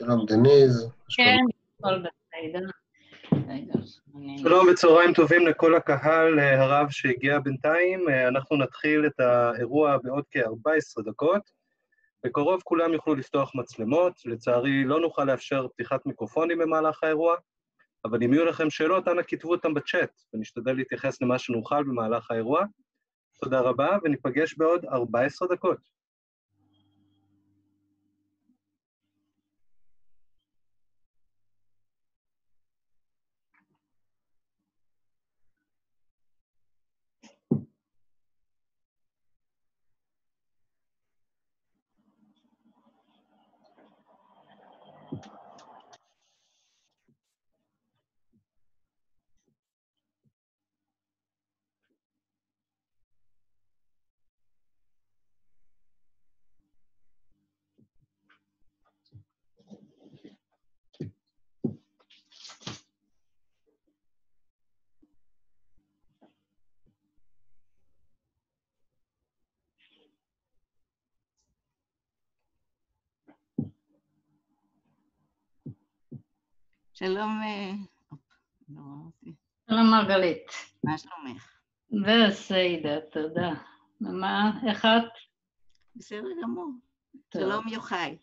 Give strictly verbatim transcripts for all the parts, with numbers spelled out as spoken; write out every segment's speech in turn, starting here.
שלום דניז. כן, הכל בסדר. שלום וצהריים טובים לכל הקהל הרב שהגיע בינתיים. אנחנו נתחיל את האירוע בעוד כ-ארבע עשרה דקות. בקרוב כולם יוכלו לפתוח מצלמות. לצערי לא נוכל לאפשר פתיחת מיקרופונים במהלך האירוע, אבל אם יהיו לכם שאלות, אנא כתבו אותם בצ'אט, ונשתדל להתייחס למה שנוכל במהלך האירוע. תודה רבה, וניפגש בעוד ארבע עשרה דקות. שלום, שלום מרגלית. מה שלומך? בסדר, תודה. מה, איך את? בסדר גמור. שלום יוחאי.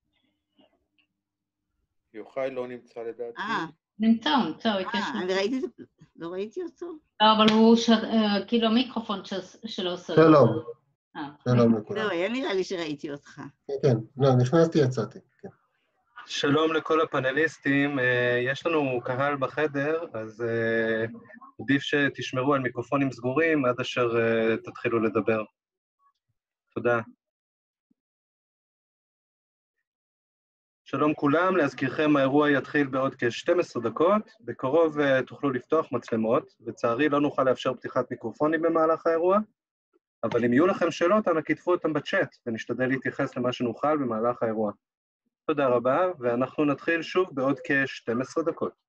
יוחאי לא נמצא לדעתי. אה, נמצא, הוא נמצא, הוא התיישב. אני ראיתי, לא ראיתי אותו. לא, אבל הוא, כאילו המיקרופון שלו סגור. שלום. אה, שלום לכולם. לא, היה נראה לי שראיתי אותך. כן, כן, לא, נכנסתי, יצאתי. כן. שלום לכל הפאנליסטים, יש לנו קהל בחדר, אז עדיף שתשמרו על מיקרופונים סגורים עד אשר תתחילו לדבר. תודה. שלום כולם, להזכירכם האירוע יתחיל בעוד כ-שתים עשרה דקות, בקרוב תוכלו לפתוח מצלמות, לצערי לא נוכל לאפשר פתיחת מיקרופונים במהלך האירוע, אבל אם יהיו לכם שאלות, אנא כתבו אותם בצ'אט, ונשתדל להתייחס למה שנוכל במהלך האירוע. תודה רבה, ואנחנו נתחיל שוב בעוד כ-שתים עשרה דקות.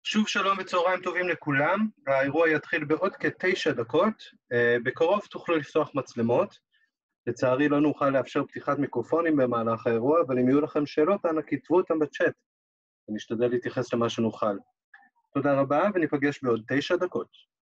שוב שלום וצהריים טובים לכולם, האירוע יתחיל בעוד כתשע דקות, בקרוב תוכלו לפתוח מצלמות, לצערי לא נוכל לאפשר פתיחת מיקרופונים במהלך האירוע, אבל אם יהיו לכם שאלות, אנא כתבו אותם בצ'אט, ונשתדל להתייחס למה שנוכל. תודה רבה וניפגש בעוד תשע דקות.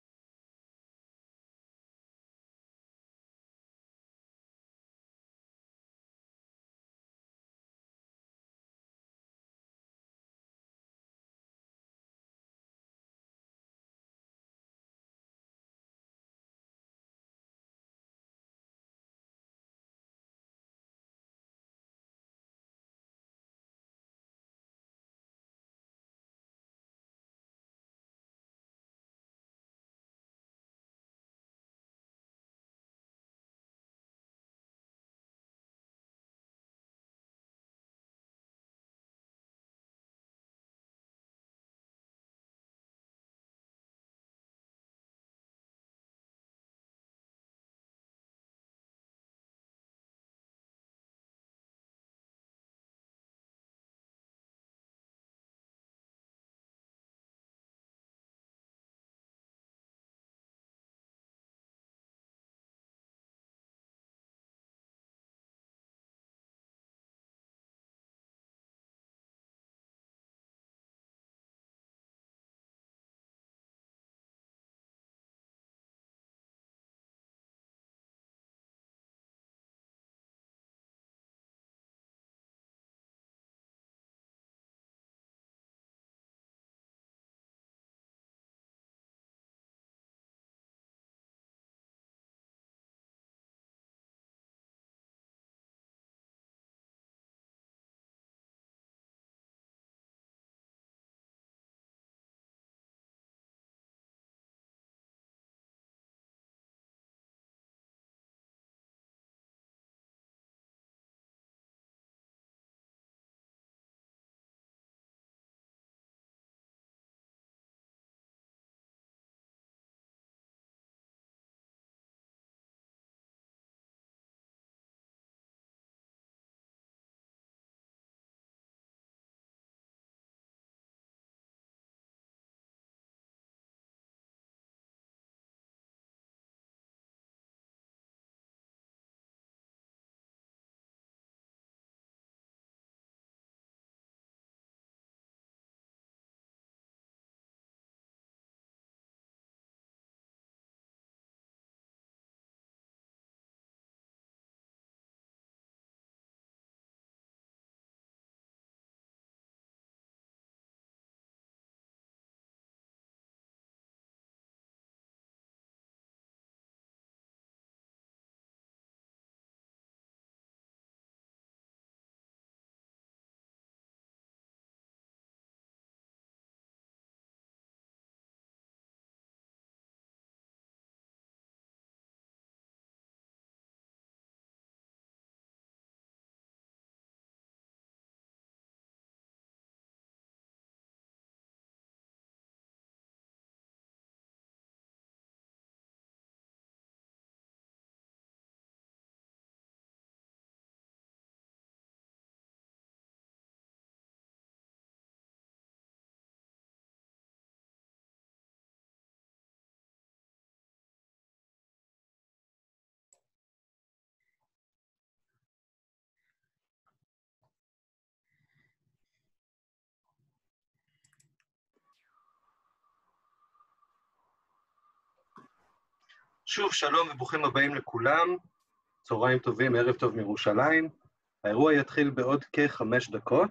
שוב שלום וברוכים הבאים לכולם, צהריים טובים, ערב טוב מירושלים. האירוע יתחיל בעוד כחמש דקות.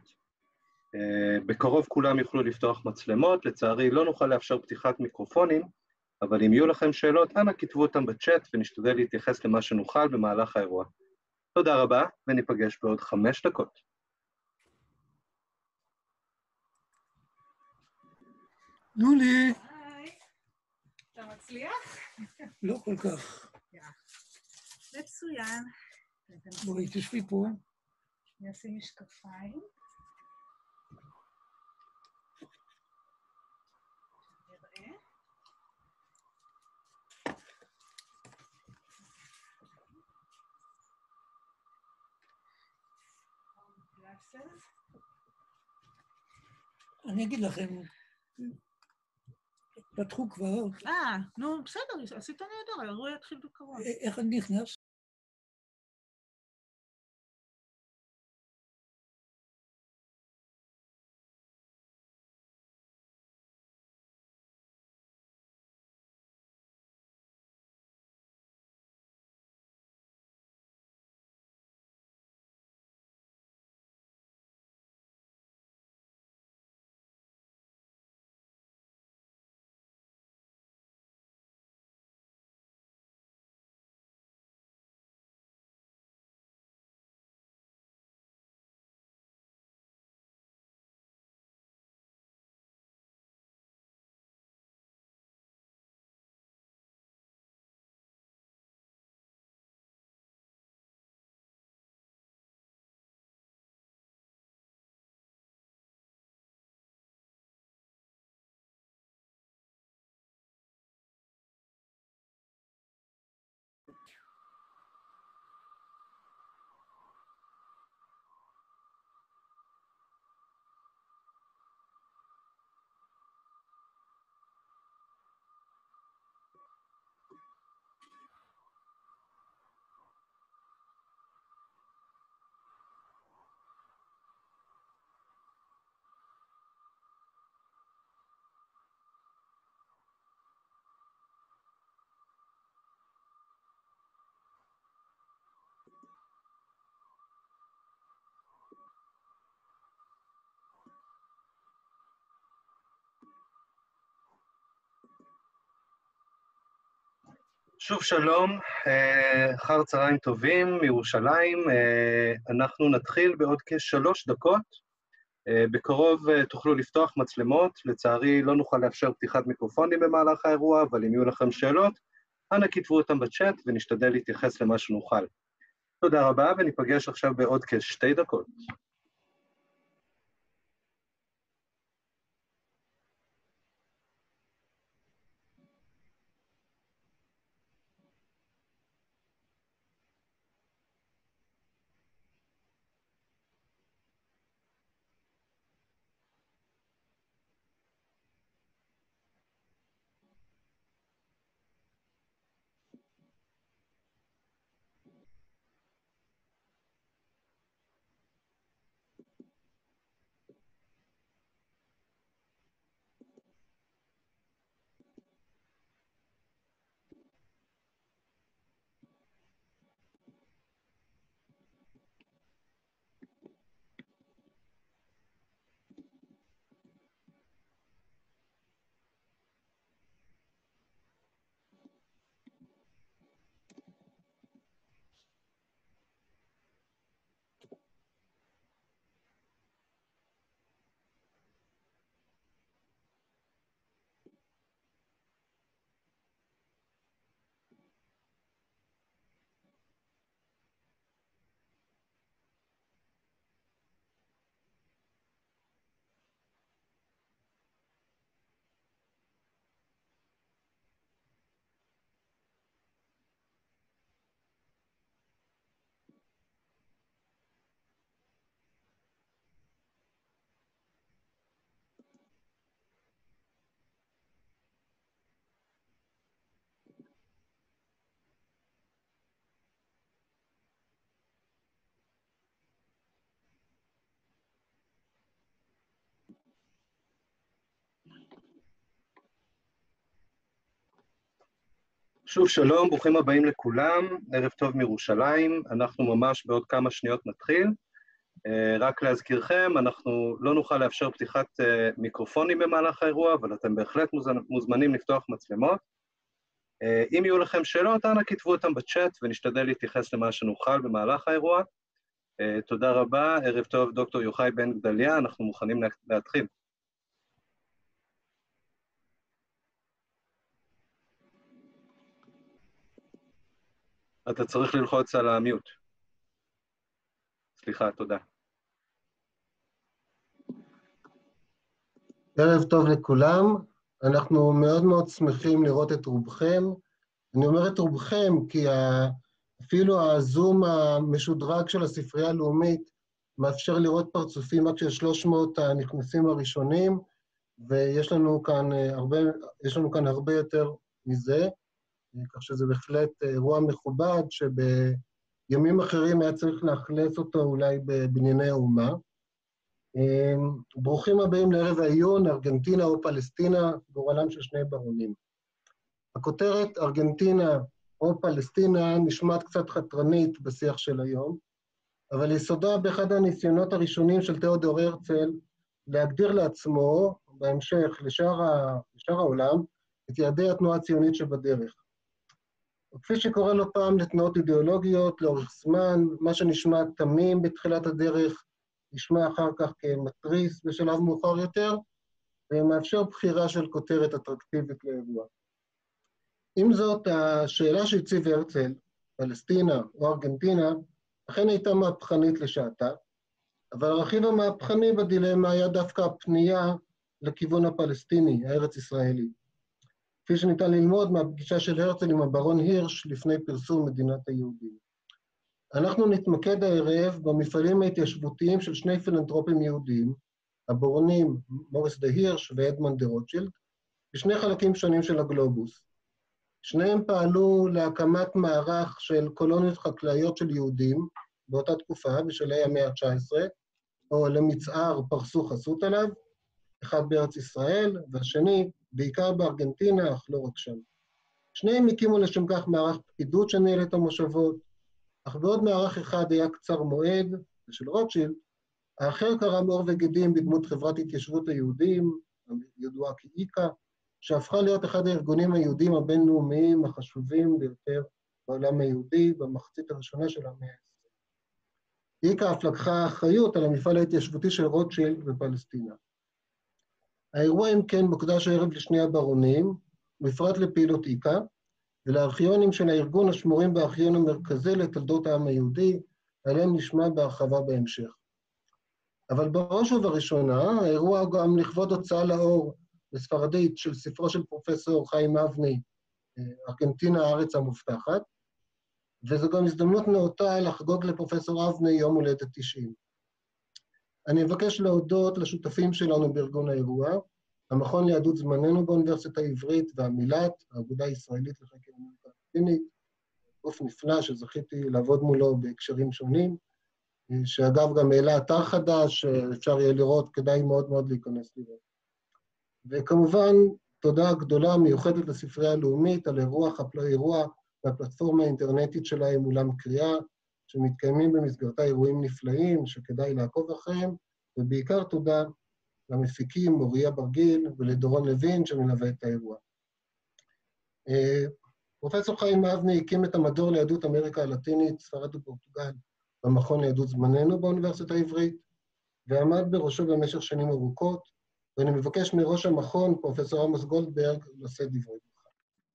בקרוב כולם יוכלו לפתוח מצלמות, לצערי לא נוכל לאפשר פתיחת מיקרופונים, אבל אם יהיו לכם שאלות, אנא כתבו אותם בצ'אט ונשתדל להתייחס למה שנוכל במהלך האירוע. תודה רבה וניפגש בעוד חמש דקות. נולי. היי, אתה מצליח? לא כל כך. מצוין. בואי, תשבי פה. אני אשים משקפיים. נראה. אני אגיד לכם פתחו כבר. אה, נו, בסדר, עשית נהדר, האירוע יתחיל בקרוב. איך אני נכנס? שוב שלום, אחר צהריים טובים מירושלים. אנחנו נתחיל בעוד כשלוש דקות. בקרוב תוכלו לפתוח מצלמות. לצערי לא נוכל לאפשר פתיחת מיקרופונים במהלך האירוע, אבל אם יהיו לכם שאלות, אנא כתבו אותם בצ'אט ונשתדל להתייחס למה שנוכל. תודה רבה וניפגש עכשיו בעוד כשתי דקות. שוב שלום, ברוכים הבאים לכולם, ערב טוב מירושלים, אנחנו ממש בעוד כמה שניות נתחיל. רק להזכירכם, אנחנו לא נוכל לאפשר פתיחת מיקרופונים במהלך האירוע, אבל אתם בהחלט מוזמנים לפתוח מצלמות. אם יהיו לכם שאלות, אנא כתבו אותם בצ'אט ונשתדל להתייחס למה שנוכל במהלך האירוע. תודה רבה, ערב טוב דוקטור יוחאי בן גדליה, אנחנו מוכנים להתחיל. אתה צריך ללחוץ על המיוט. סליחה, תודה. ערב טוב לכולם, אנחנו מאוד מאוד שמחים לראות את רובכם. אני אומר את רובכם כי אפילו הזום המשודרג של הספרייה הלאומית מאפשר לראות פרצופים רק של שלוש מאות הנכנסים הראשונים, ויש לנו כאן הרבה, יש לנו כאן הרבה יותר מזה, כך שזה בהחלט אירוע מכובד, שבימים אחרים היה צריך לאכלס אותו אולי בבנייני האומה. ברוכים הבאים לערב העיון, ארגנטינה או פלסטינה, גורלם של שני ברונים. הכותרת ארגנטינה או פלסטינה נשמעת קצת חתרנית בשיח של היום, אבל יסודה באחד הניסיונות הראשונים של תיאודור הרצל להגדיר לעצמו, בהמשך לשאר, ה... לשאר העולם, את יעדי התנועה הציונית שבדרך. וכפי שקורה לו פעם לתנועות אידיאולוגיות לאורך זמן, מה שנשמע תמים בתחילת הדרך, נשמע אחר כך כמטריס בשלב מאוחר יותר, ומאפשר בחירה של כותרת אטרקטיבית לאירוע. עם זאת, השאלה שהציב הרצל, פלסטינה או ארגנטינה, אכן הייתה מהפכנית לשעתה, אבל הרכיב המהפכני בדילמה היה דווקא הפנייה לכיוון הפלסטיני, הארץ-ישראלי. כפי שניתן ללמוד מהפגישה של הרצל עם הברון הירש לפני פרסום מדינת היהודים. אנחנו נתמקד הערב במפעלים ההתיישבותיים של שני פילנתרופים יהודים, הברונים מוריס דה הירש ואדמונד דה רוטשילד, בשני חלקים שונים של הגלובוס. שניהם פעלו להקמת מערך של קולוניות חקלאיות של יהודים באותה תקופה, בשלהי המאה ה-תשע עשרה, או למצער פרסו חסות עליו, אחד בארץ ישראל והשני בעיקר בארגנטינה, אך לא רק שם. שניהם הקימו לשם כך מערך פקידות שניהל את המושבות, אך בעוד מערך אחד היה קצר מועד, של רוטשילד, האחר קרם עור וגידים בדמות חברת התיישבות היהודים, ידועה כאיקה, שהפכה להיות אחד הארגונים היהודים הבינלאומיים החשובים ביותר בעולם היהודי במחצית הראשונה של המאה ה-עשרים. איקה אף לקחה אחריות על המפעל ההתיישבותי של רוטשילד בפלסטינה. האירוע אם כן מוקדש הערב לשני הברונים, בפרט לפעילות איקה, ולארכיונים של הארגון השמורים בארכיון המרכזי לתולדות העם היהודי, עליהם נשמע בהרחבה בהמשך. אבל בראש ובראשונה, האירוע גם לכבוד הוצאה לאור בספרדית של ספרו של פרופסור חיים אבני, ארגנטינה הארץ המובטחת, וזו גם הזדמנות נאותה לחגוג לפרופסור אבני יום הולדת תשעים. אני מבקש להודות לשותפים שלנו בארגון האירוע, המכון ליהדות זמננו באוניברסיטה העברית והמילת, האגודה הישראלית לחקר אמריקה הלטינית, גוף נפלא שזכיתי לעבוד מולו בהקשרים שונים, שאגב גם העלה אתר חדש, שאפשר יהיה לראות, כדאי מאוד מאוד להיכנס לראות. וכמובן, תודה גדולה מיוחדת לספרייה הלאומית על אירוח, אירוע והפלטפורמה האינטרנטית שלהם אולם קריאה, שמתקיימים במסגרתה אירועים נפלאים שכדאי לעקוב אחריהם, ובעיקר תודה למפיקים מוריה ברגיל ולדורון לוין שמלווה את האירוע. פרופסור חיים אבני הקים את המדור ליהדות אמריקה הלטינית, ספרד ופורטוגל, במכון ליהדות זמננו באוניברסיטה העברית, ועמד בראשו במשך שנים ארוכות, ואני מבקש מראש המכון, פרופסור עמוס גולדברג, לשאת דברי ברכה.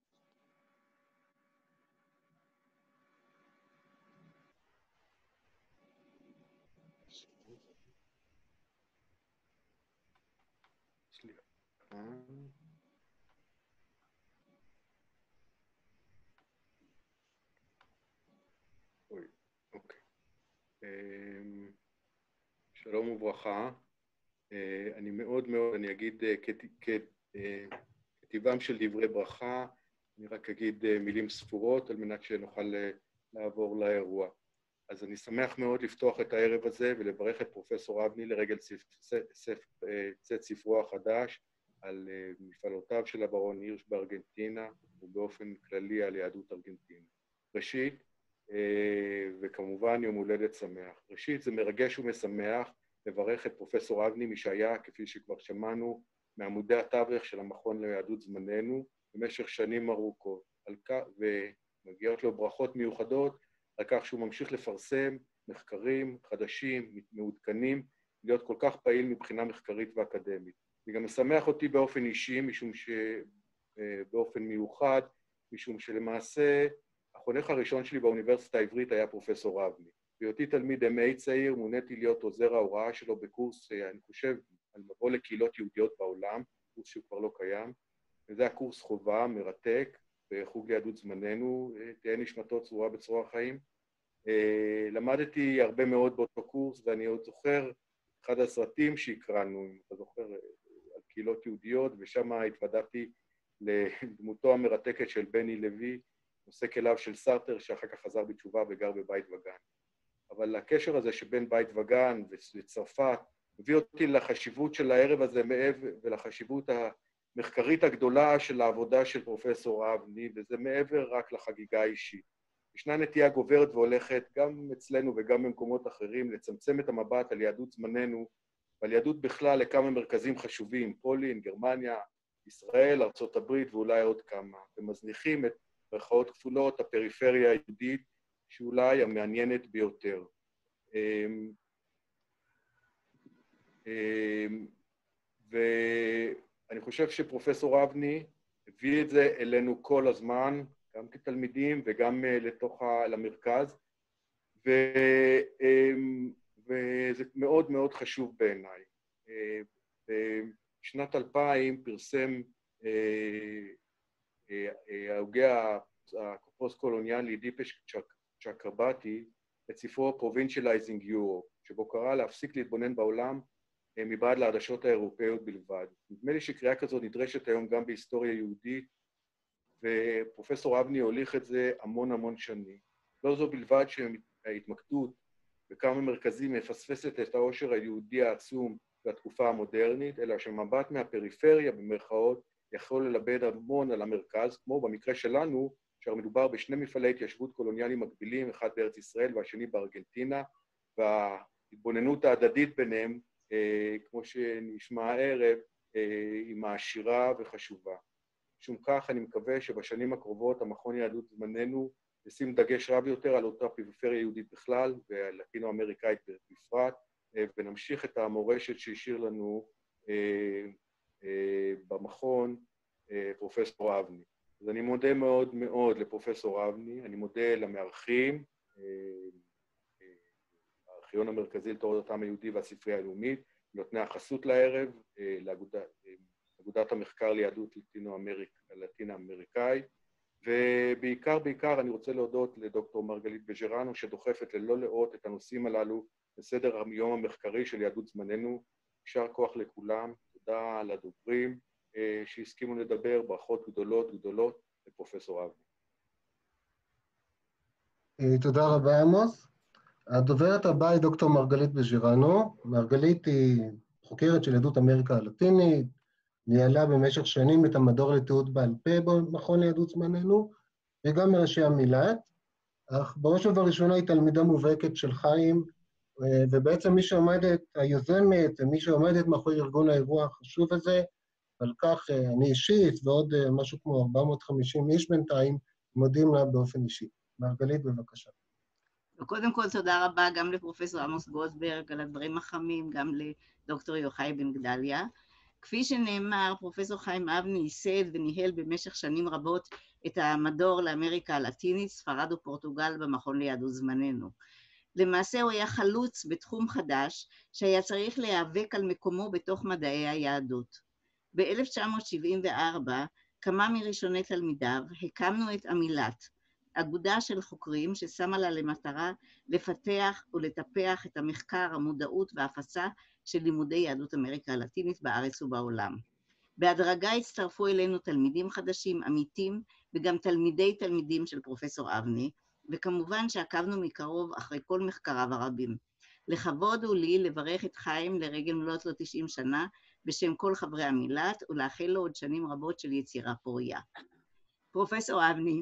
שלום וברכה. אני מאוד מאוד, אני אגיד כטיבם של דברי ברכה, אני רק אגיד מילים ספורות על מנת שנוכל לעבור לאירוע. אז אני שמח מאוד לפתוח את הערב הזה ולברך את פרופסור אבני לרגל צאת ספרו החדש על מפעלותיו של הברון הירש בארגנטינה ובאופן כללי על יהדות ארגנטינה. ראשית, וכמובן יום הולדת שמח. ראשית, זה מרגש ומשמח לברך את פרופסור אבני, מי שהיה, כפי שכבר שמענו, מעמודי התווך של המכון ליהדות זמננו במשך שנים ארוכות, ומגיעות לו ברכות מיוחדות על כך שהוא ממשיך לפרסם מחקרים חדשים, מעודכנים, להיות כל כך פעיל מבחינה מחקרית ואקדמית. זה גם משמח אותי באופן אישי, משום שבאופן מיוחד, משום שלמעשה החונך הראשון שלי באוניברסיטה העברית היה פרופסור אבני. בהיותי תלמיד אם איי צעיר, מוניתי להיות עוזר ההוראה שלו בקורס, אני חושב, על מבוא לקהילות יהודיות בעולם, קורס שהוא כבר לא קיים, וזה היה קורס חובה, מרתק, בחוג ליהדות זמננו, תהיה נשמתו צרורה בצרור החיים. למדתי הרבה מאוד באותו קורס, ואני עוד זוכר אחד הסרטים שהקרנו, אם אתה זוכר, על קהילות יהודיות, ושם התוודעתי לדמותו המרתקת של בני לוי, נושא כליו של סארטר, שאחר כך חזר בתשובה וגר בבית וגן. אבל הקשר הזה שבין בית וגן וצרפת, הביא אותי לחשיבות של הערב הזה מעבר, ולחשיבות המחקרית הגדולה של העבודה של פרופסור אבני, וזה מעבר רק לחגיגה האישית. ישנה נטייה גוברת והולכת, גם אצלנו וגם במקומות אחרים, לצמצם את המבט על יהדות זמננו, ועל יהדות בכלל לכמה מרכזים חשובים, פולין, גרמניה, ישראל, ארצות הברית ואולי עוד כמה, ומזניחים את ברכאות כפולות, הפריפריה היהודית, שאולי המעניינת ביותר. ואני חושב שפרופסור אבני הביא את זה אלינו כל הזמן, גם כתלמידים וגם לתוך למרכז, ו, וזה מאוד מאוד חשוב בעיניי. בשנת אלפיים פרסם ההוגה הפוסט-קולוניאלי דיפש צ'קרבטי את ספרו Provincializing Europe, שבו קרא להפסיק להתבונן בעולם מבעד לעדשות האירופאיות בלבד. נדמה לי שקריאה כזאת נדרשת היום גם בהיסטוריה יהודית, ופרופסור אבני הוליך את זה המון המון שנים. לא זו בלבד שההתמקדות בכמה מרכזים מפספסת את העושר היהודי העצום בתקופה המודרנית, אלא שמבט מהפריפריה במרכאות יכול ללבד המון על המרכז, כמו במקרה שלנו, שמדובר בשני מפעלי התיישבות קולוניאליים מקבילים, אחד בארץ ישראל והשני בארגנטינה, וההתבוננות ההדדית ביניהם, כמו שנשמע הערב, היא מעשירה וחשובה. משום כך אני מקווה שבשנים הקרובות המכון יהדות זמננו ישים דגש רב יותר על אותה פריפריה יהודית בכלל ולטינו אמריקאית בפרט, ונמשיך את המורשת שהשאיר לנו במכון פרופסור אבני. אז אני מודה מאוד מאוד לפרופסור אבני, אני מודה למארחים, הארכיון המרכזי לתולדות העם היהודי והספרייה הלאומית, נותני החסות לערב, לאגודת המחקר ליהדות לטינו אמריקאית, ובעיקר בעיקר אני רוצה להודות לדוקטור מרגלית בז'רנו, שדוחפת ללא לאות את הנושאים הללו בסדר היום המחקרי של יהדות זמננו. יישר כוח לכולם, תודה לדוברים שהסכימו לדבר, ברכות גדולות גדולות לפרופסור אבני. תודה רבה עמוס. הדוברת הבאה היא דוקטור מרגלית בז'רנו. מרגלית היא חוקרת של יהדות אמריקה הלטינית, ניהלה במשך שנים את המדור לתיעוד בעל פה במכון ליהדות זמננו, וגם מראשי המילת, אך בראש ובראשונה היא תלמידה מובהקת של חיים, ובעצם מי שעומדת, היוזמת, ומי שעומדת מאחורי ארגון האירוע החשוב הזה, על כך אני אישית ועוד משהו כמו ארבע מאות וחמישים איש בינתיים, מודים לה באופן אישי. מרגלית, בבקשה. וקודם כל תודה רבה גם לפרופסור עמוס גולדברג על הדברים החמים, גם לדוקטור יוחאי בן גדליה. כפי שנאמר, פרופסור חיים אבני ייסד וניהל במשך שנים רבות את המדור לאמריקה הלטינית, ספרד ופורטוגל במכון ליהדות זמננו. למעשה הוא היה חלוץ בתחום חדש שהיה צריך להיאבק על מקומו בתוך מדעי היהדות. ב-אלף תשע מאות שבעים וארבע, כמה מראשוני תלמידיו, הקמנו את המילת, אגודה של חוקרים ששמה לה למטרה לפתח ולטפח את המחקר, המודעות וההפצה של לימודי יהדות אמריקה הלטינית בארץ ובעולם. בהדרגה הצטרפו אלינו תלמידים חדשים, עמיתים, וגם תלמידי תלמידים של פרופסור אבני, וכמובן שעקבנו מקרוב אחרי כל מחקריו הרבים. לכבוד הוא לי לברך את חיים לרגל מלאת לו תשעים שנה, בשם כל חברי המילת, ולאחל לו עוד שנים רבות של יצירה פוריה. פרופסור אבני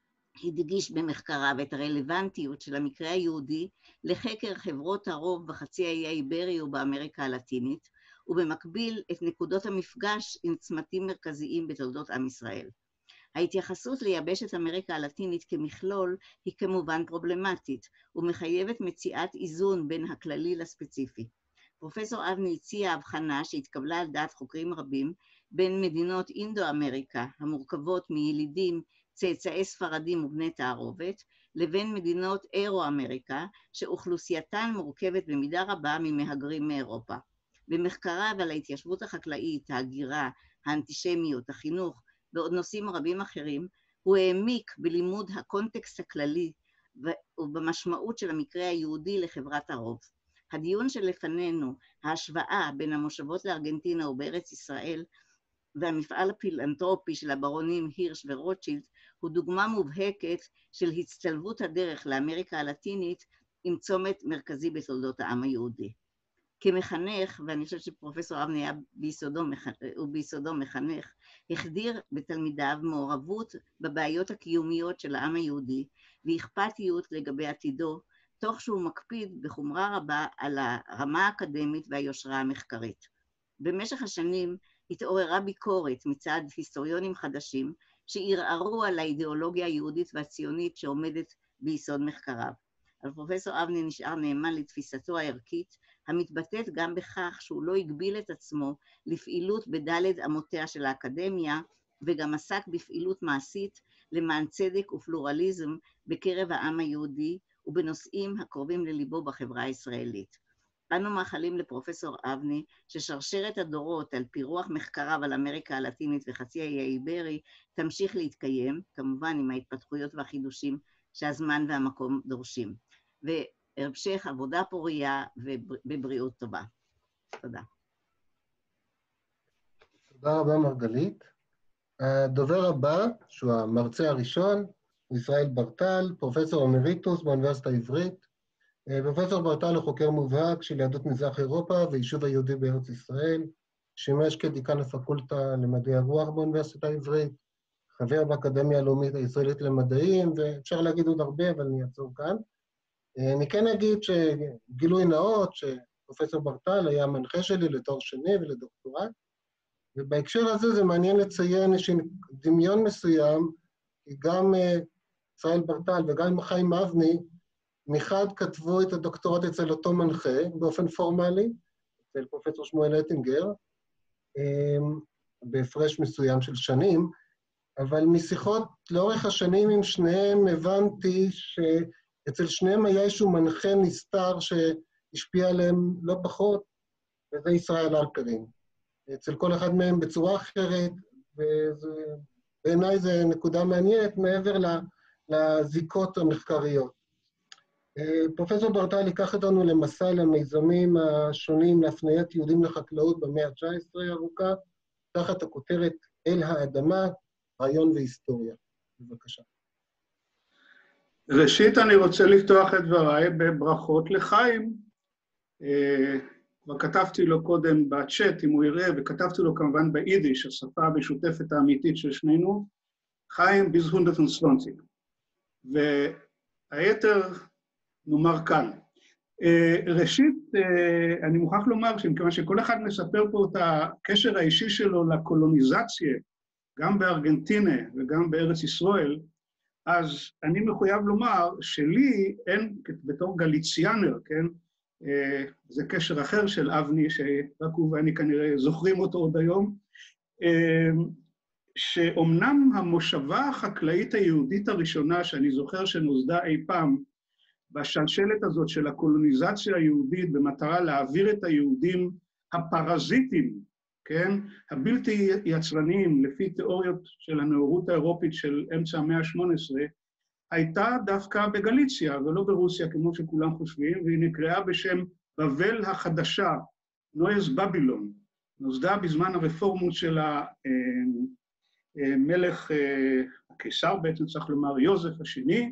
הדגיש במחקריו את הרלוונטיות של המקרה היהודי לחקר חברות הרוב בחצי האי האיברי ובאמריקה הלטינית, ובמקביל את נקודות המפגש עם צמתים מרכזיים בתולדות עם ישראל. ההתייחסות ליבשת אמריקה הלטינית כמכלול היא כמובן פרובלמטית, ומחייבת מציאת איזון בין הכללי לספציפי. פרופסור אבני הציע הבחנה שהתקבלה על דעת חוקרים רבים בין מדינות אינדו-אמריקה המורכבות מילידים, צאצאי ספרדים ובני תערובת, לבין מדינות אירו-אמריקה שאוכלוסייתן מורכבת במידה רבה ממהגרים מאירופה. במחקריו על ההתיישבות החקלאית, ההגירה, האנטישמיות, החינוך ועוד נושאים רבים אחרים, הוא העמיק בלימוד הקונטקסט הכללי ובמשמעות של המקרה היהודי לחברת הרוב. הדיון שלפנינו, ההשוואה בין המושבות לארגנטינה ובארץ ישראל, והמפעל הפילנטרופי של הברונים הירש ורוטשילד, הוא דוגמה מובהקת של הצטלבות הדרך לאמריקה הלטינית עם צומת מרכזי בתולדות העם היהודי. כמחנך, ואני חושבת שפרופסור אבני היה ביסודו, הוא ביסודו מחנך, החדיר בתלמידיו מעורבות בבעיות הקיומיות של העם היהודי, ואכפתיות לגבי עתידו, תוך שהוא מקפיד בחומרה רבה על הרמה האקדמית והיושרה המחקרית. במשך השנים התעוררה ביקורת מצד היסטוריונים חדשים, שערערו על האידיאולוגיה היהודית והציונית שעומדת ביסוד מחקריו. אבל פרופסור אבני נשאר נאמן לתפיסתו הערכית, המתבטאת גם בכך שהוא לא הגביל את עצמו לפעילות בדלת אמותיה של האקדמיה, וגם עסק בפעילות מעשית למען צדק ופלורליזם בקרב העם היהודי, ובנושאים הקרובים לליבו בחברה הישראלית. אנו מאחלים לפרופסור אבני ששרשרת הדורות על פירוח מחקריו על אמריקה הלטינית וחצי האי האיברי תמשיך להתקיים, כמובן עם ההתפתחויות והחידושים שהזמן והמקום דורשים. והמשך עבודה פוריה ובבריאות טובה. תודה. תודה רבה מרגלית. הדובר הבא, שהוא המרצה הראשון, ישראל ברטל, פרופסור אמריטוס באוניברסיטה העברית. פרופסור ברטל הוא חוקר מובהק של יהדות מזרח אירופה ויישוב היהודי בארץ ישראל, שימש כדיקן הפקולטה למדעי הרוח באוניברסיטה העברית, חבר באקדמיה הלאומית הישראלית למדעים, ואפשר להגיד עוד הרבה, אבל אני אעצור כאן. אני כן אגיד שגילוי נאות, שפרופסור ברטל היה המנחה שלי לתואר שני ולדוקטורט, ובהקשר הזה זה מעניין לציין דמיון מסוים, כי גם ישראל ברטל וגם חיים אבני, מחד כתבו את הדוקטורט אצל אותו מנחה, באופן פורמלי, אצל פרופסור שמואל אטינגר, בהפרש מסוים של שנים, אבל משיחות לאורך השנים עם שניהם הבנתי שאצל שניהם היה איזשהו מנחה נסתר שהשפיע עליהם לא פחות, וזה ישראל אלפרין. אצל כל אחד מהם בצורה אחרת, ובעיניי זה נקודה מעניינת מעבר לזיקות המחקריות. פרופסור ברטל ייקח אותנו למסע למיזמים השונים להפניית יהודים לחקלאות במאה ה-תשע עשרה ארוכה, תחת הכותרת אל האדמה, רעיון והיסטוריה. בבקשה. ראשית, אני רוצה לפתוח את דבריי בברכות לחיים. כבר כתבתי לו קודם בצ'אט, אם הוא יראה, וכתבתי לו כמובן ביידיש, השפה המשותפת האמיתית של שנינו, חיים ביז מאה ועשרים. והיתר נאמר כאן. ראשית, אני מוכרח לומר שמכיוון שכל אחד מספר פה את הקשר האישי שלו לקולוניזציה, גם בארגנטינה וגם בארץ ישראל, אז אני מחויב לומר שלי אין, בתור גליציאנר, כן, זה קשר אחר של אבני, שרק הוא ואני כנראה זוכרים אותו עוד היום, שאומנם המושבה החקלאית היהודית הראשונה, שאני זוכר שנוסדה אי פעם, בשלשלת הזאת של הקולוניזציה היהודית, במטרה להעביר את היהודים הפרזיטים, כן, הבלתי יצרניים, לפי תיאוריות של הנאורות האירופית של אמצע המאה ה-שמונה עשרה, הייתה דווקא בגליציה, ולא ברוסיה, כמו שכולם חושבים, והיא נקראה בשם בבל החדשה, נויז בבילון, נוסדה בזמן הרפורמות של המלך, הקיסר בעצם צריך לומר, יוזף השני,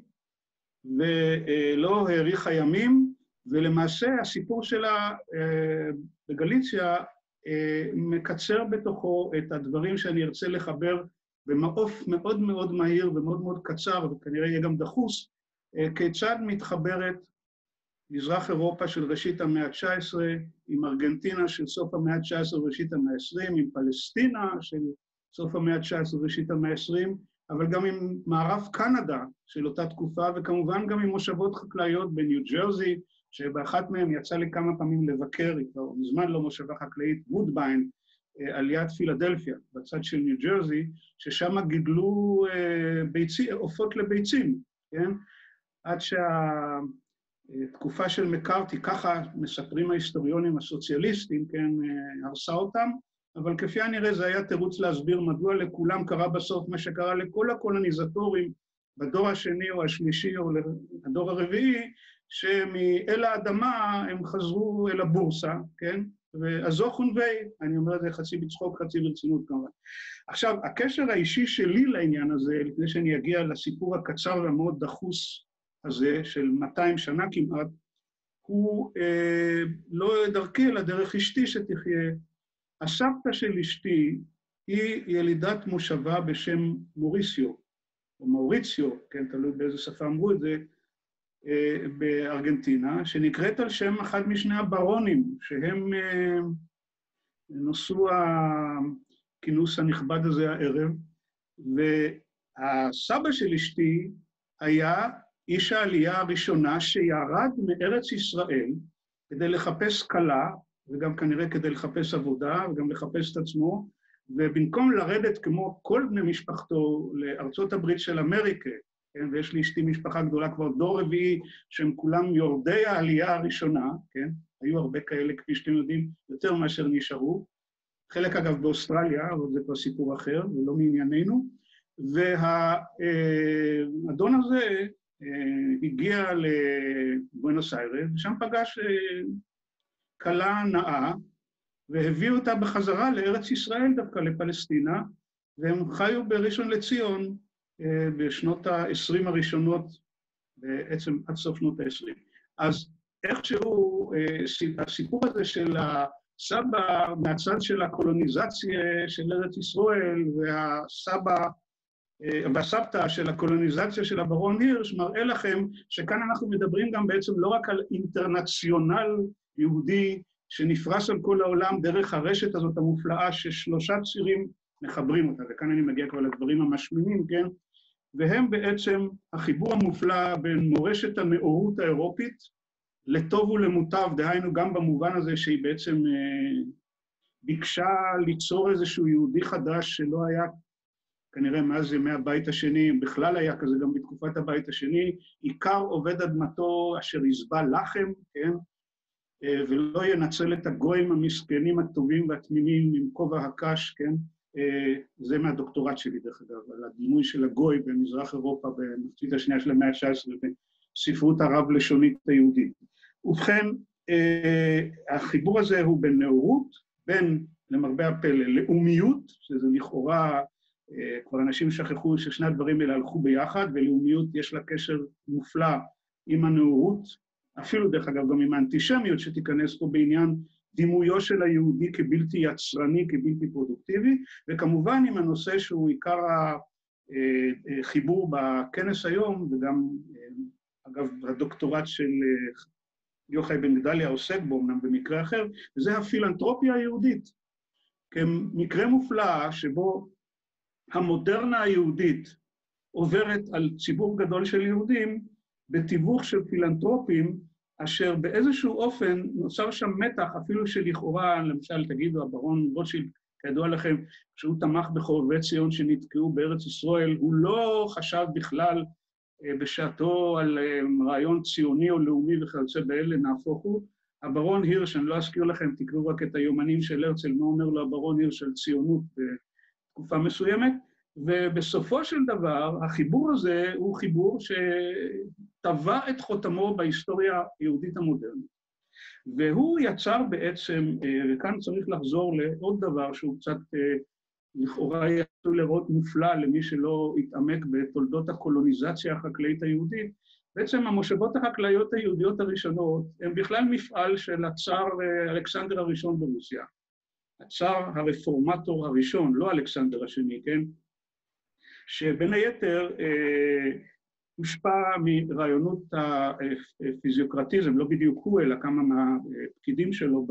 ולא האריך הימים, ולמעשה הסיפור שלה בגליציה מקצר בתוכו את הדברים שאני ארצה לחבר במעוף מאוד מאוד מהיר ומאוד מאוד קצר, וכנראה יהיה גם דחוס, כיצד מתחברת מזרח אירופה של ראשית המאה ה-תשע עשרה, עם ארגנטינה של סוף המאה ה-תשע עשרה וראשית המאה ה-עשרים, עם פלסטינה של סוף המאה ה-תשע עשרה וראשית המאה ה-עשרים, אבל גם עם מערב קנדה של אותה תקופה, וכמובן גם עם מושבות חקלאיות בניו ג'רזי, שבאחת מהם יצא לי כמה פעמים לבקר, כבר מזמן לא מושבה חקלאית, וודביין, על יד פילדלפיה, בצד של ניו ג'רזי, ששם גידלו ביצי, עופות לביצים, כן? עד שהתקופה של מקארתי, ככה מספרים ההיסטוריונים הסוציאליסטים, כן, הרסה אותם, אבל כפי הנראה זה היה תירוץ להסביר מדוע לכולם קרה בסוף מה שקרה לכל הקולוניזטורים, בדור השני או השלישי או הדור הרביעי, שמאל האדמה הם חזרו אל הבורסה, כן? והזוך ונווי, אני אומר את זה חצי בצחוק, חצי ברצינות כמובן. עכשיו, הקשר האישי שלי לעניין הזה, לפני שאני אגיע לסיפור הקצר והמאוד דחוס הזה, של מאתיים שנה כמעט, הוא אה, לא דרכי, אלא דרך אשתי שתחיה. הסבתא של אשתי היא ילידת מושבה בשם מוריסיו, או מאוריציו, כן, תלוי באיזה שפה אמרו את זה, אה, בארגנטינה, שנקראת על שם אחד משני הברונים, שהם אה, נושאו הכינוס הנכבד הזה הערב, והסבא של אשתי היה איש העלייה הראשונה שירד מארץ ישראל כדי לחפש כלה, וגם כנראה כדי לחפש עבודה, וגם לחפש את עצמו, ובמקום לרדת כמו כל בני משפחתו לארצות הברית של אמריקה, כן, ויש לי אשתי משפחה גדולה כבר דור רביעי, שהם כולם יורדי העלייה הראשונה, כן, היו הרבה כאלה, כפי שאתם יודעים, יותר מאשר נשארו, חלק אגב באוסטרליה, אבל זה כבר סיפור אחר, ולא מענייננו, והאדון הזה הגיע לבואנוס איירס, ושם פגש כלה נאה, והביאו אותה בחזרה לארץ ישראל, דווקא לפלסטינה, והם חיו בראשון לציון בשנות ה-עשרים הראשונות, בעצם עד סוף שנות ה-עשרים. אז איכשהו, הסיפור הזה של הסבא מהצד של הקולוניזציה של ארץ ישראל, והסבא והסבתא של הקולוניזציה של הברון הירש, מראה לכם שכאן אנחנו מדברים גם בעצם לא רק על אינטרנציונל יהודי שנפרס על כל העולם דרך הרשת הזאת המופלאה ששלושה צירים מחברים אותה, וכאן אני מגיע כבר לדברים המשמימים, כן? והם בעצם החיבור המופלא בין מורשת הנאורות האירופית לטוב ולמוטב, דהיינו גם במובן הזה שהיא בעצם אה, ביקשה ליצור איזשהו יהודי חדש שלא היה כנראה מאז ימי הבית השני, בכלל היה כזה גם בתקופת הבית השני, עיקר עובד אדמתו אשר יזבע לחם, כן? ולא ינצל את הגויים המסכנים הטובים והתמימים עם כובע הקש, כן? זה מהדוקטורט שלי, דרך אגב, על הדימוי של הגוי במזרח אירופה, במחצית השנייה של המאה ה-תשע עשרה, בספרות הרב-לשונית היהודית. ובכן, החיבור הזה הוא בין נאורות, בין, למרבה הפלא, לאומיות, שזה לכאורה, כבר אנשים שכחו ששני הדברים האלה הלכו ביחד, ולאומיות יש לה קשר מופלא עם הנאורות, אפילו דרך אגב גם עם האנטישמיות שתיכנס פה בעניין דימויו של היהודי כבלתי יצרני, כבלתי פרודוקטיבי, וכמובן עם הנושא שהוא עיקר החיבור בכנס היום, וגם אגב הדוקטורט של יוחאי בן גדליה עוסק בו, אמנם במקרה אחר, וזה הפילנתרופיה היהודית, כמקרה מופלא שבו המודרנה היהודית עוברת על ציבור גדול של יהודים בתיווך של פילנטרופים, אשר באיזשהו אופן נוצר שם מתח, אפילו שלכאורה, למשל, תגידו, הברון רוטשילד, כידוע לכם, שהוא תמך בחובבי ציון שנתקעו בארץ ישראל, הוא לא חשב בכלל בשעתו על רעיון ציוני או לאומי וכיוצא באלה, נהפוך הוא. הברון הירש, אני לא אזכיר לכם, תקראו רק את היומנים של הרצל, מה אומר לו הברון הירש של ציונות בתקופה מסוימת, ובסופו של דבר, החיבור הזה הוא חיבור שטבע את חותמו בהיסטוריה היהודית המודרנית. והוא יצר בעצם, וכאן צריך לחזור לעוד דבר שהוא קצת לכאורה יכול לראות מופלא למי שלא התעמק בתולדות הקולוניזציה החקלאית היהודית, בעצם המושבות החקלאיות היהודיות הראשונות הן בכלל מפעל של הצאר אלכסנדר הראשון ברוסיה. הצאר הרפורמטור הראשון, לא אלכסנדר השני, כן? שבין היתר אה, הושפע מרעיונות הפיזיוקרטיזם, לא בדיוק הוא, אלא כמה מהפקידים שלו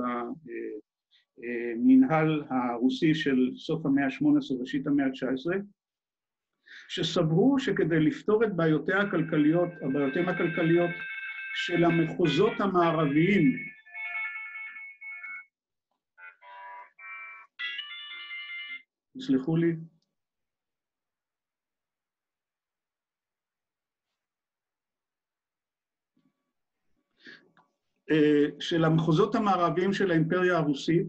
במנהל הרוסי של סוף המאה ה-שמונה עשרה, ראשית המאה ה-תשע עשרה, שסברו שכדי לפתור את בעיותיה הכלכליות, הבעיותיהם הכלכליות של המחוזות המערביים, תסלחו לי, של המחוזות המערביים של האימפריה הרוסית,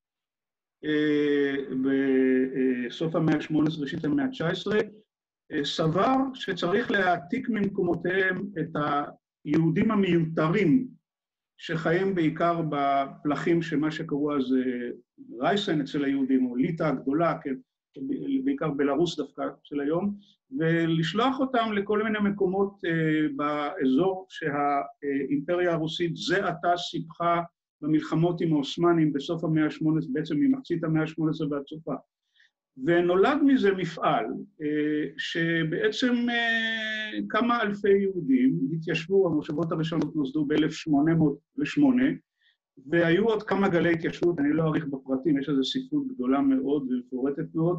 בסוף המאה ה-שמונה עשרה, ראשית המאה ה-תשע עשרה, סבר שצריך להעתיק ממקומותיהם את היהודים המיותרים, שחיים בעיקר בפלחים שמה שקראו אז רייסן אצל היהודים, או ליטא הגדולה, כן, בעיקר בלרוס דווקא של היום, ולשלוח אותם לכל מיני מקומות אה, באזור שהאימפריה הרוסית זה עתה סיפחה במלחמות עם העות'מאנים בסוף המאה ה-שמונה עשרה, בעצם ממחצית המאה ה-שמונה עשרה ועד סופה. ונולד מזה מפעל אה, שבעצם אה, כמה אלפי יהודים התיישבו, המושבות הראשונות נוסדו ב-אלף שמונה מאות ושמונה, והיו עוד כמה גלי התיישבות, אני לא אאריך בפרטים, יש איזו ספרות גדולה מאוד ומפורטת מאוד,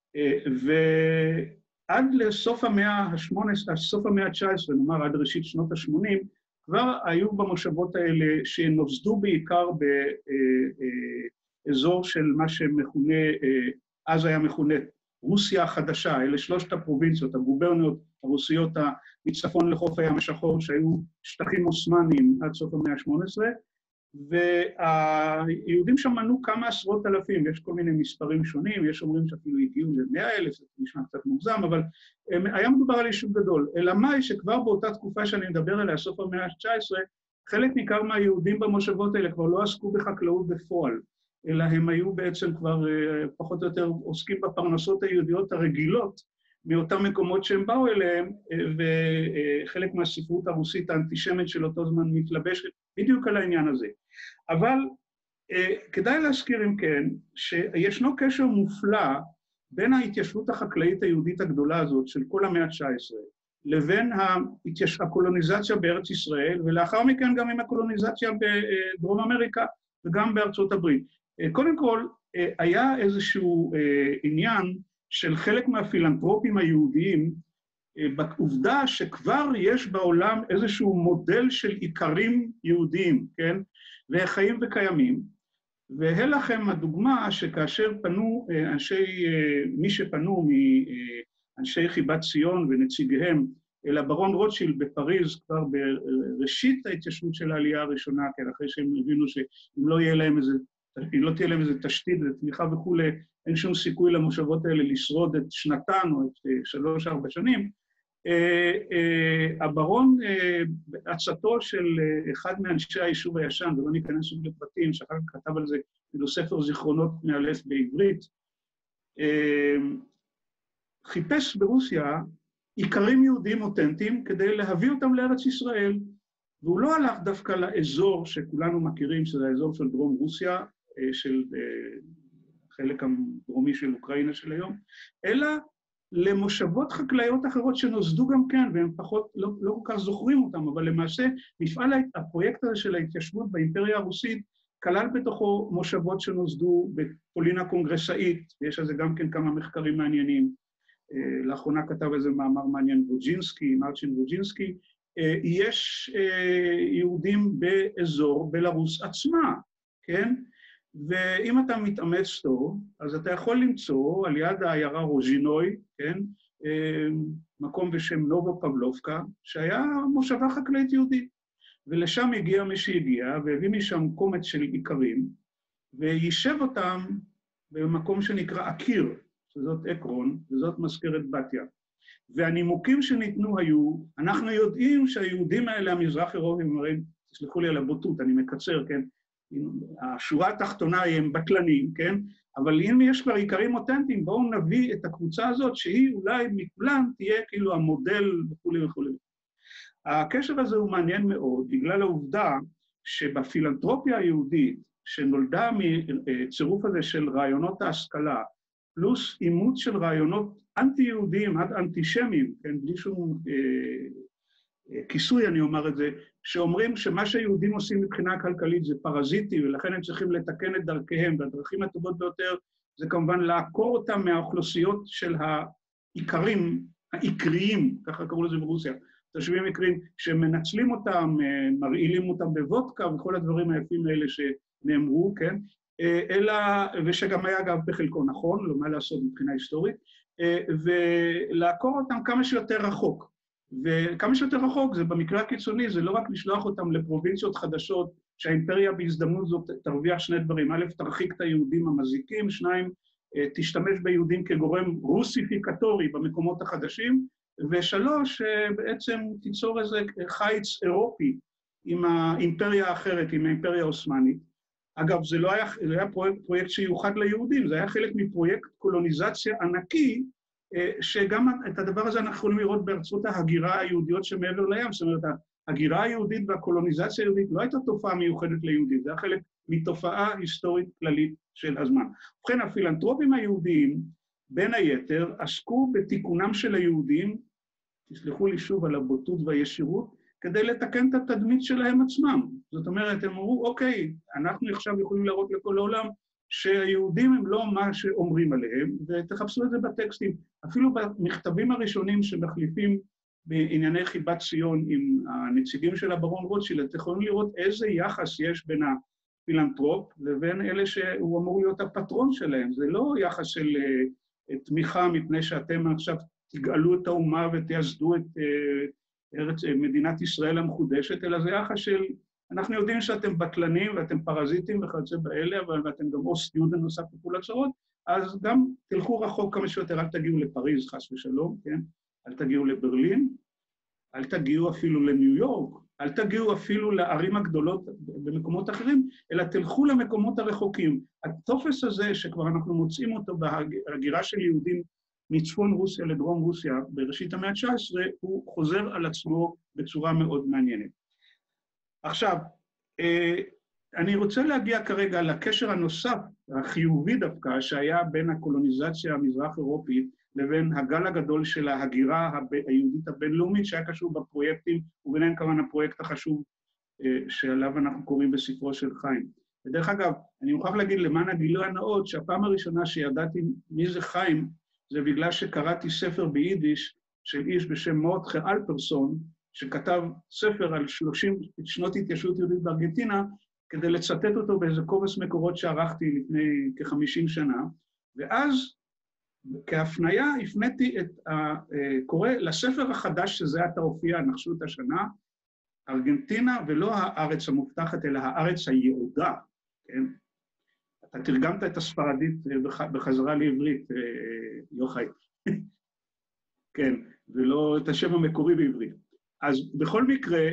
ועד לסוף המאה ה-שמונה עשרה, סוף המאה ה-תשע עשרה, נאמר עד ראשית שנות ה-שמונים, כבר היו במושבות האלה שנוסדו בעיקר באזור של מה שמכונה, אז היה מכונה רוסיה החדשה, אלה שלושת הפרובינציות, הגוברניות הרוסיות מצפון לחוף הים השחור, שהיו שטחים עות'מאניים עד סוף המאה ה-שמונה עשרה, והיהודים שם מנו כמה עשרות אלפים, יש כל מיני מספרים שונים, יש אומרים שאפילו הגיעו ל-מאה אלף, זה נשמע קצת מוגזם, אבל היה מדובר על יישוב גדול. אלא מה, שכבר באותה תקופה שאני מדבר עליה, סוף המאה ה-תשע עשרה, חלק ניכר מהיהודים במושבות האלה כבר לא עסקו בחקלאות בפועל, אלא הם היו בעצם כבר פחות או יותר עוסקים בפרנסות היהודיות הרגילות, מאותם מקומות שהם באו אליהם, וחלק מהספרות הרוסית האנטישמית של אותו זמן מתלבשת בדיוק על העניין הזה. אבל כדאי להזכיר אם כן, שישנו קשר מופלא בין ההתיישבות החקלאית היהודית הגדולה הזאת של כל המאה ה-תשע עשרה, לבין הקולוניזציה בארץ ישראל, ולאחר מכן גם עם הקולוניזציה בדרום אמריקה וגם בארצות הברית. קודם כל, היה איזשהו עניין של חלק מהפילנתרופים היהודיים, בעובדה שכבר יש בעולם איזשהו מודל של עיקרים יהודיים, כן? וחיים וקיימים. והן לכם הדוגמה שכאשר פנו אנשי, מי שפנו מאנשי חיבת ציון ונציגיהם אל הברון רוטשילד בפריז כבר בראשית ההתיישבות של העלייה הראשונה, כן, אחרי שהם הבינו שאם לא יהיה להם איזה, אם לא תהיה להם איזה תשתית ותמיכה וכולי, אין שום סיכוי למושבות האלה לשרוד את שנתן או את שלוש ארבע שנים. הברון, עצתו של אחד מאנשי היישוב הישן, ולא ניכנס שוב לפרטים, שאחר כך כתב על זה כאילו ספר זיכרונות מאלף בעברית, חיפש ברוסיה עיקרים יהודים אותנטיים כדי להביא אותם לארץ ישראל, והוא לא הלך דווקא לאזור שכולנו מכירים, שזה האזור של דרום רוסיה, של חלק הדרומי של אוקראינה של היום, אלא למושבות חקלאיות אחרות שנוסדו גם כן, והם פחות, לא, לא כל כך זוכרים אותם, אבל למעשה מפעל הפרויקט הזה של ההתיישבות באימפריה הרוסית, כלל בתוכו מושבות שנוסדו בפולין הקונגרסאית, ויש על זה גם כן כמה מחקרים מעניינים. לאחרונה כתב איזה מאמר מעניין ווג'ינסקי, מרצ'ין ווג'ינסקי, יש יהודים באזור בלרוס עצמה, כן? ואם אתה מתאמץ טוב, אז אתה יכול למצוא על יד העיירה רוז'ינוי, כן? מקום בשם נובו פבלובקה, שהיה מושבה חקלאית יהודית. ולשם הגיע מי שהגיע, והביא משם קומץ של עיקרים, ויישב אותם במקום שנקרא אקיר, שזאת עקרון, וזאת מזכרת בתיה. והנימוקים שניתנו היו, אנחנו יודעים שהיהודים האלה, המזרח אירופים, תסלחו לי על הבוטות, אני מקצר, כן? השורה התחתונה הם בטלנים, כן? אבל אם יש כבר עיקרים אותנטיים, בואו נביא את הקבוצה הזאת, שהיא אולי מכולן תהיה כאילו המודל וכולי וכולי. הקשר הזה הוא מעניין מאוד, בגלל העובדה שבפילנתרופיה היהודית, שנולדה מצירוף הזה של רעיונות ההשכלה, פלוס אימוץ של רעיונות אנטי-יהודיים עד אנטישמיים, כן? בלי שום אה, אה, כיסוי, אני אומר את זה, שאומרים שמה שהיהודים עושים מבחינה כלכלית זה פרזיטי, ולכן הם צריכים לתקן את דרכיהם, והדרכים הטובות ביותר זה כמובן לעקור אותם מהאוכלוסיות של העיקרים, העיקריים, ככה קראו לזה ברוסיה, תושבים עיקריים שמנצלים אותם, מרעילים אותם בוודקה, וכל הדברים היפים האלה שנאמרו, כן? אלא, ושגם היה אגב בחלקו נכון, לא מה לעשות מבחינה היסטורית, ולעקור אותם כמה שיותר רחוק. וכמה שיותר רחוק, זה במקרה הקיצוני, זה לא רק לשלוח אותם לפרובינציות חדשות, שהאימפריה בהזדמנות זאת תרוויח שני דברים. א', תרחיק את היהודים המזיקים, שניים, תשתמש ביהודים כגורם רוסיפיקטורי במקומות החדשים, ושלוש, בעצם תיצור איזה חיץ אירופי עם האימפריה האחרת, עם האימפריה האוסמנית. אגב, זה לא היה, זה היה פרויקט, פרויקט שיוחד ליהודים, זה היה חלק מפרויקט קולוניזציה ענקי, שגם את הדבר הזה אנחנו יכולים לראות בארצות ההגירה היהודיות שמעבר לים, זאת אומרת, ההגירה היהודית והקולוניזציה היהודית לא הייתה תופעה מיוחדת ליהודים, זה היה חלק מתופעה היסטורית כללית של הזמן. ובכן, הפילנטרופים היהודיים, בין היתר, עסקו בתיקונם של היהודים, תסלחו לי שוב על הבוטות והישירות, כדי לתקן את התדמית שלהם עצמם. זאת אומרת, הם אמרו, אוקיי, אנחנו עכשיו יכולים להראות לכל העולם שהיהודים הם לא מה שאומרים עליהם, ותחפשו את זה בטקסטים. אפילו במכתבים הראשונים שמחליפים בענייני חיבת ציון עם הנציגים של הברון רוטשילד, אתם יכולים לראות איזה יחס יש בין הפילנטרופ לבין אלה שהוא אמור להיות הפטרון שלהם. זה לא יחס של uh, תמיכה מפני שאתם עכשיו תגאלו את האומה ותייסדו את uh, ארץ, uh, מדינת ישראל המחודשת, אלא זה יחס של, אנחנו יודעים שאתם בטלנים ואתם פרזיטים וכיוצא באלה, אבל אתם גם או סטיודנט נוסף בפעול הצהרות, אז גם תלכו רחוק כמה שיותר, אל תגיעו לפריז, חס ושלום, כן? אל תגיעו לברלין, אל תגיעו אפילו לניו יורק, אל תגיעו אפילו לערים הגדולות במקומות אחרים, אלא תלכו למקומות הרחוקים. הטופס הזה, שכבר אנחנו מוצאים אותו בהגירה של יהודים מצפון רוסיה לדרום רוסיה, בראשית המאה ה-תשע עשרה, הוא חוזר על עצמו בצורה מאוד מעניינת. עכשיו, אני רוצה להגיע כרגע לקשר הנוסף, החיובי דווקא, שהיה בין הקולוניזציה המזרח-אירופית לבין הגל הגדול של ההגירה היהודית הבינלאומית, שהיה קשור בפרויקטים, וביניהם כמובן הפרויקט החשוב שעליו אנחנו קוראים בספרו של חיים. ודרך אגב, אני מוכרח להגיד למען הגילוי הנאות, שהפעם הראשונה שידעתי מי זה חיים, זה בגלל שקראתי ספר ביידיש של איש בשם מורדכי אלפרסון, שכתב ספר על שלושים שנות התיישבות יהודית בארגנטינה, כדי לצטט אותו באיזה קובץ מקורות שערכתי לפני כ-חמישים שנה, ואז כהפניה הפניתי את הקורא לספר החדש שזה עתה הופיע, נחשו את השנה, ארגנטינה ולא הארץ המובטחת, אלא הארץ היהודה, כן? אתה תרגמת את הספרדית בחזרה לעברית, יוחאי. כן, ולא את השם המקורי בעברית. אז בכל מקרה,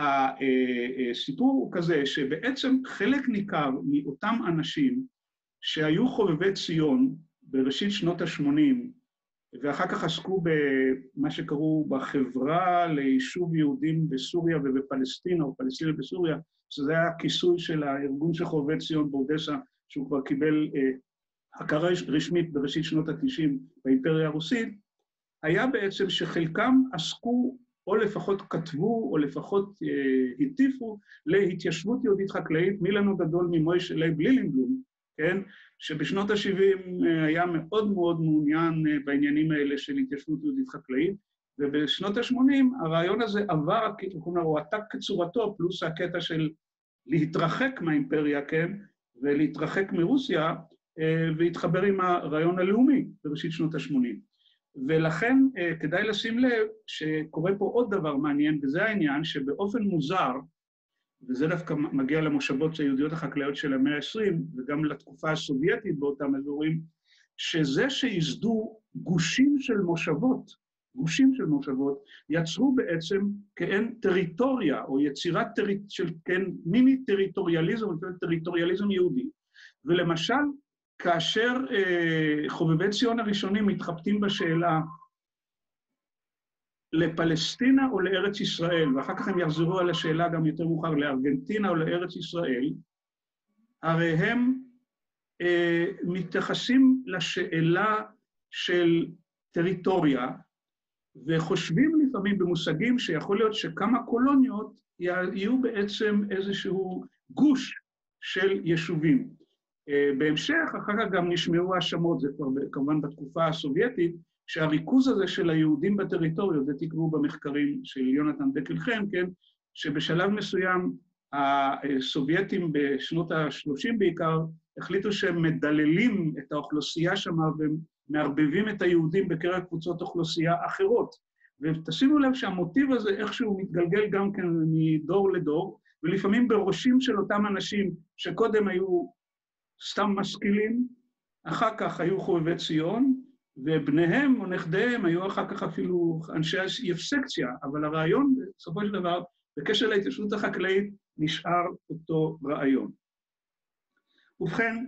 הסיפור הוא כזה שבעצם חלק ניכר מאותם אנשים שהיו חובבי ציון בראשית שנות ה-שמונים, ואחר כך עסקו במה שקראו בחברה ליישוב יהודים בסוריה ובפלסטינה, או פלסטינה בסוריה, שזה היה הכיסוי של הארגון של חובבי ציון באודסה, שהוא כבר קיבל אה, הכרה רשמית בראשית שנות ה-תשעים באימפריה הרוסית, היה בעצם שחלקם עסקו, או לפחות כתבו, או לפחות אה, הטיפו, להתיישבות יהודית חקלאית, מי לנו גדול ממוישה לייב לילינבלום, כן? שבשנות ה-שבעים היה מאוד מאוד מעוניין בעניינים האלה של התיישבות יהודית חקלאית, ובשנות ה-שמונים הרעיון הזה עבר, כלומר, הוא עתק כצורתו, פלוס הקטע של להתרחק מהאימפריה, כן? ולהתרחק מרוסיה, והתחבר עם הרעיון הלאומי בראשית שנות ה-שמונים. ולכן כדאי לשים לב שקורה פה עוד דבר מעניין, וזה העניין שבאופן מוזר, וזה דווקא מגיע למושבות היהודיות החקלאיות של המאה ה-עשרים, וגם לתקופה הסובייטית באותם אזורים, שזה שיסדו גושים של מושבות, גושים של מושבות, יצרו בעצם כאין טריטוריה, או יצירת טריט, של כאין מיני טריטוריאליזם, או טריטוריאליזם יהודי. ולמשל, כאשר אה, חובבי ציון הראשונים מתחבטים בשאלה, לפלסטינה או לארץ ישראל, ואחר כך הם יחזרו על השאלה גם יותר מאוחר, לארגנטינה או לארץ ישראל, הרי הם אה, מתייחסים לשאלה של טריטוריה, וחושבים לפעמים במושגים שיכול להיות שכמה קולוניות יהיו בעצם איזשהו גוש של יישובים. אה, בהמשך, אחר כך גם נשמעו האשמות, זה כבר כמובן בתקופה הסובייטית, שהריכוז הזה של היהודים בטריטוריות, זה תקראו במחקרים של יונתן דקלחן, כן, שבשלב מסוים הסובייטים בשנות ה-שלושים בעיקר, החליטו שהם מדללים את האוכלוסייה שם ומערבבים את היהודים בקרב קבוצות אוכלוסייה אחרות. ותשימו לב שהמוטיב הזה איכשהו מתגלגל גם כן מדור לדור, ולפעמים בראשים של אותם אנשים שקודם היו סתם משכילים, אחר כך היו חובבי ציון, ובניהם או נכדיהם היו אחר כך אפילו אנשי סקציה, אבל הרעיון, בסופו של דבר, בקשר להתיישבות החקלאית, נשאר אותו רעיון. ובכן,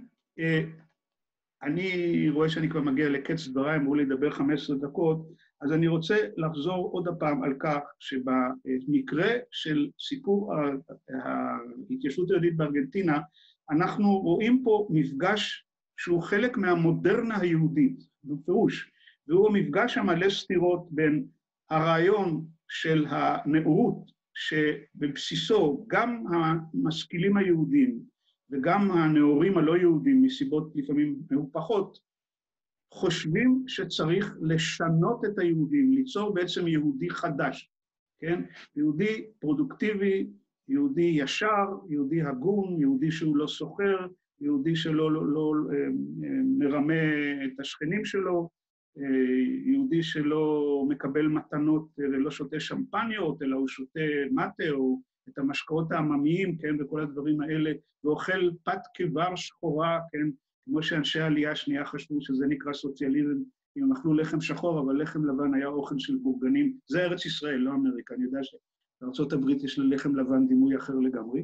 אני רואה שאני כבר מגיע לקץ דבריי, אמרו לי לדבר חמש עשרה דקות, אז אני רוצה לחזור עוד הפעם על כך שבמקרה של סיפור ההתיישבות היהודית בארגנטינה, אנחנו רואים פה מפגש שהוא חלק מהמודרנה היהודית, בפירוש, והוא המפגש המלא סתירות בין הרעיון של הנאורות, שבבסיסו גם המשכילים היהודים וגם הנאורים הלא יהודים, מסיבות לפעמים מהופכות, חושבים שצריך לשנות את היהודים, ליצור בעצם יהודי חדש, כן? יהודי פרודוקטיבי, יהודי ישר, יהודי הגון, יהודי שהוא לא סוחר, יהודי שלא לא, לא, מרמה את השכנים שלו, יהודי שלא מקבל מתנות ולא שותה שמפניות, אלא הוא שותה מטה או את המשקאות העממיים, כן, וכל הדברים האלה, ואוכל פת כבר שחורה, כן, כמו שאנשי העלייה השנייה חשבו שזה נקרא סוציאליזם, אם הם אכלו לחם שחור, אבל לחם לבן היה אוכל של בורגנים. זה ארץ ישראל, לא אמריקה, אני יודע שבארצות הברית יש ללחם לבן דימוי אחר לגמרי.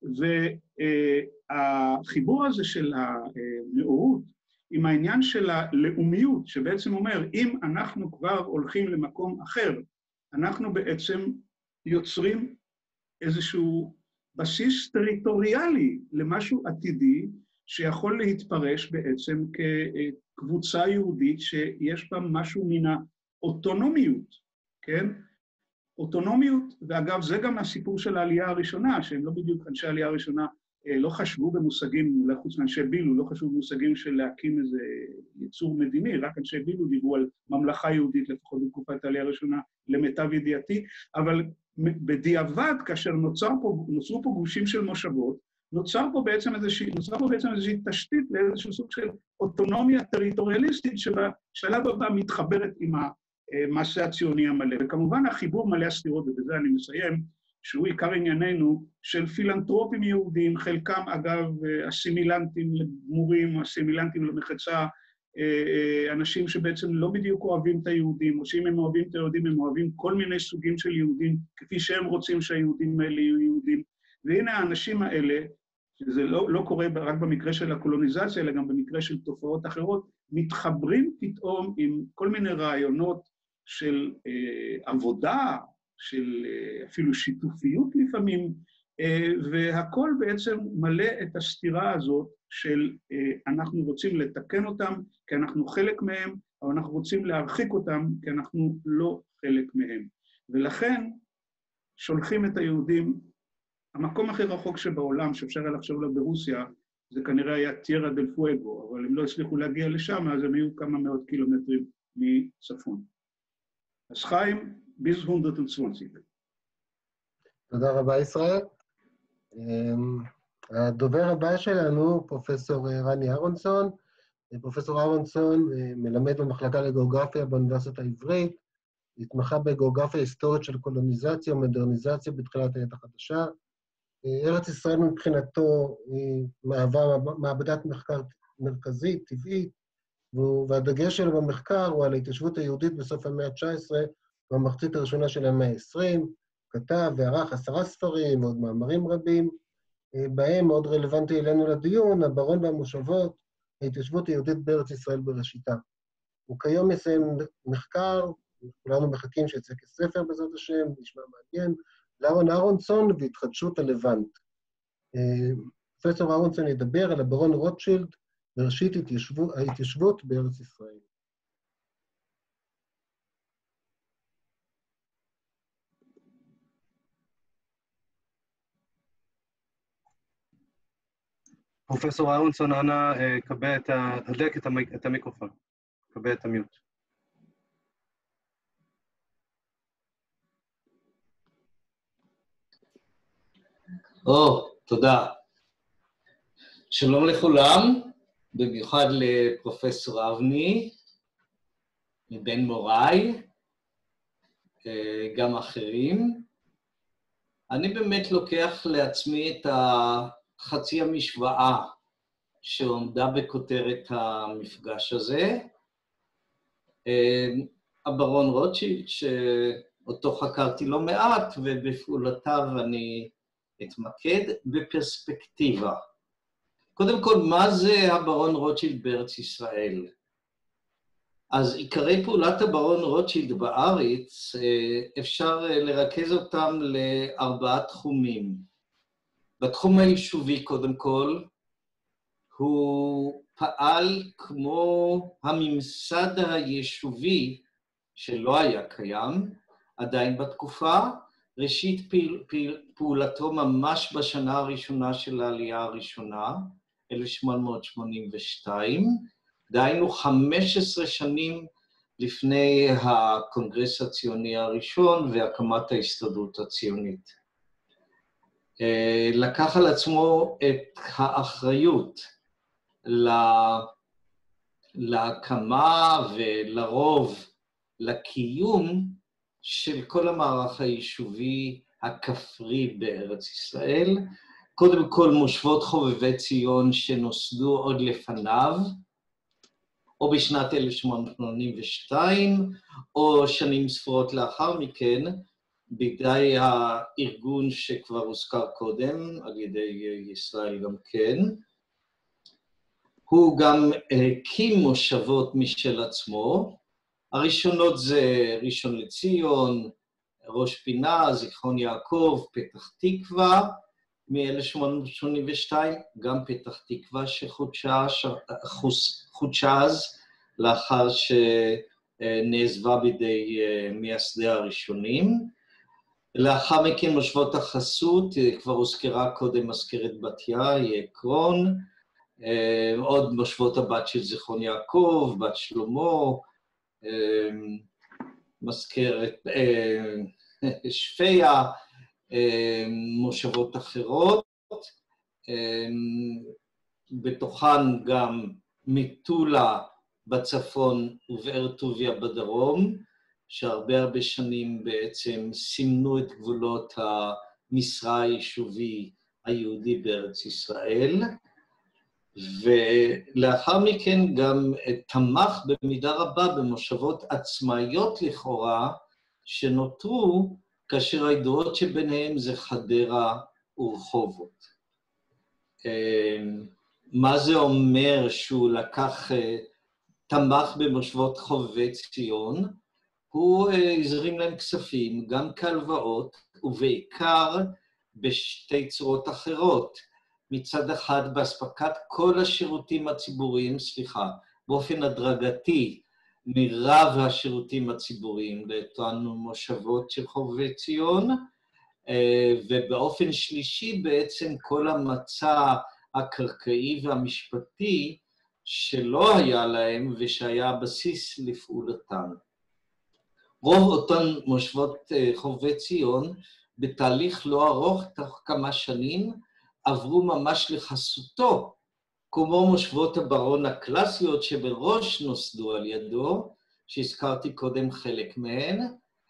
והחיבור הזה של הנאורות, עם העניין של הלאומיות, שבעצם אומר, אם אנחנו כבר הולכים למקום אחר, אנחנו בעצם יוצרים איזשהו בסיס טריטוריאלי למשהו עתידי, שיכול להתפרש בעצם כקבוצה יהודית שיש בה משהו מן האוטונומיות, כן? אוטונומיות, ואגב, זה גם הסיפור של העלייה הראשונה, שהם לא בדיוק אנשי העלייה הראשונה, לא חשבו במושגים, חוץ מאנשי בילו, לא חשבו במושגים של להקים איזה יצור מדיני, רק אנשי בילו דיברו על ממלכה יהודית, לפחות בתקופת העלייה הראשונה, למיטב ידיעתי, אבל בדיעבד, כאשר נוצר פה, נוצרו פה גושים של מושבות, נוצר פה בעצם איזושהי, נוצר פה בעצם איזושהי תשתית לאיזשהו סוג של אוטונומיה טריטוריאליסטית, שבשלב הבא מתחברת עם המעשה הציוני המלא. וכמובן החיבור מלא הסתירות, ובזה אני מסיים, שהוא עיקר ענייננו של פילנטרופים יהודים, חלקם אגב אסימילנטים לגמורים, אסימילנטים למחצה, אנשים שבעצם לא בדיוק אוהבים את היהודים, או שאם הם אוהבים את היהודים, הם אוהבים כל מיני סוגים של יהודים, כפי שהם רוצים שהיהודים האלה יהיו יהודים. והנה האנשים האלה, שזה לא, לא קורה רק במקרה של הקולוניזציה, אלא גם במקרה של תופעות אחרות, מתחברים פתאום עם כל מיני רעיונות של אה, עבודה, של אה, אפילו שיתופיות לפעמים, אה, והכל בעצם מלא את הסתירה הזאת של אה, אנחנו רוצים לתקן אותם, כי אנחנו חלק מהם, אבל אנחנו רוצים להרחיק אותם, כי אנחנו לא חלק מהם. ולכן שולחים את היהודים, המקום הכי רחוק שבעולם, שאפשר היה לחשוב עליו ברוסיה, זה כנראה היה טיירה דל פואגו, אבל הם לא הצליחו להגיע לשם, אז הם היו כמה מאות קילומטרים מצפון. אז חיים, ביז מאה ועשרים. תודה רבה, ישראל. הדובר הבא שלנו, פרופסור רני אהרונסון. פרופסור אהרונסון מלמד במחלקה לגיאוגרפיה באוניברסיטה העברית, התמחה בגיאוגרפיה היסטורית של קולוניזציה ומודרניזציה בתחילת העת החדשה. ארץ ישראל מבחינתו היא מהווה מעבדת מחקר מרכזית, טבעית, והדגש שלו במחקר הוא על ההתיישבות היהודית בסוף המאה ה-תשע עשרה, במחצית הראשונה של המאה ה-עשרים, כתב וערך עשרה ספרים, עוד מאמרים רבים, בהם מאוד רלוונטי אלינו לדיון, הברון והמושבות, ההתיישבות היהודית בארץ ישראל בראשיתה. הוא כיום מסיים מחקר, כולנו מחכים שיצא כספר בעזרת השם, נשמע מעניין, לארון אהרונסון והתחדשות הלבנט. פרופסור אהרונסון ידבר על הברון רוטשילד בראשית ההתיישבות בארץ ישראל. פרופסור אהרונסון, אנא, קבע את ה... הדלק את המיקרופון, קבע את המיוט. או, תודה. שלום לכולם, במיוחד לפרופסור אבני, מבין מוריי, גם אחרים. אני באמת לוקח לעצמי את החצי המשוואה שעומדה בכותרת המפגש הזה, הברון רוטשילד, שאותו חקרתי לא מעט, ובפעולותיו אני אתמקד בפרספקטיבה. קודם כל, מה זה הברון רוטשילד בארץ ישראל? אז עיקרי פעולת הברון רוטשילד בארץ, אפשר לרכז אותם לארבעה תחומים. בתחום היישובי, קודם כל, הוא פעל כמו הממסד היישובי שלא היה קיים, עדיין בתקופה, ראשית פעיל, פעיל, פעולתו ממש בשנה הראשונה של העלייה הראשונה, אלף שמונה מאות שמונים ושתיים, דהיינו חמש עשרה שנים לפני הקונגרס הציוני הראשון והקמת ההסתדרות הציונית. לקח על עצמו את האחריות להקמה ולרוב לקיום של כל המערך היישובי הכפרי בארץ ישראל, קודם כל מושבות חובבי ציון שנוסדו עוד לפניו, או בשנת אלף שמונה מאות שמונים ושתיים, או שנים ספורות לאחר מכן, בידי הארגון שכבר הוזכר קודם, על ידי ישראל גם כן. הוא גם הקים מושבות משל עצמו, הראשונות זה ראשון לציון, ראש פינה, זיכרון יעקב, פתח תקווה, מ-אלף שמונה מאות שמונים ושתיים, גם פתח תקווה שחודשה אז, לאחר שנעזבה בידי מייסדי הראשונים. לאחר מכן מושבות החסות, כבר הוזכרה קודם מזכרת בתיה, עקרון, עוד מושבות הבת של זיכרון יעקב, בת שלמה, מזכרת שפיה, מושבות אחרות, בתוכן גם מטולה בצפון ובאר טוביה בדרום, שהרבה הרבה שנים בעצם סימנו את גבולות המשרה היישובי היהודי בארץ ישראל, ולאחר מכן גם תמך במידה רבה במושבות עצמאיות לכאורה, שנותרו כאשר הידועות שביניהם זה חדרה ורחובות. מה זה אומר שהוא לקח, תמך במושבות חובבי ציון? הוא הזרים להם כספים, גם כהלוואות, ובעיקר בשתי צורות אחרות. מצד אחד, בהספקת כל השירותים הציבוריים, סליחה, באופן הדרגתי, מרב השירותים הציבוריים לאותן מושבות של חובבי ציון, ובאופן שלישי בעצם כל המצע הקרקעי והמשפטי שלא היה להם ושהיה בסיס לפעולתן. רוב אותן מושבות חובבי ציון, בתהליך לא ארוך, תוך כמה שנים, עברו ממש לחסותו, כמו מושבות הברון הקלאסיות שבראש נוסדו על ידו, שהזכרתי קודם חלק מהן,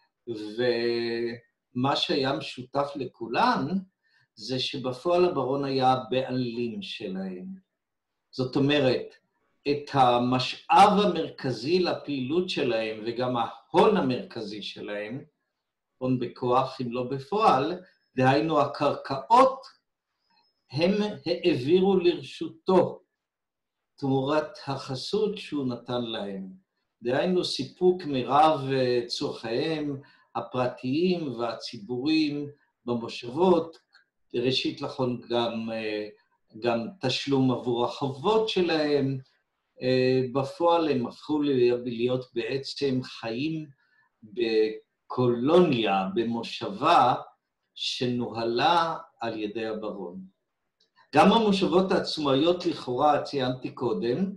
ומה שהיה משותף לכולן, זה שבפועל הברון היה הבעלים שלהם. זאת אומרת, את המשאב המרכזי לפעילות שלהם, וגם ההון המרכזי שלהם, הון בכוח אם לא בפועל, דהיינו הקרקעות, הם העבירו לרשותו תמורת החסות שהוא נתן להם. דהיינו סיפוק מרב צורכיהם הפרטיים והציבוריים במושבות, ראשית לכן גם, גם תשלום עבור החובות שלהם, בפועל הם הפכו להיות בעצם חיים בקולוניה, במושבה, שנוהלה על ידי הברון. גם המושבות העצמאיות לכאורה, ציינתי קודם,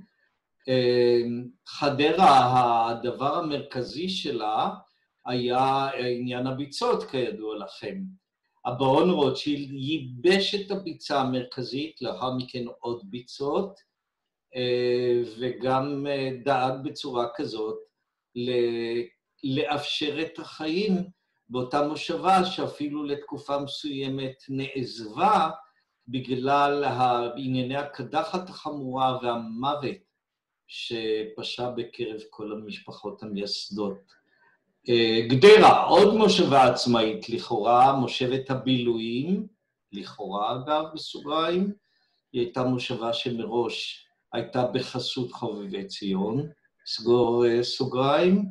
חדרה, הדבר המרכזי שלה היה עניין הביצות, כידוע לכם. הברון רוטשילד ייבש את הביצה המרכזית, לאחר מכן עוד ביצות, וגם דאג בצורה כזאת לאפשר את החיים באותה מושבה שאפילו לתקופה מסוימת נעזבה, בגלל ענייני הקדחת החמורה והמוות שפשה בקרב כל המשפחות המייסדות. גדרה, עוד מושבה עצמאית לכאורה, מושבת הבילויים, לכאורה אגב בסוגריים, היא הייתה מושבה שמראש הייתה בחסות חובבי ציון, סגור סוגריים.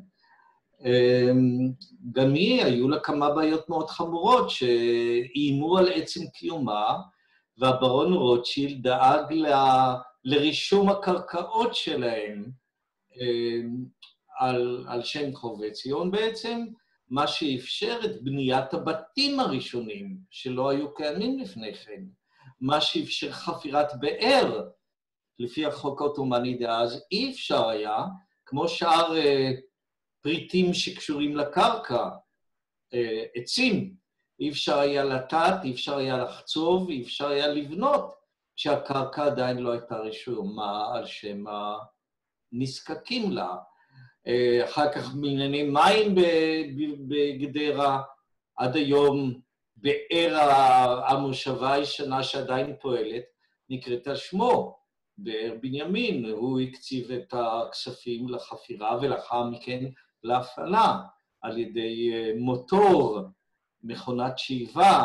גם היא, היו לה כמה בעיות מאוד חמורות שאיימו על עצם קיומה, והברון רוטשילד דאג ל... לרישום הקרקעות שלהם על, על שם חובבי ציון בעצם, מה שאפשר את בניית הבתים הראשונים, שלא היו קיימים לפני כן, מה שאפשר חפירת באר, לפי החוק העות'מאני דאז, אי אפשר היה, כמו שאר אה, פריטים שקשורים לקרקע, אה, עצים, אי אפשר היה לטעת, אי אפשר היה לחצוב, אי אפשר היה לבנות, כשהקרקע עדיין לא הייתה רשומה על שם הנזקקים לה. אחר כך מענייני מים בגדרה, עד היום באר המושבה הישנה שעדיין פועלת, נקראת על שמו, באר בנימין. הוא הקציב את הכספים לחפירה ולאחר מכן להפעלה על ידי מוטור, מכונת שאיבה,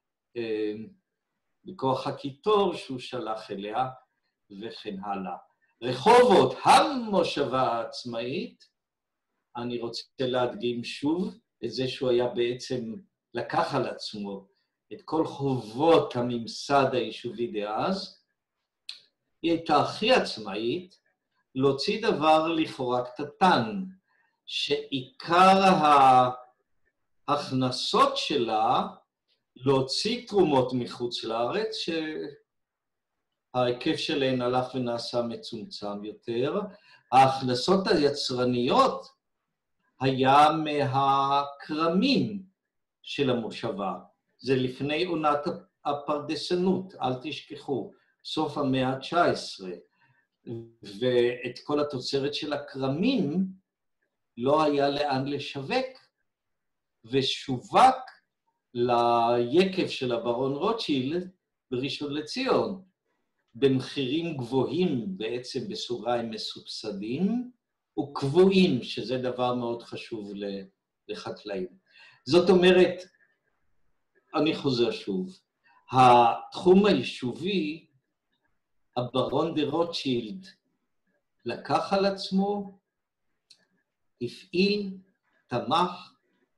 בכוח הקיטור שהוא שלח אליה וכן הלאה. רחובות, המושבה העצמאית, אני רוצה להדגים שוב את זה שהוא היה בעצם לקח על עצמו את כל חובות הממסד היישובי דאז, היא הייתה הכי עצמאית, להוציא דבר לכאורה קטן, שעיקר ההכנסות שלה להוציא תרומות מחוץ לארץ, שההיקף שלהן הלך ונעשה מצומצם יותר. ההכנסות היצרניות היה מהקרמים של המושבה. זה לפני עונת הפרדסנות, אל תשכחו, סוף המאה ה-תשע עשרה. ואת כל התוצרת של הקרמים לא היה לאן לשווק, ושווק ליקב של הברון רוטשילד בראשון לציון, במחירים גבוהים בעצם בסוגריים מסובסדים, וקבועים, שזה דבר מאוד חשוב לחקלאים. זאת אומרת, אני חוזר שוב, התחום היישובי, הברון דה רוטשילד לקח על עצמו, הפעיל, תמך,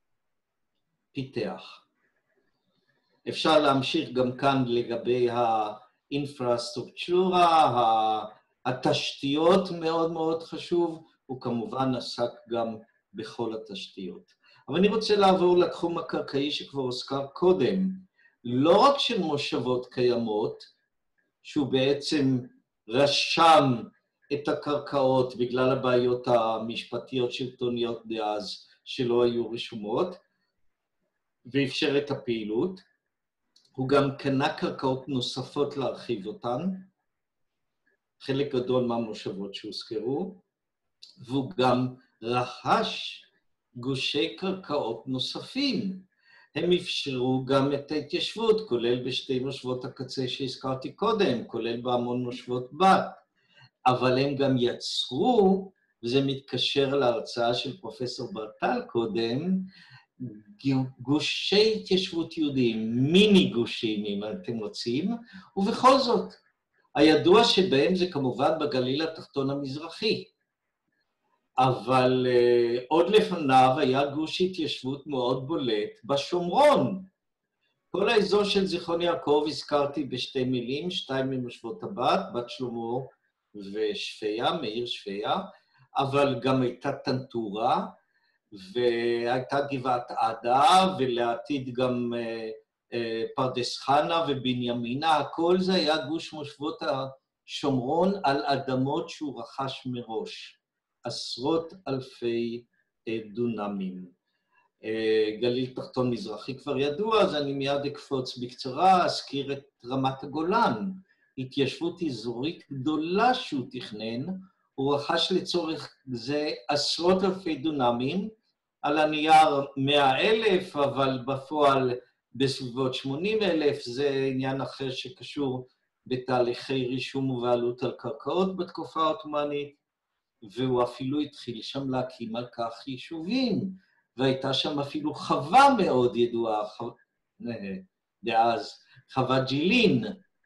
פיתח. אפשר להמשיך גם כאן לגבי האינפרסטרוקטורה, התשתיות מאוד מאוד חשוב, הוא כמובן עסק גם בכל התשתיות. אבל אני רוצה לעבור לתחום הקרקעי שכבר הוזכר קודם, לא רק של מושבות קיימות, שהוא בעצם רשם את הקרקעות בגלל הבעיות המשפטיות שלטוניות דאז שלא היו רשומות, ואפשר את הפעילות. הוא גם קנה קרקעות נוספות להרחיב אותן, חלק גדול מהמושבות שהוזכרו, והוא גם רכש גושי קרקעות נוספים. הם אפשרו גם את ההתיישבות, כולל בשתי מושבות הקצה שהזכרתי קודם, כולל בהמון מושבות בת, אבל הם גם יצרו, וזה מתקשר להרצאה של פרופסור ברטל קודם, גושי התיישבות יהודיים, מיני גושים אם אתם רוצים, ובכל זאת, הידוע שבהם זה כמובן בגליל התחתון המזרחי, אבל uh, עוד לפניו היה גוש התיישבות מאוד בולט בשומרון. כל האזור של זיכרון יעקב הזכרתי בשתי מילים, שתיים ממושבות הבת, בת שלמה ושפיה, מאיר שפיה, אבל גם הייתה טנטורה, והייתה גבעת עדה, ולעתיד גם uh, uh, פרדס חנה ובנימינה, הכל זה היה גוש מושבות השומרון על אדמות שהוא רכש מראש. עשרות אלפי דונמים. גליל תחתון מזרחי כבר ידוע, אז אני מיד אקפוץ בקצרה, אזכיר את רמת הגולן, התיישבות אזורית גדולה שהוא תכנן, הוא רכש לצורך זה עשרות אלפי דונמים, על הנייר מאה אלף, אבל בפועל בסביבות שמונים אלף, זה עניין אחר שקשור בתהליכי רישום ובעלות על קרקעות בתקופה העות'מאנית. והוא אפילו התחיל שם להקים על כך יישובים, והייתה שם אפילו חווה מאוד ידועה, דאז חוות ג'ילין,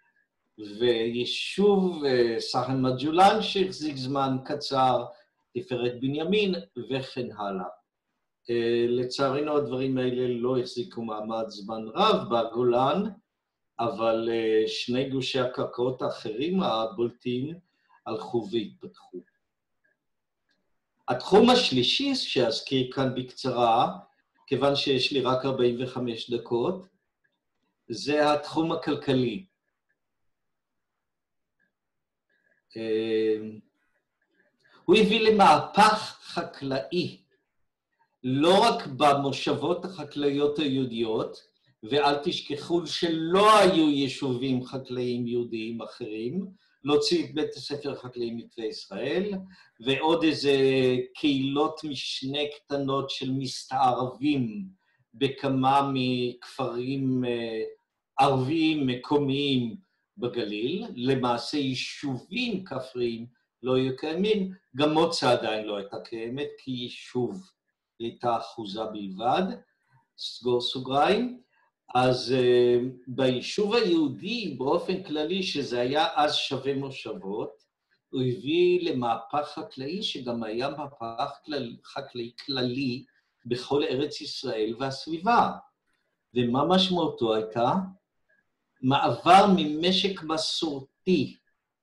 ויישוב סחן מג'ולן שהחזיק זמן קצר, תפארת בנימין וכן הלאה. לצערנו הדברים האלה לא החזיקו מעמד זמן רב בגולן, אבל שני גושי הקרקעות האחרים הבולטים הלכו והתפתחו. התחום השלישי שאזכיר כאן בקצרה, כיוון שיש לי רק ארבעים וחמש דקות, זה התחום הכלכלי. הוא הביא למהפך חקלאי, לא רק במושבות החקלאיות היהודיות, ואל תשכחו שלא היו יישובים חקלאיים יהודיים אחרים, להוציא את בית הספר החקלאי מקווה ישראל, ועוד איזה קהילות משנה קטנות של מסתערבים בכמה מכפרים ערביים מקומיים בגליל, למעשה יישובים כפריים לא היו קיימים, גם מוצא עדיין לא הייתה קיימת, כי יישוב הייתה אחוזה בלבד, סגור סוגריים. אז uh, ביישוב היהודי, באופן כללי, שזה היה אז שווה מושבות, הוא הביא למהפך חקלאי, שגם היה מהפך כלל, חקלאי כללי בכל ארץ ישראל והסביבה. ומה משמעותו הייתה? מעבר ממשק מסורתי,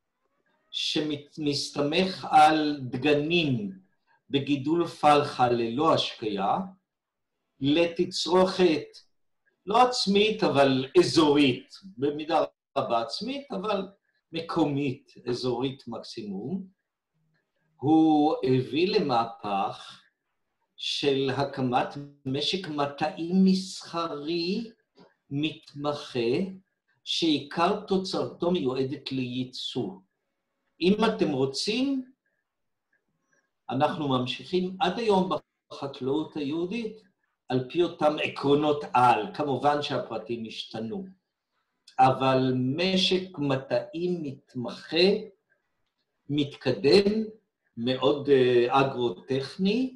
שמסתמך על דגנים בגידול פלחה ללא השקיה, לתצרוכת לא עצמית, אבל אזורית, במידה רבה עצמית, אבל מקומית, אזורית מקסימום. הוא הביא למהפך של הקמת משק מטעים מסחרי מתמחה, שעיקר תוצרתו מיועדת לייצוא. אם אתם רוצים, אנחנו ממשיכים עד היום בחקלאות היהודית, על פי אותם עקרונות על, כמובן שהפרטים השתנו. אבל משק מטעים מתמחה, מתקדם, מאוד אגרוטכני,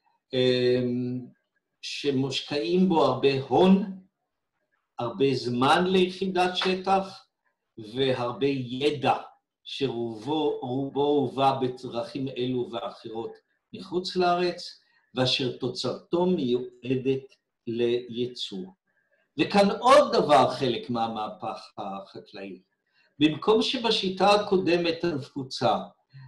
שמושקעים בו הרבה הון, הרבה זמן ליחידת שטח, והרבה ידע שרובו רובו הובא בדרכים אלו ואחרות מחוץ לארץ, ואשר תוצרתו מיועדת לייצוא. וכאן עוד דבר חלק מהמהפך החקלאי. במקום שבשיטה הקודמת הנפוצה,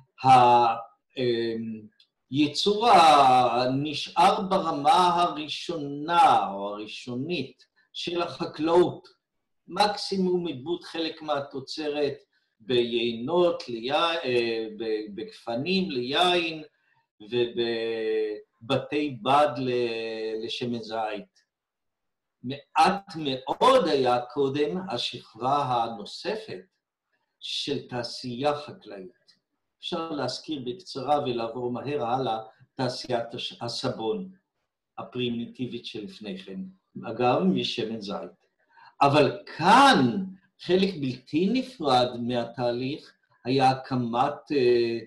הייצור נשאר ברמה הראשונה או הראשונית של החקלאות, מקסימום עיבוד חלק מהתוצרת ביינות, בגפנים ליין ובבתי בד לשמן זית. מעט מאוד היה קודם השכבה הנוספת של תעשייה חקלאית. אפשר להזכיר בקצרה ולעבור מהר הלאה תעשיית הסבון הפרימיטיבית שלפני כן, אגב משמן זית. אבל כאן חלק בלתי נפרד מהתהליך היה הקמת אה,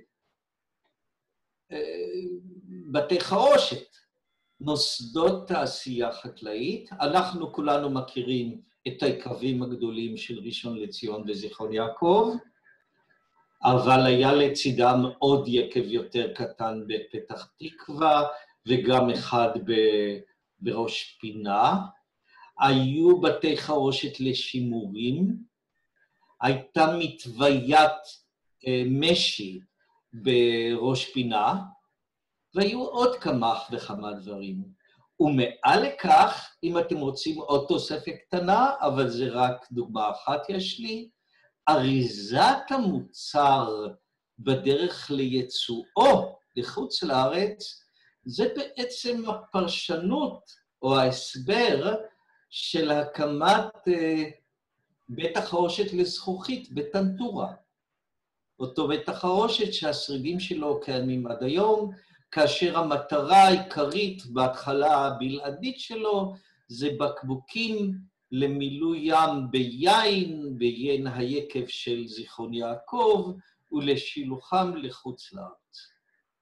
אה, בתי חרושת, מוסדות תעשייה חקלאית. אנחנו כולנו מכירים את היקבים הגדולים של ראשון לציון וזיכרון יעקב, אבל היה לצידם עוד יקב יותר קטן בפתח תקווה, וגם אחד בראש פינה. היו בתי חרושת לשימורים, הייתה מתוויית משי בראש פינה, והיו עוד כמה וכמה דברים. ומעל לכך, אם אתם רוצים עוד תוספת קטנה, אבל זה רק דוגמה אחת יש לי, אריזת המוצר בדרך לייצואו לחוץ לארץ, זה בעצם הפרשנות או ההסבר של הקמת בית החרושת לזכוכית בטנטורה. אותו בית החרושת שהשרידים שלו קיימים עד היום, כאשר המטרה העיקרית בהתחלה הבלעדית שלו זה בקבוקים למילוי ים ביין, ביין היקב של זיכרון יעקב, ולשילוחם לחוץ לארץ.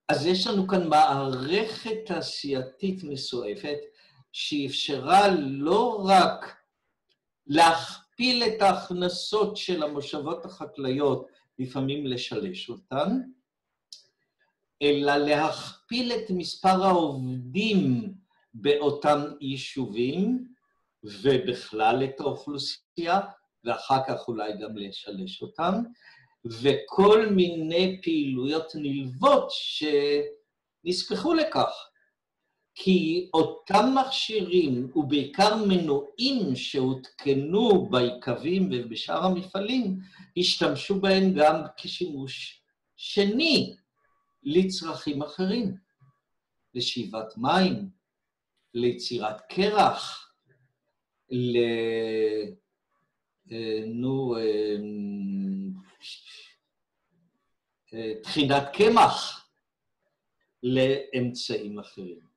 אז יש לנו כאן מערכת תעשייתית מסועפת, שאפשרה לא רק להכפיל את ההכנסות של המושבות החקלאיות, לפעמים לשלש אותן, אלא להכפיל את מספר העובדים באותם יישובים, ובכלל את האוכלוסייה, ואחר כך אולי גם לשלש אותם, וכל מיני פעילויות נלוות שנספחו לכך. כי אותם מכשירים, ובעיקר מנועים שהותקנו ביקבים ובשאר המפעלים, השתמשו בהם גם כשימוש שני לצרכים אחרים, לשאיבת מים, ליצירת קרח, ל... נו, תחינת קמח, לאמצעים אחרים.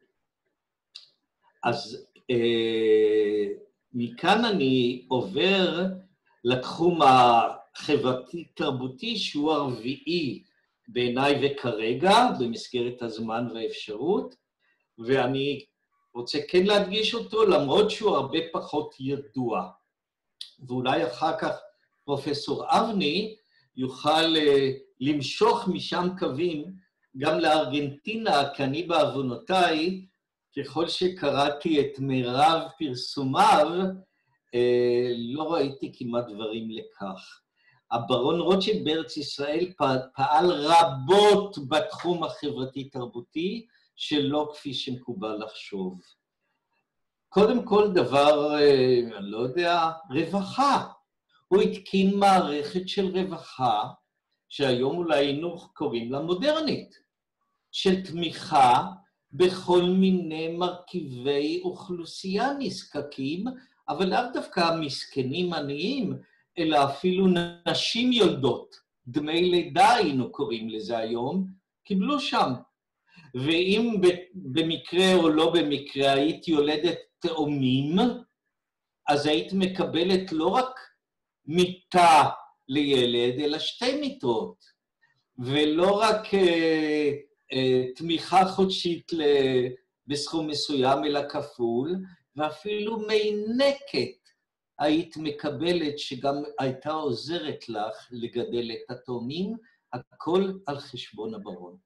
אז אה, מכאן אני עובר לתחום החברתי-תרבותי, שהוא הרביעי בעיניי וכרגע, במסגרת הזמן והאפשרות, ואני רוצה כן להדגיש אותו, למרות שהוא הרבה פחות ידוע. ואולי אחר כך פרופסור אבני יוכל אה, למשוך משם קווים גם לארגנטינה, כי אני בעוונותיי, ככל שקראתי את מירב פרסומיו, אה, לא ראיתי כמעט דברים לכך. הברון רוטשילד בארץ ישראל פעל רבות בתחום החברתי-תרבותי, שלא כפי שמקובל לחשוב. קודם כל דבר, אה, אני לא יודע, רווחה. הוא התקין מערכת של רווחה, שהיום אולי היינו קוראים לה מודרנית, של תמיכה, בכל מיני מרכיבי אוכלוסייה נזקקים, אבל לאו דווקא מסכנים עניים, אלא אפילו נשים יולדות, דמי לידה היינו קוראים לזה היום, קיבלו שם. ואם במקרה או לא במקרה היית יולדת תאומים, אז היית מקבלת לא רק מיטה לילד, אלא שתי מיטות, ולא רק תמיכה חודשית בסכום מסוים אלא כפול, ואפילו מינקת היית מקבלת שגם הייתה עוזרת לך לגדל את התאומים, הכל על חשבון הברון.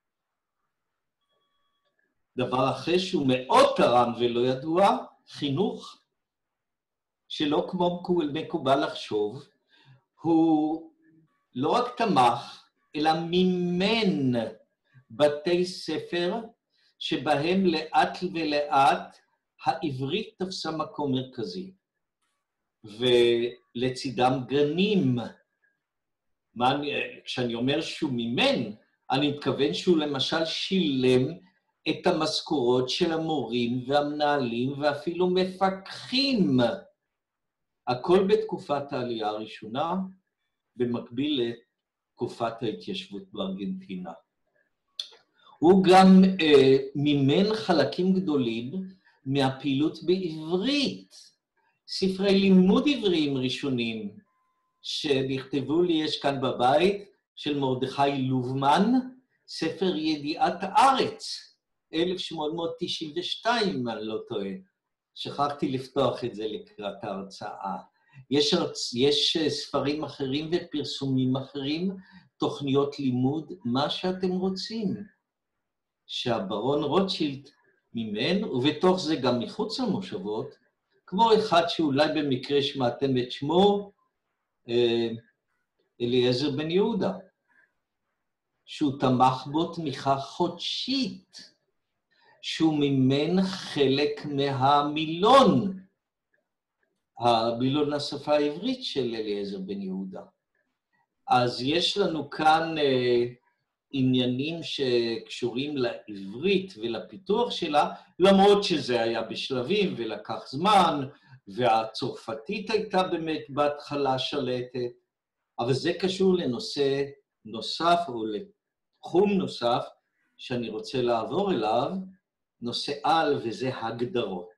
דבר אחר שהוא מאוד תרם ולא ידוע, חינוך, שלא כמו מקובל לחשוב, הוא לא רק תמך, אלא מימן בתי ספר שבהם לאט ולאט העברית תפסה מקום מרכזי. ולצידם גנים. מה, כשאני אומר שהוא מימן, אני מתכוון שהוא למשל שילם את המשכורות של המורים והמנהלים ואפילו מפקחים. הכל בתקופת העלייה הראשונה, במקביל לתקופת ההתיישבות בארגנטינה. הוא גם אה, מימן חלקים גדולים מהפעילות בעברית. ספרי לימוד עבריים ראשונים שנכתבו לי, יש כאן בבית, של מרדכי לובמן, ספר ידיעת הארץ, אלף שמונה מאות תשעים ושתיים, אם אני לא טועה. שכחתי לפתוח את זה לקראת ההרצאה. יש, יש ספרים אחרים ופרסומים אחרים, תוכניות לימוד, מה שאתם רוצים. שהברון רוטשילד מימן, ובתוך זה גם מחוץ למושבות, כמו אחד שאולי במקרה שמעתם את שמו, אליעזר בן יהודה, שהוא תמך בו תמיכה חודשית, שהוא מימן חלק מהמילון, המילון השפה העברית של אליעזר בן יהודה. אז יש לנו כאן אה, עניינים שקשורים לעברית ולפיתוח שלה, למרות שזה היה בשלבים ולקח זמן, והצרפתית הייתה באמת בהתחלה שלטת, אבל זה קשור לנושא נוסף או לתחום נוסף שאני רוצה לעבור אליו, נושא על, וזה הגדרות.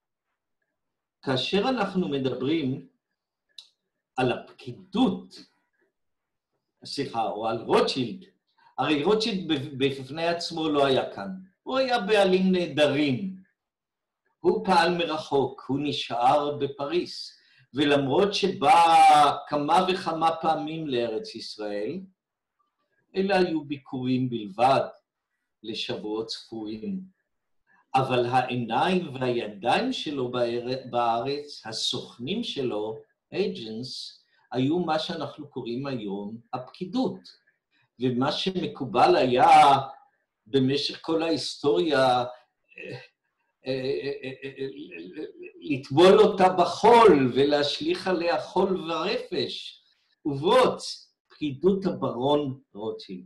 כאשר אנחנו מדברים על הפקידות, סליחה, או על רוטשילד, הרי רוטשילד בפני עצמו לא היה כאן, הוא היה בעלים נהדרים. הוא פעל מרחוק, הוא נשאר בפריס, ולמרות שבא כמה וכמה פעמים לארץ ישראל, אלה היו ביקורים בלבד לשבועות ספורים. אבל העיניים והידיים שלו בארץ, הסוכנים שלו, agents, היו מה שאנחנו קוראים היום הפקידות. ומה שמקובל היה במשך כל ההיסטוריה, לטבול אותה בחול ולהשליך עליה חול ורפש, ובוץ, פקידות הברון רוטשילד.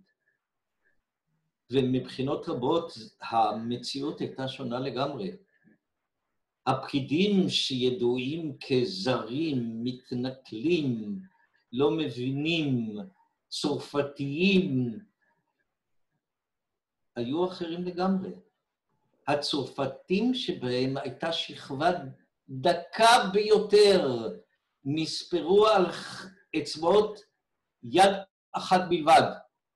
ומבחינות רבות המציאות הייתה שונה לגמרי. הפקידים שידועים כזרים, מתנכלים, לא מבינים, צרפתיים, היו אחרים לגמרי. הצרפתים שבהם הייתה שכבה דקה ביותר, נספרו על אצבעות יד אחת בלבד.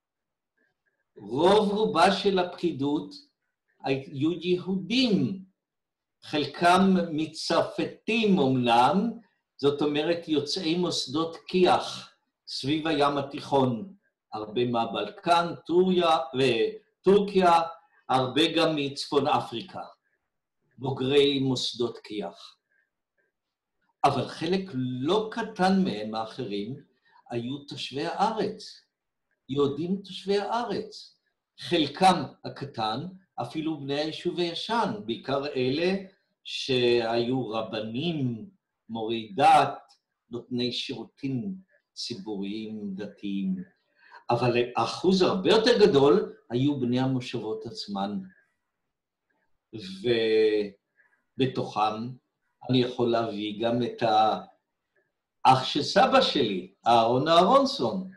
רוב רובה של הפקידות היו יהודים, חלקם מצרפתים אמנם, זאת אומרת יוצאי מוסדות כי"ח סביב הים התיכון, הרבה מהבלקן, טוריה וטורקיה, הרבה גם מצפון אפריקה, בוגרי מוסדות כי"ח. אבל חלק לא קטן מהם האחרים היו תושבי הארץ, יהודים תושבי הארץ. חלקם הקטן, אפילו בני היישוב הישן, בעיקר אלה שהיו רבנים, מורי דת, נותני שירותים ציבוריים דתיים. אבל אחוז הרבה יותר גדול היו בני המושבות עצמן. ובתוכם אני יכול להביא גם את האח של סבא שלי, אהרון אהרונסון,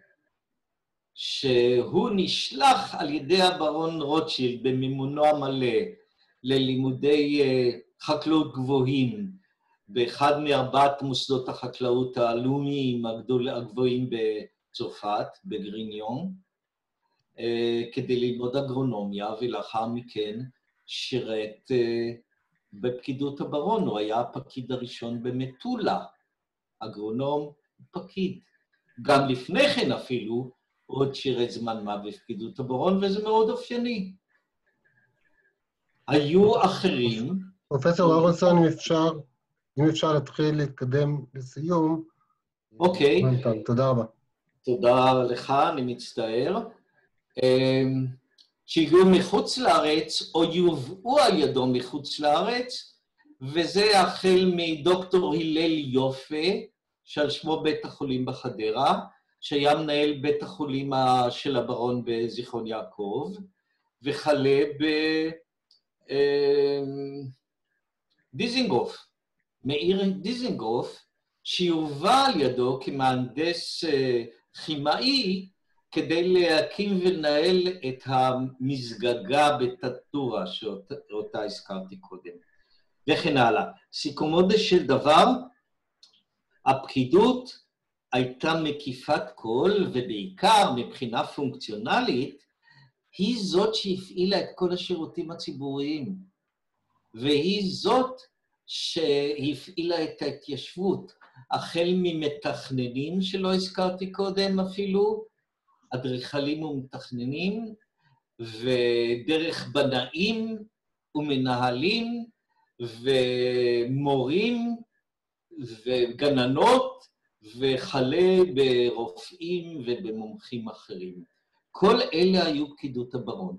שהוא נשלח על ידי הברון רוטשילד במימונו המלא ללימודי חקלאות גבוהים באחד מארבעת מוסדות החקלאות הלאומיים הגבוהים בצרפת, בגריניון, כדי ללמוד אגרונומיה, ולאחר מכן שירת בפקידות הברון. הוא היה הפקיד הראשון במטולה, אגרונום פקיד. גם לפני כן אפילו, עוד שירת זמן מה בפקידות הברון, וזה מאוד אופייני. היו אחרים... פרופסור אהרונסון, אם אפשר, אם אפשר להתחיל להתקדם לסיום. אוקיי. תודה רבה. תודה לך, אני מצטער. שהגיעו מחוץ לארץ, או יובאו על ידו מחוץ לארץ, וזה החל מדוקטור הלל יופה, שעל שמו בית החולים בחדרה, שהיה מנהל בית החולים של הברון בזיכרון יעקב, וחלה בדיזינגוף, מאיר דיזינגוף, שיובא על ידו כמהנדס כימאי, כדי להקים ולנהל את המסגגה בטטורה שאותה הזכרתי קודם. וכן הלאה. סיכומו של דבר, הפקידות הייתה מקיפת כל, ובעיקר מבחינה פונקציונלית, היא זאת שהפעילה את כל השירותים הציבוריים, והיא זאת שהפעילה את ההתיישבות, החל ממתכננים שלא הזכרתי קודם אפילו, אדריכלים ומתכננים, ודרך בנאים ומנהלים, ומורים וגננות, וכלה ברופאים ובמומחים אחרים. כל אלה היו פקידות הברון.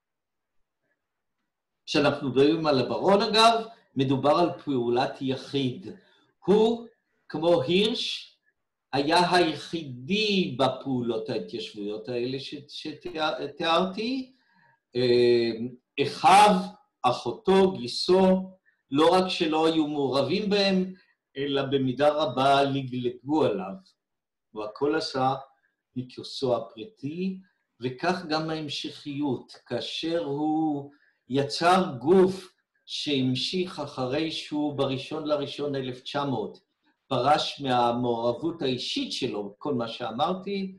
כשאנחנו מדברים על הברון אגב, מדובר על פעולת יחיד. הוא, כמו הירש, היה היחידי בפעולות ההתיישבויות האלה שתיארתי. אחיו, אחותו, גיסו, לא רק שלא היו מעורבים בהם, אלא במידה רבה לגלגו עליו. והכל עשה מכיסו הפרטי, וכך גם ההמשכיות, כאשר הוא יצר גוף שהמשיך אחרי שהוא בראשון לראשון אלף תשע מאות, פרש מהמעורבות האישית שלו, כל מה שאמרתי,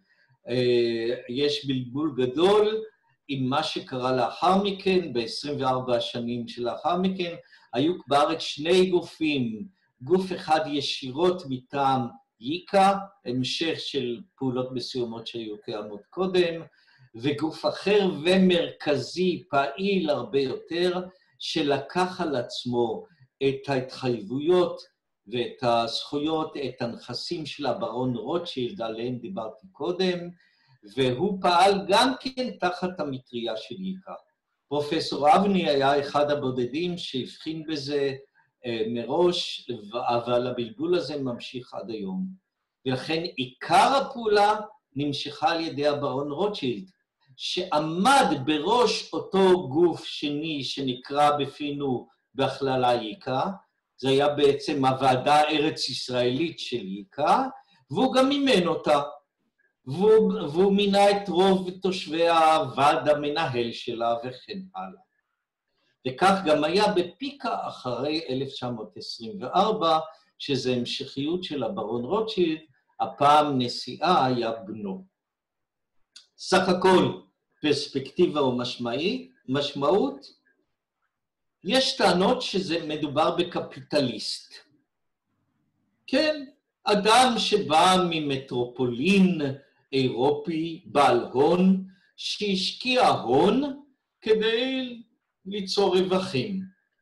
יש בלבול גדול עם מה שקרה לאחר מכן, ב-עשרים וארבע השנים שלאחר מכן, היו בארץ שני גופים, גוף אחד ישירות מטעם ייקה, המשך של פעולות מסוימות שהיו קיימות קודם, וגוף אחר ומרכזי, פעיל הרבה יותר, שלקח על עצמו את ההתחייבויות ואת הזכויות, את הנכסים של הברון רוטשילד, עליהם דיברתי קודם, והוא פעל גם כן תחת המטריה של ייקה. פרופסור אבני היה אחד הבודדים שהבחין בזה מראש, אבל הבלבול הזה ממשיך עד היום. ולכן עיקר הפעולה נמשכה על ידי הברון רוטשילד, שעמד בראש אותו גוף שני שנקרא בפינו בהכללה ייקה, זה היה בעצם הוועדה הארץ-ישראלית של ייקה, והוא גם מימן אותה, והוא, והוא מינה את רוב תושבי הוועד המנהל שלה וכן הלאה. וכך גם היה בפיקה אחרי אלף תשע מאות עשרים וארבע, שזה המשכיות של הברון רוטשילד, הפעם נשיאה היה בנו. סך הכל פרספקטיבה או משמעי, משמעות, יש טענות שזה מדובר בקפיטליסט. כן, אדם שבא ממטרופולין אירופי בעל הון, שהשקיע הון כדי ליצור רווחים.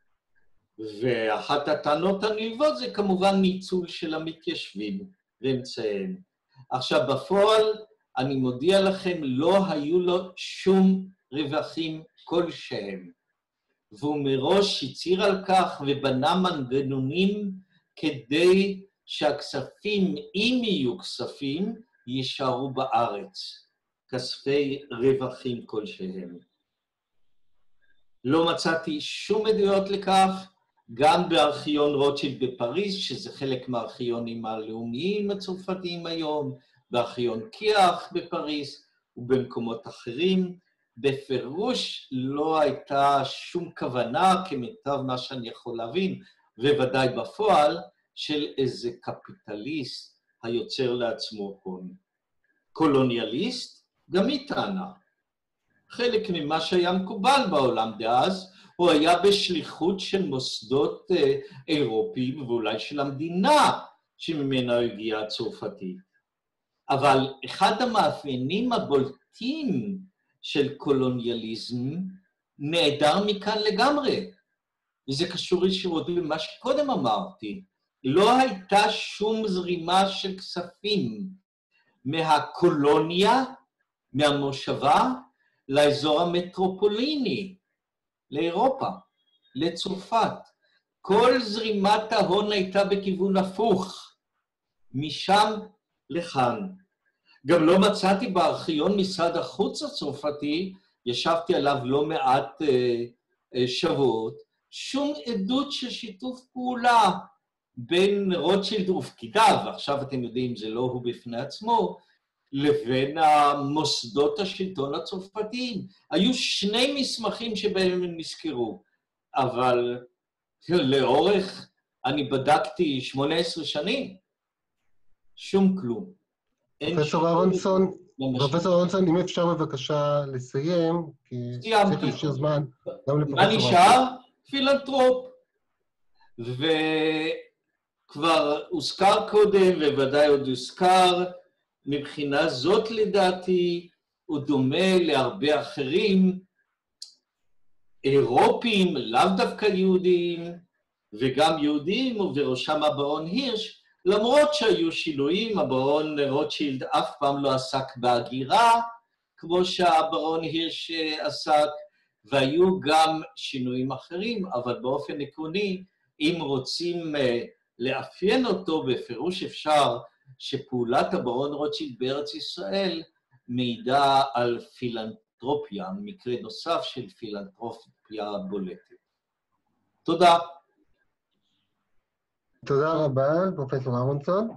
ואחת הטענות הנלוות זה כמובן ניצול של המתיישבים ואמצעיהם. עכשיו בפועל, אני מודיע לכם, לא היו לו שום רווחים כלשהם. והוא מראש הצהיר על כך ובנה מנגנונים כדי שהכספים, אם יהיו כספים, יישארו בארץ. כספי רווחים כלשהם. לא מצאתי שום עדויות לכך, גם בארכיון רוטשילד בפריז, שזה חלק מהארכיונים הלאומיים הצרפתיים היום, בארכיון קיאח בפריז ובמקומות אחרים, בפירוש לא הייתה שום כוונה, כמיטב מה שאני יכול להבין, וודאי בפועל, של איזה קפיטליסט היוצר לעצמו הון. קולוניאליסט, גם היא טענה. חלק ממה שהיה מקובל בעולם דאז, הוא היה בשליחות של מוסדות אירופיים, ואולי של המדינה שממנה הגיעה הצרפתית. אבל אחד המאפיינים הבולטים של קולוניאליזם נעדר מכאן לגמרי. וזה קשור ישירות למה שקודם אמרתי. לא הייתה שום זרימה של כספים מהקולוניה, מהמושבה, לאזור המטרופוליני, לאירופה, לצרפת. כל זרימת ההון הייתה בכיוון הפוך, משם לכאן. גם לא מצאתי בארכיון משרד החוץ הצרפתי, ישבתי עליו לא מעט אה, אה, שבועות, שום עדות של שיתוף פעולה בין רוטשילד ופקידיו, ועכשיו אתם יודעים, זה לא הוא בפני עצמו, לבין המוסדות השלטון הצרפתיים. היו שני מסמכים שבהם הם נזכרו, אבל לאורך, אני בדקתי שמונה עשרה שנים, שום כלום. פרופסור אהרונסון, פרופסור אהרונסון, אם אפשר בבקשה לסיים, כי צריך להשאיר זמן גם לפרופסור אהרונסון. מה נשאר? פילנטרופ. וכבר הוזכר קודם, ובוודאי עוד הוזכר, מבחינה זאת לדעתי, הוא דומה להרבה אחרים, אירופים, לאו דווקא יהודים, וגם יהודים, ובראשם הברון הירש, למרות שהיו שינויים, הברון רוטשילד אף פעם לא עסק בהגירה, כמו שהברון הירש עסק, והיו גם שינויים אחרים, אבל באופן עקרוני, אם רוצים לאפיין אותו, בפירוש אפשר שפעולת הברון רוטשילד בארץ ישראל מעידה על פילנטרופיה, מקרה נוסף של פילנטרופיה בולטת. תודה. תודה רבה, פרופסור אהרונסון.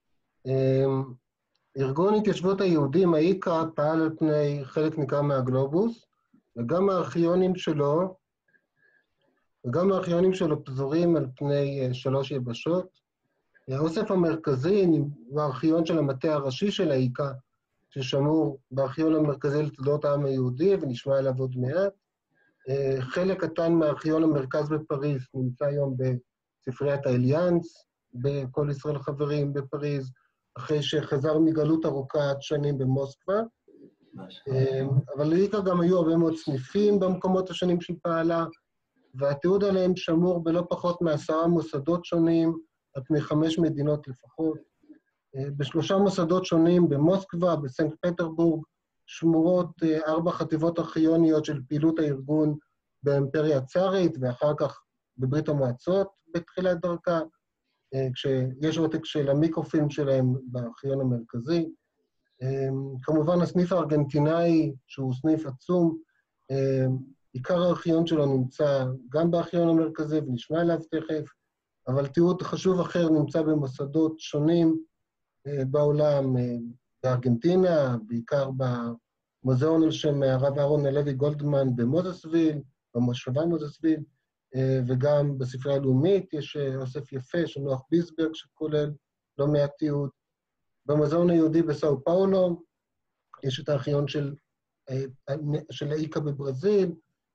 ארגון התיישבות היהודים, האיקה, פעל על פני חלק ניכר מהגלובוס, וגם הארכיונים שלו, וגם הארכיונים שלו פזורים על פני שלוש יבשות. האוסף המרכזי הוא הארכיון של המטה הראשי של האיקה, ששמור בארכיון המרכזי לתולדות העם היהודי, ונשמע עליו עוד מעט. חלק קטן מהארכיון המרכז בפריז נמצא היום בספריית האליאנס, בכל ישראל חברים בפריז, אחרי שחזר מגלות ארוכת שנים במוסקבה. אבל לאיקה גם היו הרבה מאוד סניפים במקומות השונים שהיא פעלה, והתיעוד עליהם שמור בלא פחות מעשרה מוסדות שונים, עד מחמש מדינות לפחות. בשלושה מוסדות שונים, במוסקבה, בסנט פטרבורג, שמורות ארבע חטיבות ארכיוניות של פעילות הארגון באימפריה הצארית, ואחר כך בברית המועצות בתחילת דרכה, כשיש עותק של המיקרופילם שלהם בארכיון המרכזי. כמובן, הסניף הארגנטינאי, שהוא סניף עצום, עיקר הארכיון שלו נמצא גם בארכיון המרכזי, ונשמע עליו תכף, אבל תיעוד חשוב אחר נמצא במוסדות שונים בעולם, בארגנטינה, בעיקר במוזיאון על שם הרב אהרון הלוי גולדמן במוזסוויל, במושבה מוזסוויל, וגם בספרייה הלאומית יש אוסף יפה של נוח ביסברג שכולל לא מעט תיעוד. במוזיאון היהודי בסאו פאולו יש את הארכיון של, של האיקה בברזיל,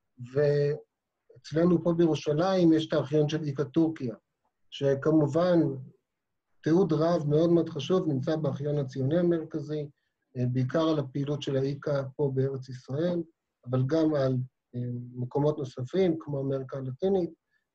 ואצלנו פה בירושלים יש את הארכיון של איקה טורקיה, שכמובן תיעוד רב מאוד מאוד חשוב נמצא בארכיון הציוני המרכזי, בעיקר על הפעילות של האיקה פה בארץ ישראל, אבל גם על מקומות נוספים, כמו אמריקה הלטינית.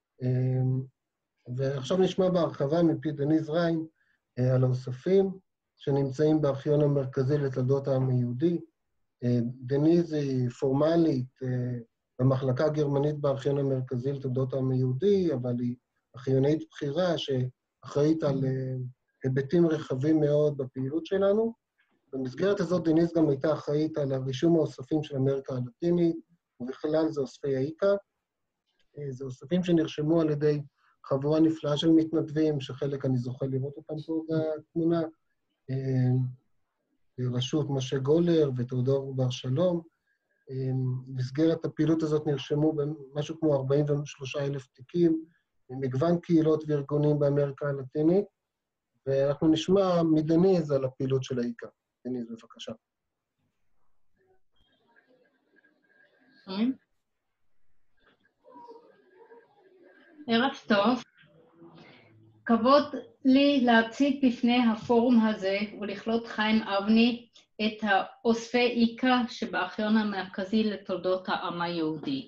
ועכשיו נשמע בהרחבה מפי דניז ריין על האוספים שנמצאים בארכיון המרכזי לתולדות העם היהודי. דניז היא פורמלית במחלקה הגרמנית בארכיון המרכזי לתולדות העם היהודי, אבל היא ארכיונאית בכירה שאחראית על היבטים רחבים מאוד בפעילות שלנו. במסגרת הזאת דניז גם הייתה אחראית על הרישום האוספים של אמריקה הלטינית, ובכלל זה אוספי האיקה. זה אוספים שנרשמו על ידי חבורה נפלאה של מתנדבים, שחלק אני זוכה לראות אותם פה בתמונה, בראשות משה גולר ותיאודור בר שלום. במסגרת הפעילות הזאת נרשמו במשהו כמו ארבעים ושלושה אלף תיקים, ממגוון קהילות וארגונים באמריקה הלטינית, ואנחנו נשמע מדניז על הפעילות של האיקה. דניז, בבקשה. ערב טוב. כבוד לי להציג בפני הפורום הזה ולכלול חיים אבני את האוספי איקה שבארכיון המרכזי לתולדות העם היהודי.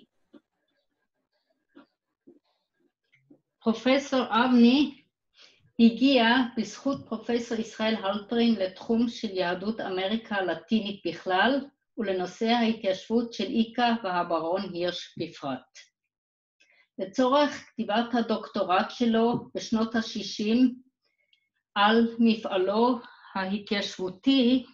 פרופסור אבני הגיע בזכות פרופסור ישראל הלפרין לתחום של יהדות אמריקה הלטינית בכלל, ולנושא ההתיישבות של איקה והברון הירש בפרט. לצורך כתיבת הדוקטורט שלו בשנות ה-שישים על מפעלו ההתיישבותי,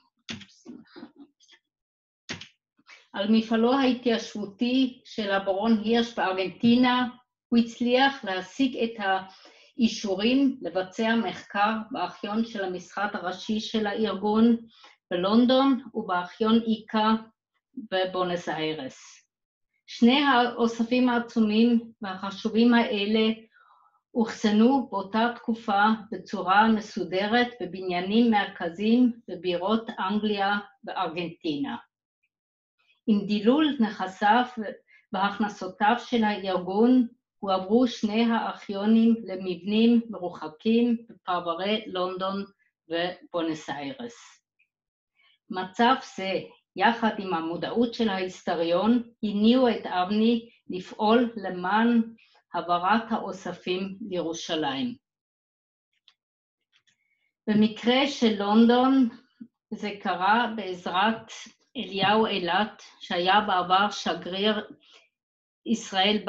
על מפעלו ההתיישבותי של הברון הירש בארגנטינה, הוא הצליח להשיג את האישורים לבצע מחקר בארכיון של המשרד הראשי של הארגון בלונדון ובארכיון איקה בבונוס איירס. שני האוספים העצומים והחשובים האלה הוחסנו באותה תקופה בצורה מסודרת בבניינים מרכזיים בבירות אנגליה וארגנטינה. עם דילול נכסיו והכנסותיו של הארגון הועברו שני הארכיונים למבנים מרוחקים בפרברי לונדון ובונוס איירס. מצב זה, יחד עם המודעות של ההיסטוריון, הניעו את אבני לפעול למען העברת האוספים לירושלים. במקרה של לונדון זה קרה בעזרת אליהו אילת, שהיה בעבר שגריר ישראל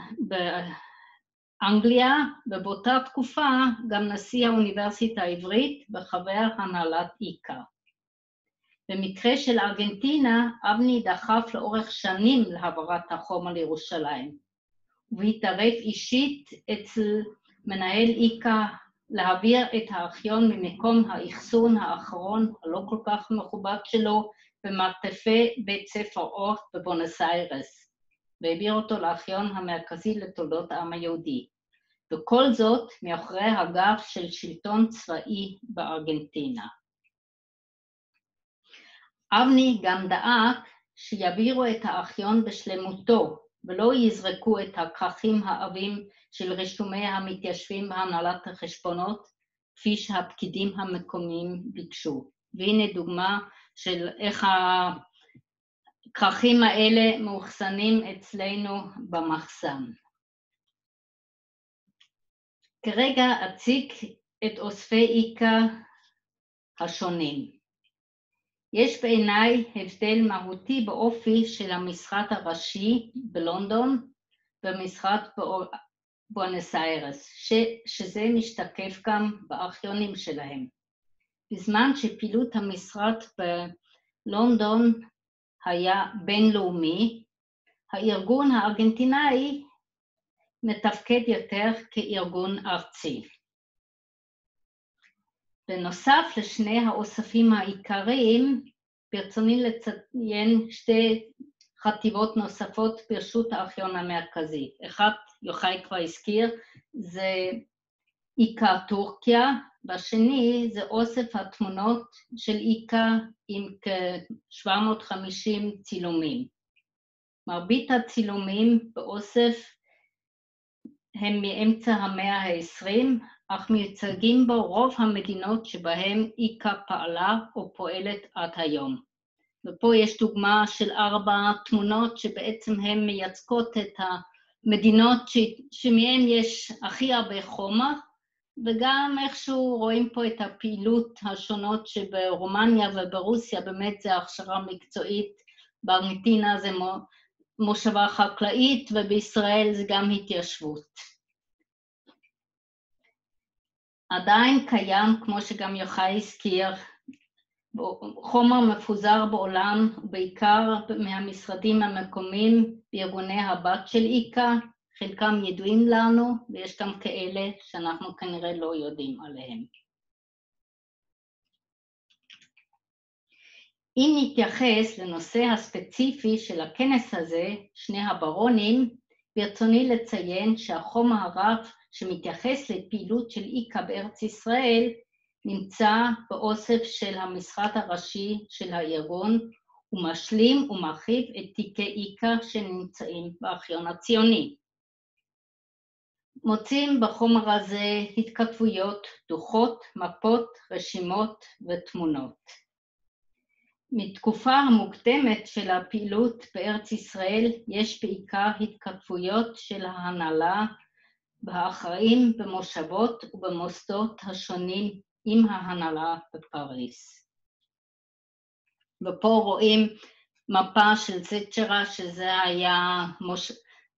באנגליה, ובאותה תקופה גם נשיא האוניברסיטה העברית וחבר הנהלת איקה. במקרה של ארגנטינה, אבני דחף לאורך שנים להעברת החומר לירושלים, והתערב אישית אצל מנהל איקה להעביר את הארכיון ממקום האחסון האחרון הלא כל כך מכובד שלו במרתפי בית ספר אורט בבונוס איירס, והעביר אותו לארכיון המרכזי לתולדות העם היהודי, וכל זאת מאחורי הגב של שלטון צבאי בארגנטינה. אבני גם דאג שיעבירו את הארכיון בשלמותו, ולא יזרקו את הכרכים העבים של רישומי המתיישבים בהנהלת החשבונות, כפי שהפקידים המקומיים ביקשו. והנה דוגמה של איך הכרכים האלה מאוחסנים אצלנו במחסן. כרגע אציג את אוספי איקה השונים. יש בעיניי הבדל מהותי באופי של המשרד הראשי בלונדון ומשרד בואנוס איירס, שזה משתקף גם בארכיונים שלהם. בזמן שפעילות המשרד בלונדון היה בינלאומי, הארגון הארגנטינאי מתפקד יותר כארגון ארצי. בנוסף לשני האוספים העיקריים, ברצוני לציין שתי חטיבות נוספות ברשות הארכיון המרכזי. אחת, יוחאי כבר הזכיר, זה איקה טורקיה, והשני זה אוסף התמונות של איקה עם כ-שבע מאות וחמישים צילומים. מרבית הצילומים באוסף הם מאמצע המאה ה-עשרים, אך מיוצגים בו רוב המדינות שבהן איקה פעלה או פועלת עד היום. ופה יש דוגמה של ארבע תמונות שבעצם הן מייצגות את המדינות שמהן יש הכי הרבה חומר, וגם איכשהו רואים פה את הפעילות השונות שברומניה וברוסיה, באמת זה הכשרה מקצועית, בארגנטינה זה מושבה חקלאית ובישראל זה גם התיישבות. עדיין קיים, כמו שגם יוחאי הזכיר, חומר מפוזר בעולם, בעיקר מהמשרדים המקומיים בארגוני הבת של איקה, חלקם ידועים לנו, ויש גם כאלה שאנחנו כנראה לא יודעים עליהם. אם נתייחס לנושא הספציפי של הכנס הזה, שני הברונים, ברצוני לציין שהחומר הרב שמתייחס לפעילות של איקה בארץ ישראל, נמצא באוסף של המשרד הראשי של הארגון, ומשלים ומרחיב את תיקי איקה שנמצאים בארכיון הציוני. מוצאים בחומר הזה התכתבויות, דוחות, מפות, רשימות ותמונות. מתקופה המוקדמת של הפעילות בארץ ישראל יש בעיקר התכתבויות של ההנהלה והאחראים במושבות ובמוסדות השונים עם ההנהלה בפריז. ופה רואים מפה של זצ'רה, שזה היה מוש...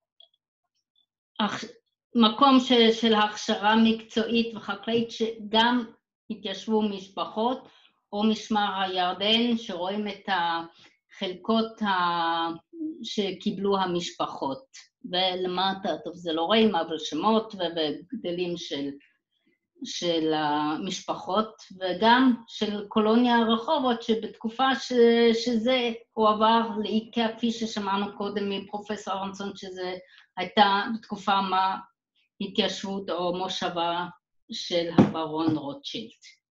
מקום של, של הכשרה מקצועית וחקלאית שגם התיישבו משפחות, או משמר הירדן, שרואים את החלקות ה... שקיבלו המשפחות. ולמטה, טוב זה לא רואים, אבל שמות וגדלים של, של המשפחות, וגם של קולוניה רחובות, שבתקופה ש... שזה הועבר לאיקה, כפי ששמענו קודם מפרופסור אהרונסון, שזה הייתה בתקופה מה התיישבות או מושבה של הברון רוטשילד.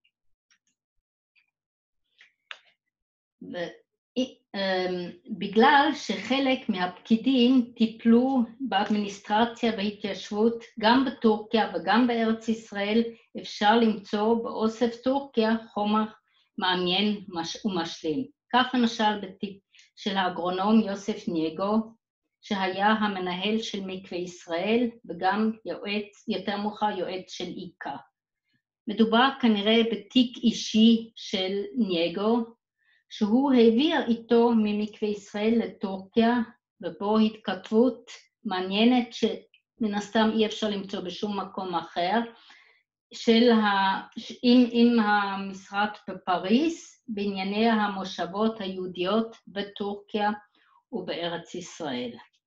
בגלל שחלק מהפקידים טיפלו באדמיניסטרציה והתיישבות גם בטורקיה וגם בארץ ישראל, אפשר למצוא באוסף טורקיה חומר מעניין ומשלים. כך למשל בתיק של האגרונום יוסף ניגו, שהיה המנהל של מקווה ישראל וגם יועץ, יותר מאוחר יועץ של איקה. מדובר כנראה בתיק אישי של ניגו, שהוא העביר איתו ממקווה ישראל לטורקיה, ובו התכתבות מעניינת שמן הסתם אי אפשר למצוא בשום מקום אחר, של ה... עם, עם המשרד בפריז, בענייני המושבות היהודיות בטורקיה ובארץ ישראל.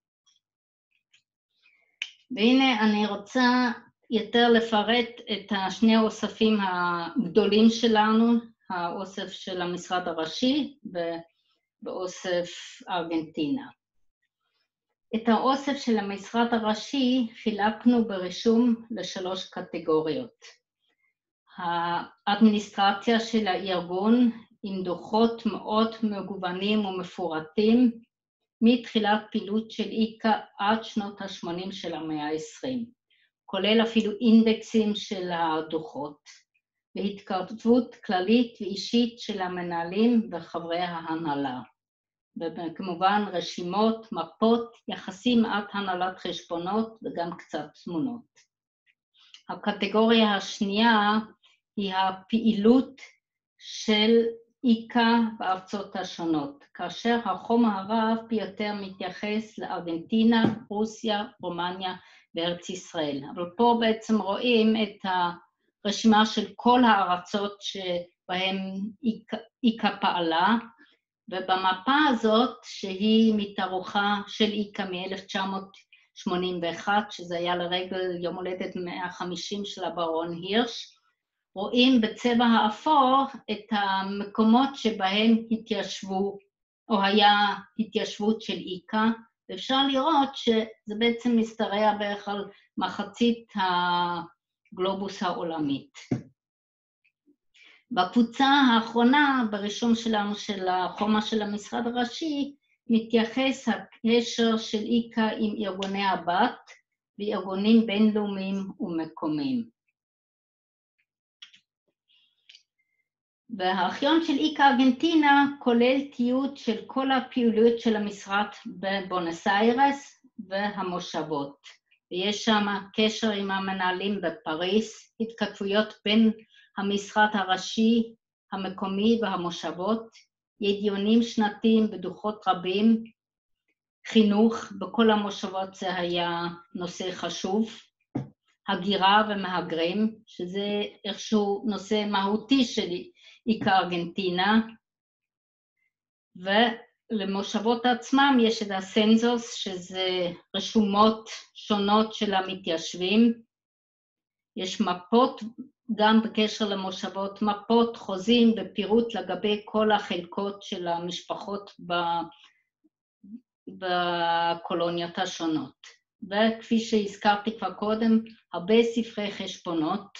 והנה אני רוצה יותר לפרט את השני האוספים הגדולים שלנו, האוסף של המשרד הראשי ובאוסף ארגנטינה. את האוסף של המשרד הראשי חילקנו ברישום לשלוש קטגוריות. האדמיניסטרציה של הארגון עם דוחות מאוד מגוונים ומפורטים, מתחילת פעילות של איקה עד שנות ה-שמונים של המאה ה-עשרים, כולל אפילו אינדקסים של הדוחות, והתכתבות כללית ואישית של המנהלים וחברי ההנהלה, וכמובן רשימות, מפות, יחסים עד הנהלת חשבונות וגם קצת תמונות. הקטגוריה השנייה היא הפעילות של איקה בארצות השונות, כאשר החום הרב ביותר מתייחס לארגנטינה, רוסיה, רומניה וארץ ישראל. אבל פה בעצם רואים את הרשימה של כל הארצות שבהן איקה, איקה פעלה, ובמפה הזאת, שהיא מתערוכה של איקה מ-אלף תשע מאות שמונים ואחת, שזה היה לרגל יום הולדת מאה וחמישים של הברון הירש, רואים בצבע האפור את המקומות שבהם התיישבו, או היה התיישבות של איקה, ואפשר לראות שזה בעצם משתרע בערך על מחצית הגלובוס העולמית. בקבוצה האחרונה, ברישום שלנו של החומה של המשרד הראשי, מתייחס הקשר של איקה עם ארגוני הבת וארגונים בינלאומיים ומקומיים. והארכיון של איקה ארגנטינה כולל תיעוד של כל הפעילויות של המשרד בבונוס איירס והמושבות. ויש שם קשר עם המנהלים בפריס, התכתבויות בין המשרד הראשי, המקומי והמושבות, ידיונים שנתיים בדוחות רבים, חינוך, בכל המושבות זה היה נושא חשוב, הגירה ומהגרים, שזה איכשהו נושא מהותי של איקה ארגנטינה, ולמושבות עצמם יש את הסנזוס, שזה רשומות שונות של המתיישבים, יש מפות, גם בקשר למושבות, מפות, חוזים ופירוט לגבי כל החלקות של המשפחות בקולוניות השונות. וכפי שהזכרתי כבר קודם, הרבה ספרי חשבונות,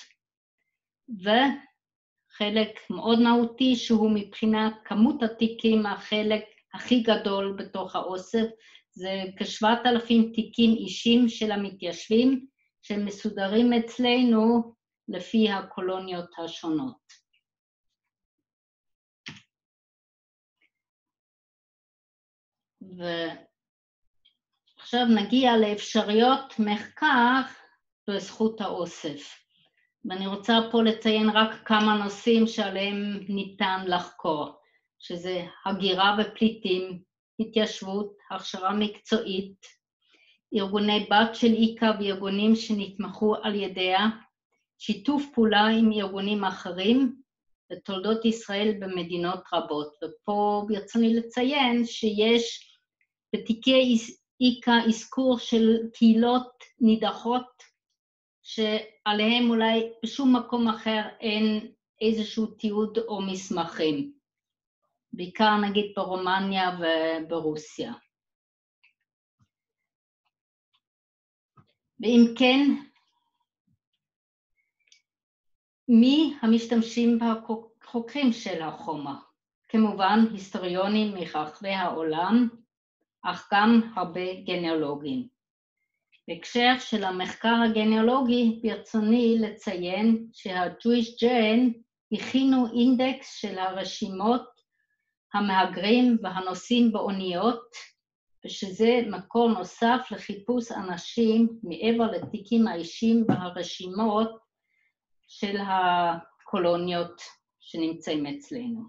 וחלק מאוד מהותי שהוא מבחינת כמות התיקים, החלק הכי גדול בתוך האוסף, זה כשבעת אלפים תיקים אישים של המתיישבים, שמסודרים אצלנו לפי הקולוניות השונות. ועכשיו נגיע לאפשרויות מחקר בזכות האוסף. ואני רוצה פה לציין רק כמה נושאים שעליהם ניתן לחקור, שזה הגירה ופליטים, התיישבות, הכשרה מקצועית, ארגוני בת של איקה וארגונים שנתמכו על ידיה, שיתוף פעולה עם ארגונים אחרים ותולדות ישראל במדינות רבות. ופה ברצוני לציין שיש בתיקי איקה אזכור של קהילות נידחות, שעליהם אולי בשום מקום אחר אין איזשהו תיעוד או מסמכים, בעיקר נגיד ברומניה וברוסיה. ואם כן, מי המשתמשים והחוקרים של החומר? כמובן היסטוריונים מרחבי העולם, אך גם הרבה גנאולוגים. בהקשר של המחקר הגנאולוגי ברצוני לציין שה-Jewish Gen הכינו אינדקס של הרשימות המהגרים והנוסעים באוניות, ושזה מקור נוסף לחיפוש אנשים מעבר לתיקים האישיים והרשימות של הקולוניות שנמצאים אצלנו.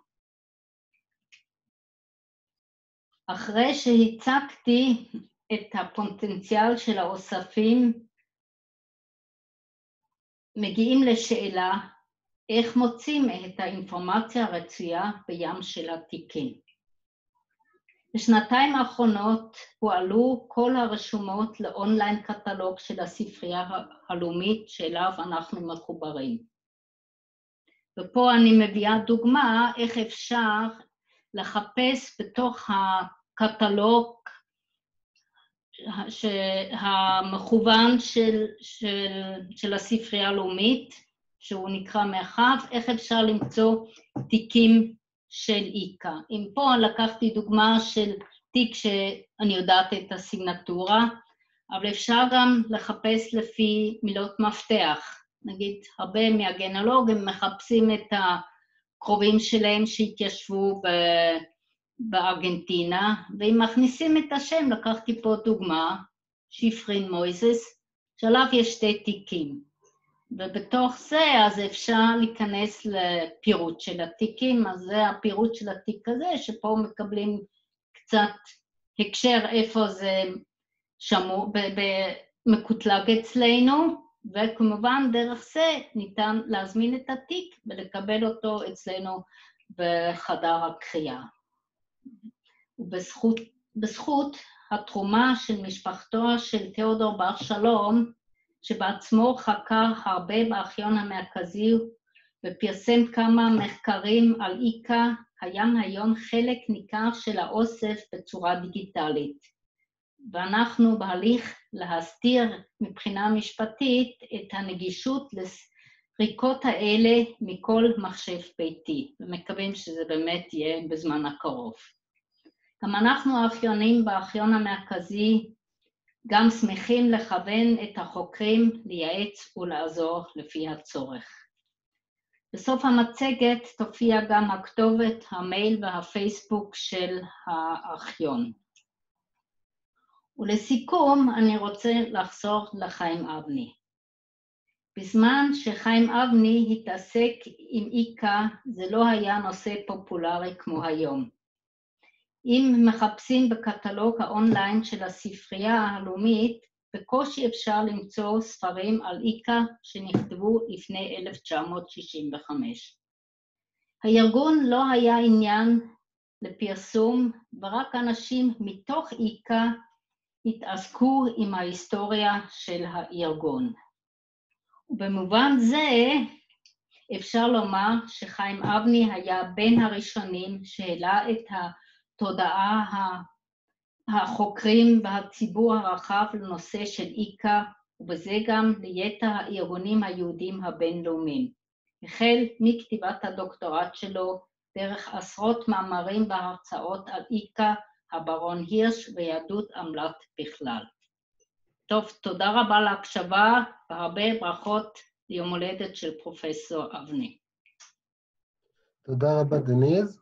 אחרי שהצגתי את הפוטנציאל של האוספים, מגיעים לשאלה איך מוצאים את האינפורמציה הרצויה בים של התיקים. בשנתיים האחרונות הועלו כל הרשומות לאונליין קטלוג של הספרייה הלאומית שאליו אנחנו מחוברים. ופה אני מביאה דוגמה איך אפשר לחפש בתוך הקטלוג המכוון של, של, של הספרייה הלאומית, שהוא נקרא מרחב, איך אפשר למצוא תיקים של איקה. אם פה לקחתי דוגמה של תיק שאני יודעת את הסיגנטורה, אבל אפשר גם לחפש לפי מילות מפתח. נגיד, הרבה מהגנולוגים מחפשים את הקרובים שלהם שהתיישבו בארגנטינה, ואם מכניסים את השם, לקחתי פה דוגמה, שיפרין מויזס, שעליו יש שתי תיקים. ובתוך זה אז אפשר להיכנס לפירוט של התיקים, אז זה הפירוט של התיק הזה, שפה מקבלים קצת הקשר איפה זה שמור, מקוטלג אצלנו, וכמובן דרך זה ניתן להזמין את התיק ולקבל אותו אצלנו בחדר הקריאה. ובזכות בזכות התרומה של משפחתו של תיאודור בר שלום, שבעצמו חקר הרבה בארכיון המרכזי ופרסם כמה מחקרים על איקה, קיים היום חלק ניכר של האוסף בצורה דיגיטלית. ואנחנו בהליך להסתיר מבחינה משפטית את הנגישות לסריקות האלה מכל מחשב ביתי, ומקווים שזה באמת יהיה בזמן הקרוב. גם אנחנו הארכיונים בארכיון המרכזי גם שמחים לכוון את החוקרים לייעץ ולעזור לפי הצורך. בסוף המצגת תופיע גם הכתובת, המייל והפייסבוק של הארכיון. ולסיכום, אני רוצה לחזור לחיים אבני. בזמן שחיים אבני התעסק עם איקה, זה לא היה נושא פופולרי כמו היום. אם מחפשים בקטלוג האונליין של הספרייה הלאומית, בקושי אפשר למצוא ספרים על איקה שנכתבו לפני אלף תשע מאות שישים וחמש. הארגון לא היה עניין לפרסום, ורק אנשים מתוך איקה התעסקו עם ההיסטוריה של הארגון. ובמובן זה אפשר לומר שחיים אבני היה בין הראשונים שהעלה את התודעה החוקרים והציבור הרחב לנושא של איקה, ובזה גם ליתר הארגונים היהודים הבינלאומיים. החל מכתיבת הדוקטורט שלו דרך עשרות מאמרים והרצאות על איקה, הברון הירש ויהדות אמל"ט בכלל. טוב, תודה רבה להקשבה והרבה ברכות ליום הולדת של פרופסור אבני. תודה רבה דניז.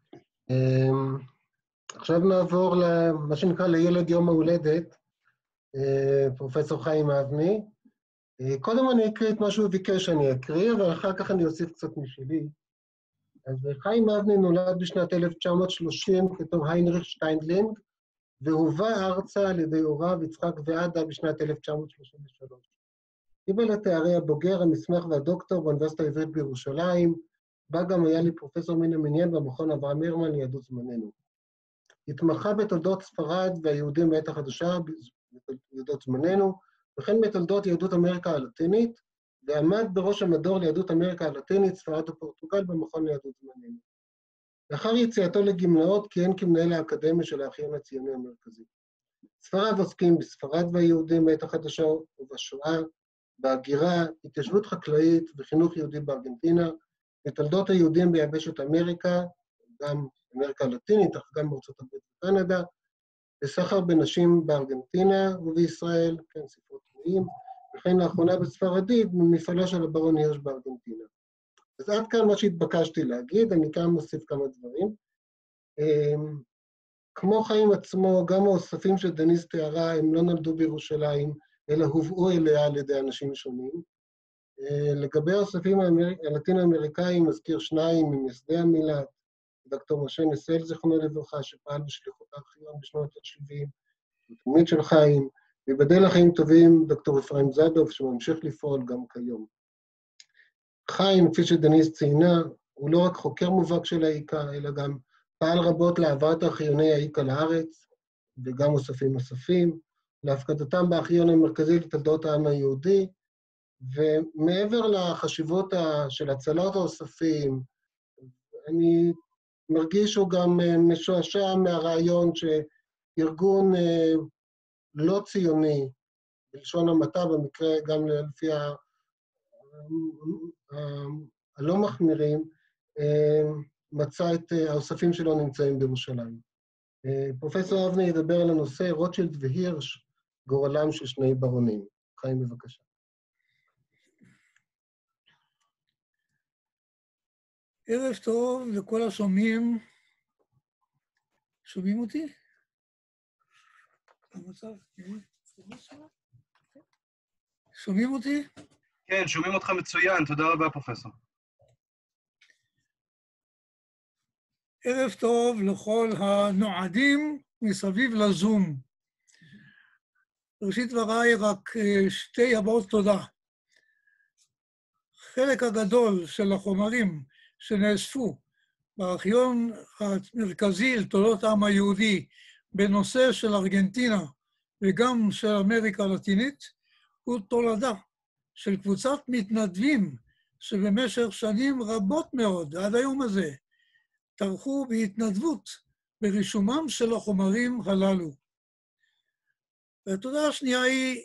עכשיו נעבור למה שנקרא לילד יום ההולדת, פרופסור חיים אבני. קודם אני אקריא את מה שהוא ביקש שאני אקריא, אבל אחר כך אני אוסיף קצת משלי. אז חיים אבני נולד בשנת אלף תשע מאות שלושים כתוב היינריך שטיינדלינג, והובא ארצה על ידי הוריו יצחק ועדה בשנת אלף תשע מאות שלושים ושלוש. קיבל את תארי הבוגר, המסמך והדוקטור באוניברסיטה העברית בירושלים, בה גם היה לי פרופסור מן המניין במכון אברהם מירמן ליהדות זמננו. התמחה בתולדות ספרד והיהודים בעת החדשה, ביהדות זמננו, וכן בתולדות יהדות אמריקה הלטינית, ועמד בראש המדור ליהדות אמריקה הלטינית, ספרד ופורטוגל במכון ליהדות זמננו. לאחר יציאתו לגמלאות כיהן כמנהל האקדמיה של הארכיון הציוני המרכזי. ספריו עוסקים בספרד והיהודים בעת החדשה ובשואה, בהגירה, התיישבות חקלאית וחינוך יהודי בארגנטינה, בתולדות היהודים ביבשת אמריקה, גם אמריקה הלטינית, אך גם בארצות הברית וקנדה, בסחר בנשים בארגנטינה ובישראל, כן, ספרות תמוהים, וכן לאחרונה בספרדית, ממפעלה של הברון הירש בארגנטינה. אז עד כאן מה שהתבקשתי להגיד, אני כאן מוסיף כמה דברים. כמו חיים עצמו, גם האוספים שדניס תיארה, הם לא נולדו בירושלים, אלא הובאו אליה על ידי אנשים שונים. לגבי האוספים הלטינו-אמריקאים, מזכיר שניים ממייסדי המילה, דוקטור משה נסל, זיכרונו לברכה, שפעל בשליחות הארכיון בשנות ה-שבעים, תלמיד של חיים, ויבדל לחיים טובים, דוקטור אפרים זדוב, שממשיך לפעול גם כיום. חיים, כפי שדניס ציינה, הוא לא רק חוקר מובהק של האיקה, אלא גם פעל רבות להעברת ארכיוני האיקה לארץ, וגם אוספים נוספים, להפקדתם בארכיון המרכזי לתולדות העם היהודי, ומעבר לחשיבות של הצלת האוספים, אני מרגיש שהוא גם משועשע מהרעיון שארגון לא ציוני, בלשון המעטה, במקרה גם לפי הלא מחמירים, מצא את האוספים שלו נמצאים בירושלים. פרופסור אבני ידבר על הנושא רוטשילד והירש, גורלם של שני ברונים. חיים, בבקשה. ערב טוב לכל השומעים. שומעים אותי? המצב? שומעים אותי? כן, שומעים אותך מצוין. תודה רבה, פרופסור. ערב טוב לכל הנועדים מסביב לזום. בראשית דבריי רק שתי הבעות תודה. חלק הגדול של החומרים שנאספו בארכיון המרכזי לתולדות העם היהודי בנושא של ארגנטינה וגם של אמריקה הלטינית, הוא תולדה של קבוצת מתנדבים שבמשך שנים רבות מאוד, עד היום הזה, טרחו בהתנדבות ברישומם של החומרים הללו. והתודה השנייה היא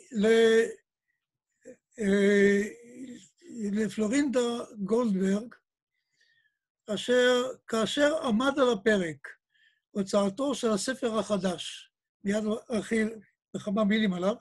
לפלורינדה גולדברג, אשר כאשר עמד על הפרק הוצאתו של הספר החדש, מיד ארחיב בכמה מילים עליו,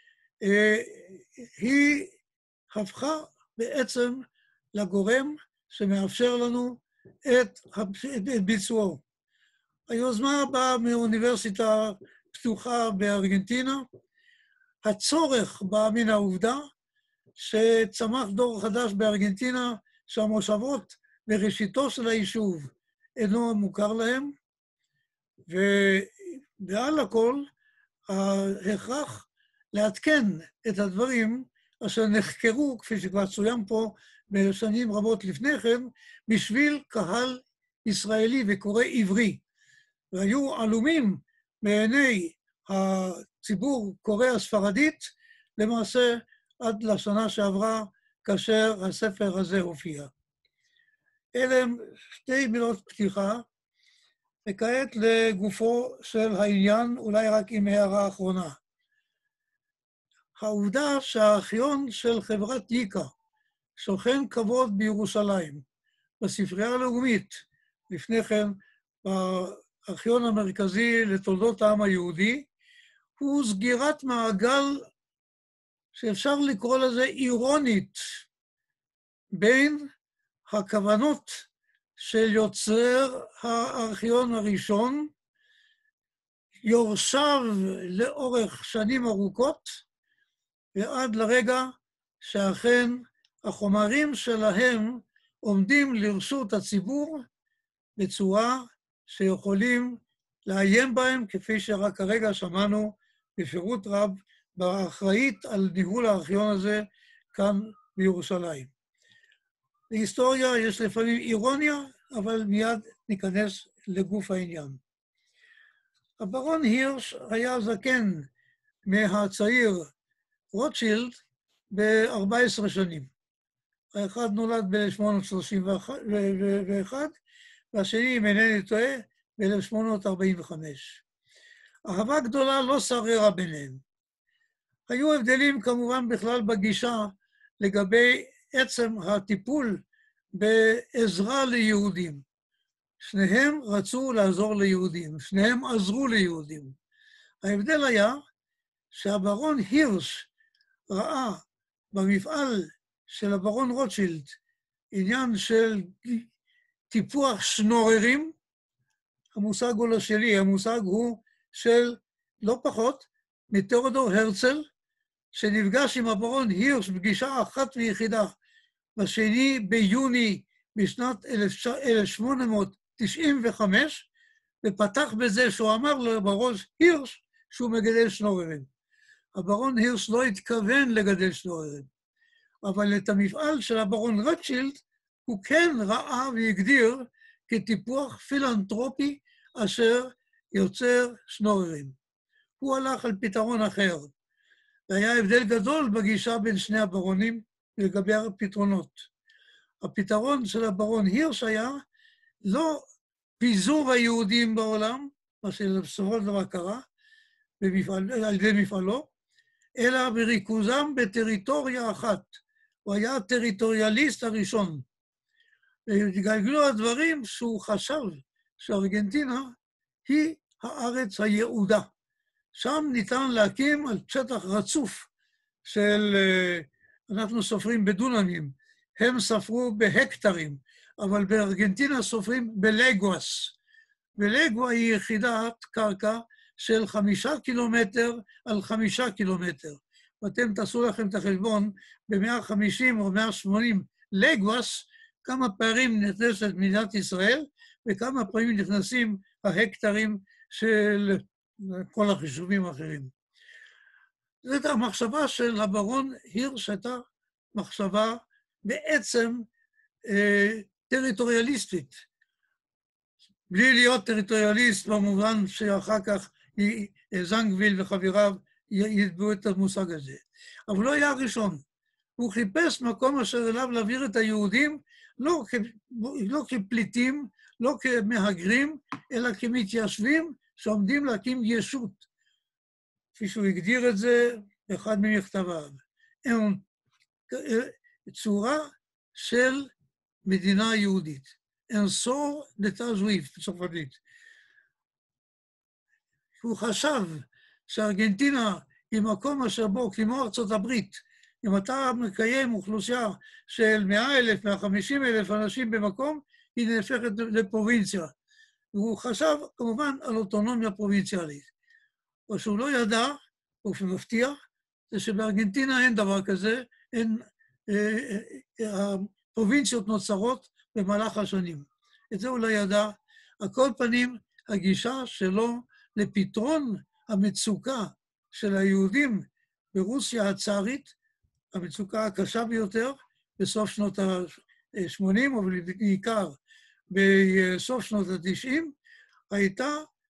היא הפכה בעצם לגורם שמאפשר לנו את ביצועו. היוזמה באה מאוניברסיטה פתוחה בארגנטינה, הצורך בא מן העובדה שצמח דור חדש בארגנטינה שהמושבות בראשיתו של היישוב אינו מוכר להם, ועל הכל ההכרח לעדכן את הדברים אשר נחקרו, כפי שכבר צוין פה בשנים רבות לפני כן, בשביל קהל ישראלי וקורא עברי. והיו עלומים בעיני הציבור קורא הספרדית, למעשה עד לשנה שעברה, כאשר הספר הזה הופיע. אלה הם שתי מילות פתיחה, וכעת לגופו של העניין, אולי רק עם הערה אחרונה. העובדה שהארכיון של חברת ייקה שוכן כבוד בירושלים, בספרייה הלאומית, לפני כן בארכיון המרכזי לתולדות העם היהודי, הוא סגירת מעגל שאפשר לקרוא לזה אירונית, בין הכוונות של יוצר הארכיון הראשון, יורשיו לאורך שנים ארוכות, ועד לרגע שאכן החומרים שלהם עומדים לרשות הציבור בצורה שיכולים לעיין בהם, כפי שרק הרגע שמענו בפירוט רב, באחראית על ניהול הארכיון הזה כאן בירושלים. בהיסטוריה יש לפעמים אירוניה, אבל מיד ניכנס לגוף העניין. הברון הירש היה זקן מהצעיר רוטשילד ב-ארבע עשרה שנים. האחד נולד ב-אלף שמונה מאות שלושים ואחת, והשני, אם אינני טועה, ב-אלף שמונה מאות ארבעים וחמש. אהבה גדולה לא שררה ביניהם. היו הבדלים כמובן בכלל בגישה לגבי עצם הטיפול בעזרה ליהודים. שניהם רצו לעזור ליהודים, שניהם עזרו ליהודים. ההבדל היה שהברון הירש ראה במפעל של הברון רוטשילד עניין של טיפוח שנוררים. המושג הוא לא שלי, המושג הוא של לא פחות מתיאודור הרצל, שנפגש עם הברון הירש פגישה אחת ויחידה בשני ביוני בשנת אלף שמונה מאות תשעים וחמש, ופתח בזה שהוא אמר לברון הירש שהוא מגדל שנוררים. הברון הירש לא התכוון לגדל שנוררים, אבל את המפעל של הברון רוטשילד הוא כן ראה והגדיר כטיפוח פילנטרופי אשר יוצר שנוררים. הוא הלך על פתרון אחר, והיה הבדל גדול בגישה בין שני הברונים לגבי הפתרונות. הפתרון של הברון הירש היה לא פיזור היהודים בעולם, מה שבסופו של דבר קרה, במפעל, על ידי מפעלו, אלא בריכוזם בטריטוריה אחת. הוא היה הטריטוריאליסט הראשון. התגלגלו הדברים שהוא חשב שארגנטינה היא הארץ היעודה. שם ניתן להקים על שטח רצוף של, אנחנו סופרים בדונמים, הם ספרו בהקטרים, אבל בארגנטינה סופרים בלגואס. ולגואה היא יחידת קרקע של חמישה קילומטר על חמישה קילומטר. ואתם תעשו לכם את החשבון ב-מאה וחמישים או מאה ושמונים לגואס, כמה פעמים נכנסת מדינת ישראל, וכמה פעמים נכנסים ההקטרים של כל החישובים האחרים. זאת המחשבה של הברון הירש, הייתה מחשבה בעצם אה, טריטוריאליסטית. בלי להיות טריטוריאליסט במובן שאחר כך זנגוויל וחבריו ידברו את המושג הזה. אבל הוא לא היה הראשון. הוא חיפש מקום אשר אליו להעביר את היהודים, לא, לא כפליטים, לא כמהגרים, אלא כמתיישבים שעומדים להקים ישות. כפי שהוא הגדיר את זה באחד ממכתביו. צורה של מדינה יהודית. un sort d'état juif, בצרפתית. הוא חשב שארגנטינה היא מקום אשר בו, כמו ארצות הברית, אם אתה מקיים אוכלוסייה של מאה אלף, מאה וחמישים אלף אנשים במקום, היא נהפכת לפרובינציה. והוא חשב כמובן על אוטונומיה פרובינציאלית. או שהוא לא ידע, באופן מפתיע, זה שבארגנטינה אין דבר כזה, אין, אה, אה, הפרובינציות נוצרות במהלך השנים. את זה הוא לא ידע. על כל פנים, הגישה שלו לפתרון המצוקה של היהודים ברוסיה הצארית, המצוקה הקשה ביותר, בסוף שנות ה-שמונים, אבל בעיקר בסוף שנות ה-תשעים, הייתה,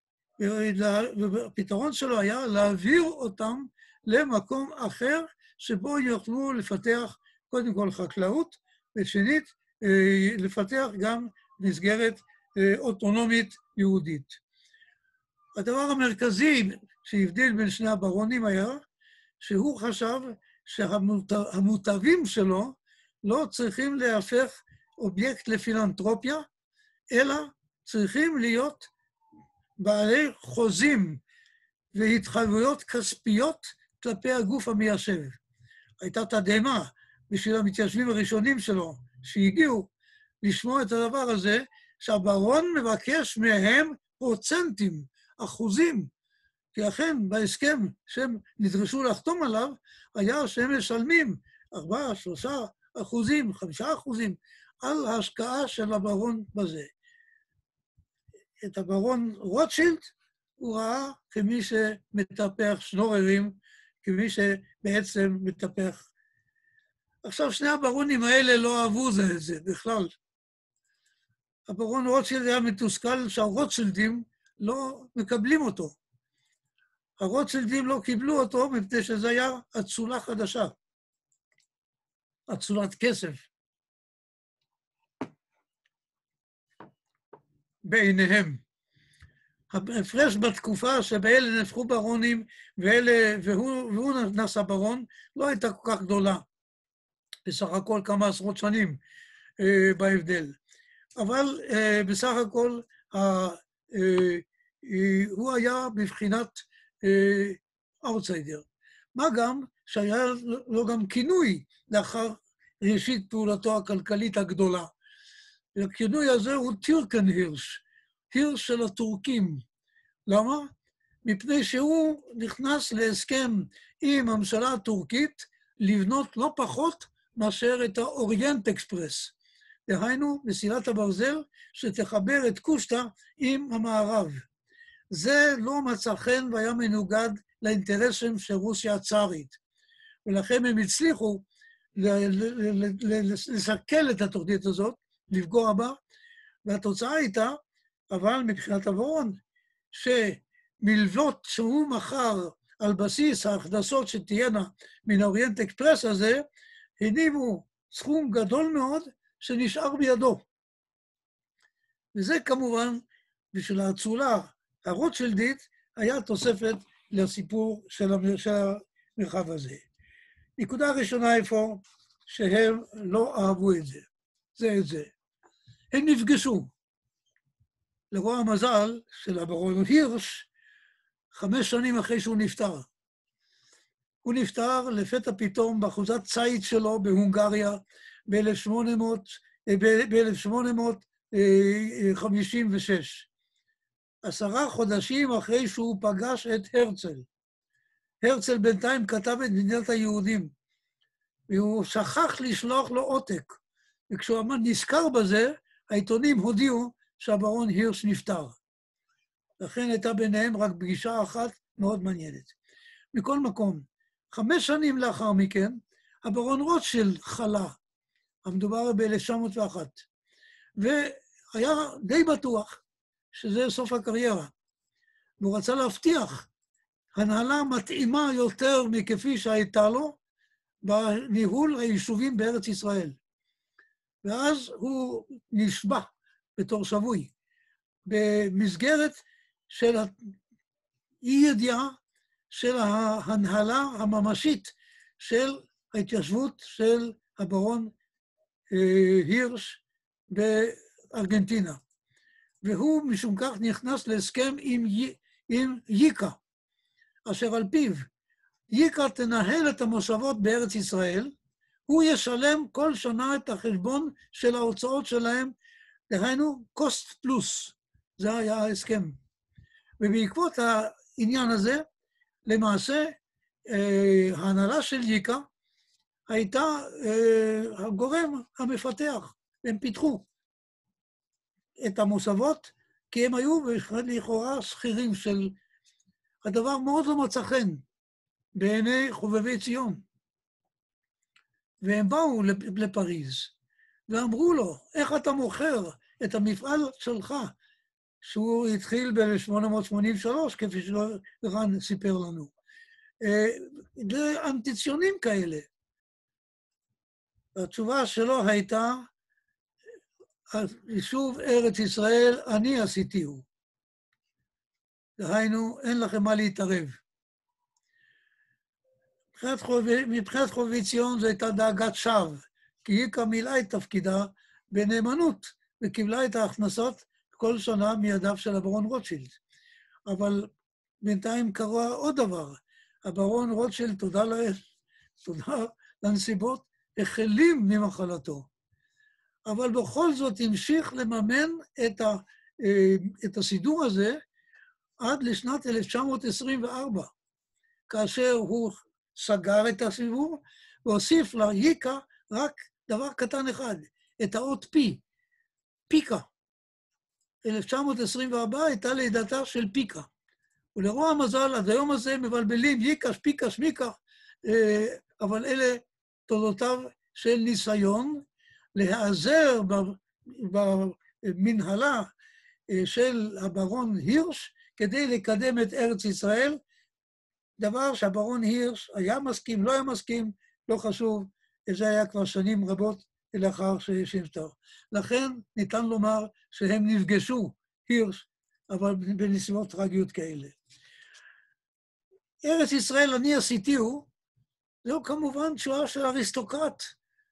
הפתרון שלו היה להעביר אותם למקום אחר, שבו יוכלו לפתח קודם כל חקלאות, ושנית, לפתח גם מסגרת אוטונומית יהודית. הדבר המרכזי שהבדיל בין שני הברונים היה, שהוא חשב שהמוטבים שלו לא צריכים להפך אובייקט לפילנטרופיה, אלא צריכים להיות בעלי חוזים והתחייבויות כספיות כלפי הגוף המיישב. הייתה תדהמה בשביל המתיישבים הראשונים שלו, שהגיעו לשמוע את הדבר הזה, שהברון מבקש מהם פרוצנטים, אחוזים, כי אכן בהסכם שהם נדרשו לחתום עליו, היה שהם משלמים ארבעה, שלושה אחוזים, חמישה אחוזים, על ההשקעה של הברון בזה. את הברון רוטשילד הוא ראה כמי שמטפח שנוררים, כמי שבעצם מטפח. עכשיו, שני הברונים האלה לא אהבו זה את זה בכלל. הברון רוטשילד היה מתוסכל שהרוטשילדים לא מקבלים אותו. הרוטשילדים לא קיבלו אותו מפני שזה היה אצולה חדשה. אצולת כסף. בעיניהם. ההפרש בתקופה שבאלה נהפכו ברונים ואלה, והוא, והוא נעשה ברון, לא הייתה כל כך גדולה. בסך הכל כמה עשרות שנים אה, בהבדל. אבל אה, בסך הכל אה, אה, אה, הוא היה בבחינת אאוטסיידר. מה גם שהיה לו גם כינוי לאחר ראשית פעולתו הכלכלית הגדולה. הכינוי הזה הוא טירקן הירש, הירש של הטורקים. למה? מפני שהוא נכנס להסכם עם הממשלה הטורקית לבנות לא פחות מאשר את האוריינט אקספרס. דהיינו, מסילת הברזל שתחבר את קושטא עם המערב. זה לא מצא חן והיה מנוגד לאינטרסים של רוסיה הצארית. ולכן הם הצליחו לסכל את התוכנית הזאת, לפגוע בה, והתוצאה הייתה, אבל מבחינת הברון, שמלוות שהוא מכר על בסיס ההכנסות שתהיינה מן האוריינט אקספרס הזה, הניבו סכום גדול מאוד שנשאר בידו. וזה כמובן, בשביל האצולה הרוטשילדית, היה תוספת לסיפור של המרחב הזה. נקודה ראשונה איפה שהם לא אהבו את זה. זה את זה. הם נפגשו. לרוע המזל של הברון הירש, חמש שנים אחרי שהוא נפטר. הוא נפטר לפתע פתאום באחוזת ציד שלו בהונגריה ב-אלף שמונה מאות חמישים ושש. עשרה חודשים אחרי שהוא פגש את הרצל. הרצל בינתיים כתב את מדינת היהודים, והוא שכח לשלוח לו עותק. וכשהוא אמר נזכר בזה, העיתונים הודיעו שהברון הירש נפטר. לכן הייתה ביניהם רק פגישה אחת מאוד מעניינת. מכל מקום, חמש שנים לאחר מכן, הברון רוטשילד חלה, המדובר ב-אלף תשע מאות ואחת, והיה די בטוח שזה סוף הקריירה. והוא רצה להבטיח הנהלה מתאימה יותר מכפי שהייתה לו בניהול היישובים בארץ ישראל. ואז הוא נשבע בתור שבוי, במסגרת של אי-ידיעה של ההנהלה הממשית של ההתיישבות של הברון הירש בארגנטינה. והוא משום כך נכנס להסכם עם, עם ייקה, אשר על פיו ייקה תנהל את המושבות בארץ ישראל, הוא ישלם כל שנה את החשבון של ההוצאות שלהם, דהיינו קוסט פלוס, זה היה ההסכם. ובעקבות העניין הזה, למעשה, ההנהלה של ייקה הייתה הגורם המפתח. הם פיתחו את המושבות, כי הם היו לכאורה שכירים של הדבר מאוד לא מצא חן בעיני חובבי ציון. והם באו לפריז ואמרו לו, איך אתה מוכר את המפעל שלך, שהוא התחיל ב-אלף שמונה מאות שמונים ושלוש, כפי שרן סיפר לנו. לאנטי-ציונים כאלה. התשובה שלו הייתה, יישוב ארץ ישראל, אני עשיתיהו. דהיינו, אין לכם מה להתערב. מבחינת חובבי ציון זו הייתה דאגת שווא, כי ייקה מילאה את תפקידה בנאמנות, וקיבלה את ההכנסות כל שנה מידיו של הברון רוטשילד. אבל בינתיים קרה עוד דבר. הברון רוטשילד, תודה לאל, תודה לנסיבות, החלים ממחלתו. אבל בכל זאת המשיך לממן את, ה, את הסידור הזה עד לשנת אלף תשע מאות עשרים וארבע, כאשר הוא סגר את הסיבוב והוסיף לייקה רק דבר קטן אחד, את האות פי, פיקה. אלף תשע מאות עשרים וארבע הייתה לידתה של פיקה. ולרוע המזל, עד היום הזה מבלבלים ייקה, פיקה, שמיקה, אבל אלה תולדותיו של ניסיון להיעזר במנהלה של הברון הירש כדי לקדם את ארץ ישראל, דבר שהברון הירש היה מסכים, לא היה מסכים, לא חשוב, זה היה כבר שנים רבות לאחר שנפטר. לכן ניתן לומר שהם נפגשו, הירש, אבל בנסיבות טרגיות כאלה. ארץ ישראל, אני עשיתיהו, זהו כמובן תשואה של אריסטוקרט,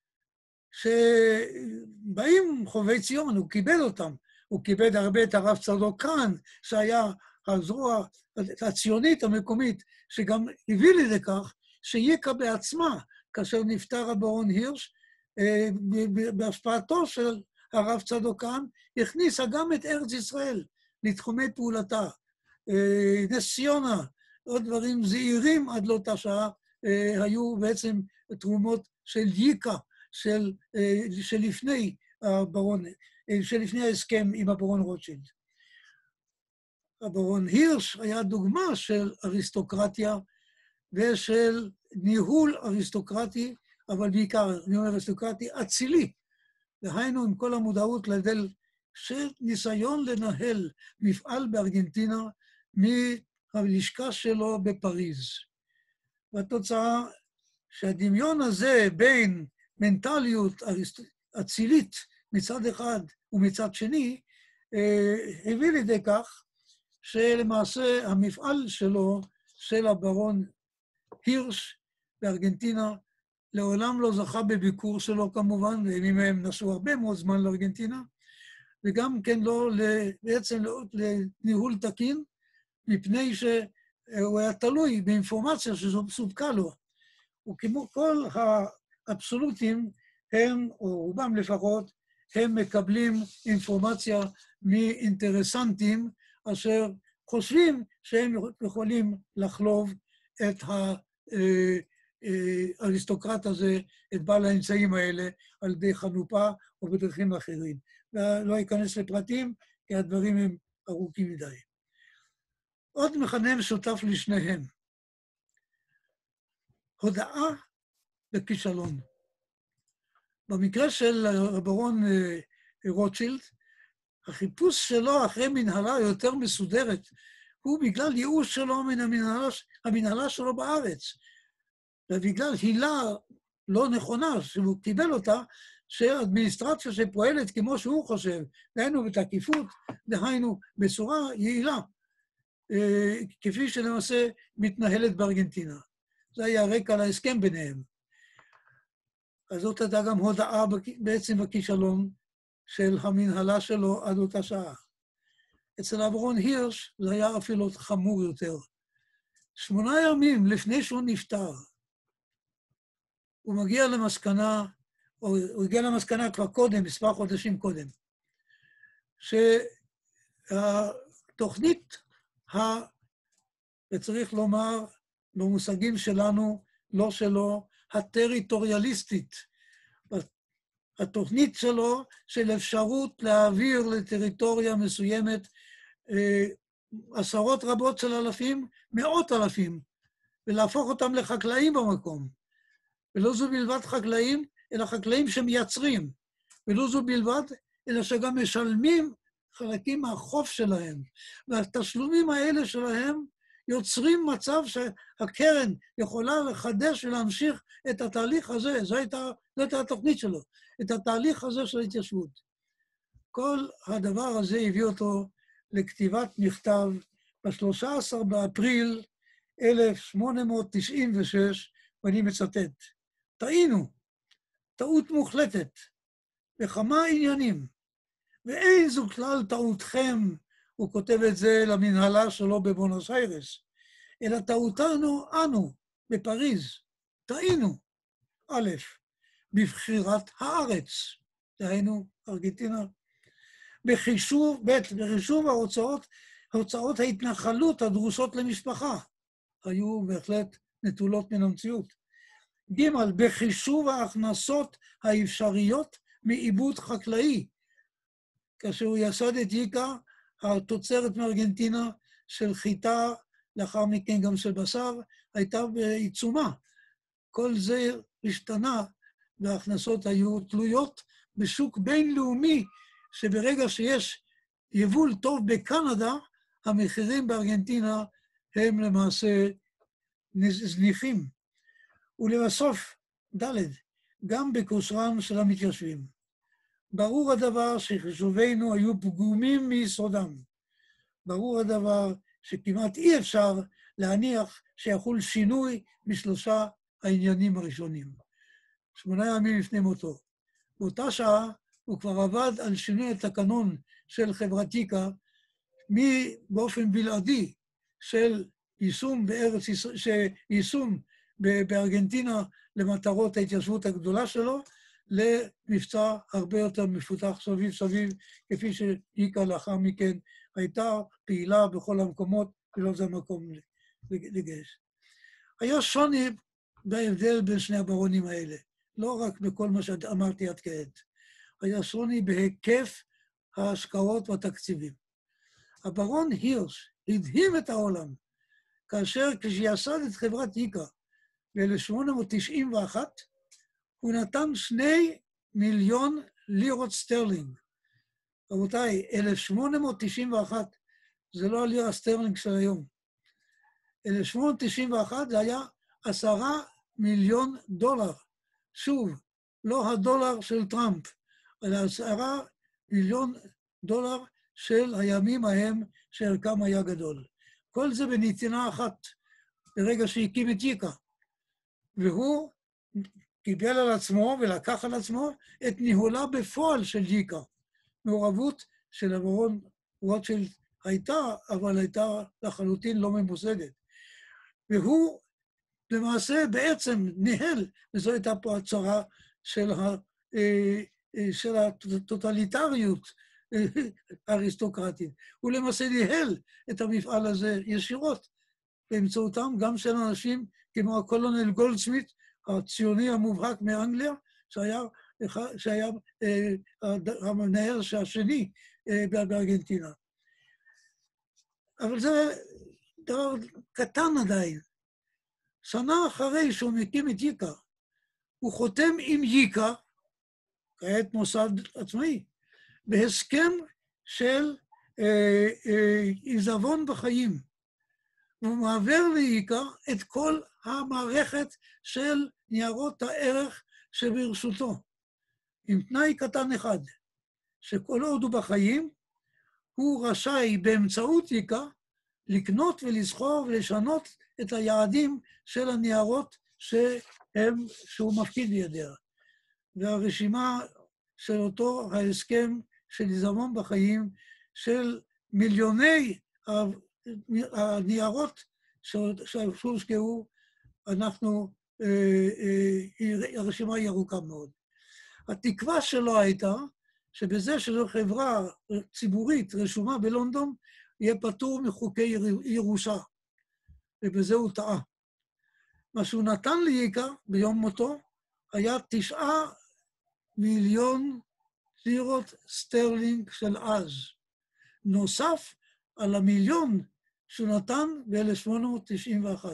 שבאים חובבי ציון, הוא קיבל אותם, הוא קיבל הרבה את הרב צדוק קאן, שהיה הזרוע הציונית המקומית, שגם הביא לי לכך שייקה בעצמה, כאשר נפטר הברון הירש, בהשפעתו של הרב צדוק קאן, הכניסה גם את ארץ ישראל לתחומי פעולתה. נס ציונה, עוד דברים זעירים עד לאותה שעה, היו בעצם תרומות של ייקה, של, שלפני הברון, שלפני ההסכם עם הברון רוטשילד. הברון הירש היה דוגמה של אריסטוקרטיה ושל ניהול אריסטוקרטי, אבל בעיקר ניהול אריסטוקרטי אצילי. דהיינו עם כל המודעות לדל של ניסיון לנהל מפעל בארגנטינה מהלשכה שלו בפריז. והתוצאה שהדמיון הזה בין מנטליות אצילית מצד אחד ומצד שני, הביא לידי כך שלמעשה המפעל שלו, של הברון הירש בארגנטינה, לעולם לא זכה בביקור שלו כמובן, וימים מהם נסעו הרבה מאוד זמן לארגנטינה, וגם כן לא בעצם לניהול תקין, מפני שהוא היה תלוי באינפורמציה שסופקה לו. וכמו כל האבסולוטים, הם, או רובם לפחות, הם מקבלים אינפורמציה מאינטרסנטים, אשר חושבים שהם יכולים לחלוב את האריסטוקרט הזה, את בעל האמצעים האלה, על ידי חנופה או בדרכים אחרים. ולא אכנס לפרטים, כי הדברים הם ארוכים מדי. עוד מכנה משותף לשניהם. הודעה לכישלון. במקרה של הברון רוטשילד, החיפוש שלו אחרי מנהלה יותר מסודרת, הוא בגלל ייאוש שלו מן המנהלה, המנהלה שלו בארץ, ובגלל הילה לא נכונה, שהוא קיבל אותה, שהאדמיניסטרציה שפועלת כמו שהוא חושב, דהיינו בתקיפות, דהיינו בצורה יעילה, כפי שלמעשה מתנהלת בארגנטינה. זה היה הרקע להסכם ביניהם. אז זאת הייתה גם הודעה בעצם בכישלון של המנהלה שלו עד אותה שעה. אצל אברון הירש זה היה אפילו חמור יותר. שמונה ימים לפני שהוא נפטר, הוא מגיע למסקנה, או הוא הגיע למסקנה כבר קודם, מספר חודשים קודם, שהתוכנית, וצריך לומר, במושגים שלנו, לא שלו, הטריטוריאליסטית. התוכנית שלו של אפשרות להעביר לטריטוריה מסוימת עשרות רבות של אלפים, מאות אלפים, ולהפוך אותם לחקלאים במקום. ולא זו בלבד חקלאים, אלא חקלאים שמייצרים. ולא זו בלבד, אלא שגם משלמים חלקים מהחוף שלהם. והתשלומים האלה שלהם יוצרים מצב שהקרן יכולה לחדש ולהמשיך את התהליך הזה. זו הייתה, זו הייתה התוכנית שלו, את התהליך הזה של ההתיישבות. כל הדבר הזה הביא אותו לכתיבת מכתב ב-שלושה עשר באפריל אלף שמונה מאות תשעים ושש, ואני מצטט, טעינו, טעות מוחלטת, בכמה עניינים, ואין זו כלל טעותכם, הוא כותב את זה למנהלה שלו בבונוס איירס, אלא טעותנו אנו בפריז, טעינו, א', בבחירת הארץ, דהיינו ארגנטינה, בחישוב, ב', בחישוב ההוצאות, הוצאות ההתנחלות הדרושות למשפחה, היו בהחלט נטולות מן המציאות. ג', בחישוב ההכנסות האפשריות מעיבוד חקלאי, כאשר הוא יסד את ייקה, התוצרת מארגנטינה של חיטה, לאחר מכן גם של בשר, הייתה בעיצומה. כל זה השתנה, וההכנסות היו תלויות בשוק בינלאומי, שברגע שיש יבול טוב בקנדה, המחירים בארגנטינה הם למעשה זניחים. ולבסוף, ד', גם בכושרם של המתיישבים. ברור הדבר שחישובינו היו פגומים מיסודם. ברור הדבר שכמעט אי אפשר להניח שיחול שינוי בשלושה העניינים הראשונים. שמונה ימים לפני מותו. באותה שעה הוא כבר עבד על שינוי התקנון של חברתיקה, מבאופן בלעדי של יישום בארץ ישראל, יישום בארגנטינה למטרות ההתיישבות הגדולה שלו, למבצע הרבה יותר מפותח סביב סביב, כפי שאיקה לאחר מכן הייתה פעילה בכל המקומות, ולא זה המקום לגייס. היה שוני בהבדל בין שני הברונים האלה, לא רק בכל מה שאמרתי עד כעת. היה שוני בהיקף ההשקעות והתקציבים. הברון הירש הדהים את העולם, כאשר כשיסד את חברת איקה ב-אלף שמונה מאות תשעים ואחת, הוא נתן שני מיליון לירות סטרלינג. רבותיי, אלף שמונה מאות תשעים ואחת זה לא הלירה סטרלינג של היום. אלף שמונה מאות תשעים ואחת זה היה עשרה מיליון דולר. שוב, לא הדולר של טראמפ, אלא עשרה מיליון דולר של הימים ההם שערכם היה גדול. כל זה בנתינה אחת, ברגע שהקים את ייקה. והוא קיבל על עצמו ולקח על עצמו את ניהולה בפועל של ייקה. מעורבות של הברון רוטשילד הייתה, אבל הייתה לחלוטין לא ממוסדת. והוא למעשה בעצם ניהל, וזו הייתה פה הצהרה של, ה, של הטוטליטריות האריסטוקרטית. הוא למעשה ניהל את המפעל הזה ישירות, באמצעותם גם של אנשים כמו הקולונל גולדסמית, הציוני המובהק מאנגליה, שהיה, שהיה המנהל השני בארגנטינה. אבל זה דבר קטן עדיין. שנה אחרי שהוא מקים את ייקה, הוא חותם עם ייקה, כעת מוסד עצמאי, בהסכם של אה, אה, עיזבון בחיים. הוא מעביר לייקה את כל המערכת של ניירות הערך שברשותו, עם תנאי קטן אחד, שכל עוד הוא בחיים, הוא רשאי באמצעות ייקה לקנות ולסחור ולשנות את היעדים של הניירות שהם, שהוא מפקיד בידיה. והרשימה של אותו ההסכם של עיזבון בחיים, של מיליוני הניירות שהושקעו, אנחנו, הרשימה היא ארוכה מאוד. התקווה שלו הייתה שבזה שזו חברה ציבורית רשומה בלונדון, יהיה פטור מחוקי ירושה, ובזה הוא טעה. מה שהוא נתן לייקה ביום מותו, היה תשעה מיליון לירות סטרלינג של אז, נוסף על המיליון שהוא נתן ב-אלף שמונה מאות תשעים ואחת.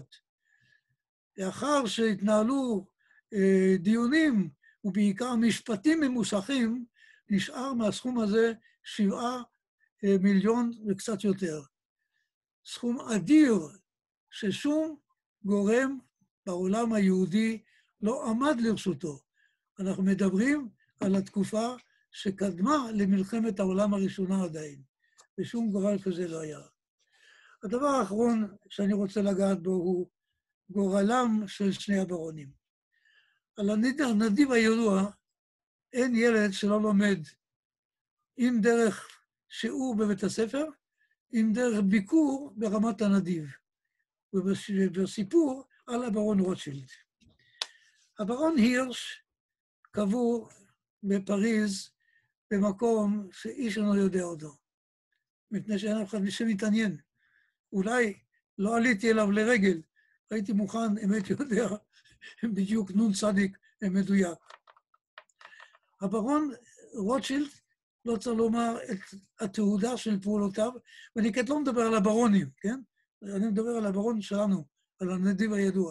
לאחר שהתנהלו אה, דיונים, ובעיקר משפטים ממושכים, נשאר מהסכום הזה שבעה אה, מיליון וקצת יותר. סכום אדיר ששום גורם בעולם היהודי לא עמד לרשותו. אנחנו מדברים על התקופה שקדמה למלחמת העולם הראשונה עדיין, ושום גורל כזה לא היה. הדבר האחרון שאני רוצה לגעת בו הוא גורלם של שני הברונים. על הנדיב הידוע, אין ילד שלא לומד, אם דרך שיעור בבית הספר, אם דרך ביקור ברמת הנדיב, ובסיפור על הברון רוטשילד. הברון הירש קבור בפריז במקום שאיש אינו יודע אותו, מפני שאין אף אחד שמתעניין. אולי לא עליתי אליו לרגל, הייתי מוכן, אמת יודע, בדיוק נון צדיק מדויק. הברון רוטשילד, לא צריך לומר את התעודה של פעולותיו, ואני כעת לא מדבר על הברונים, כן? אני מדבר על הברון שלנו, על הנדיב הידוע.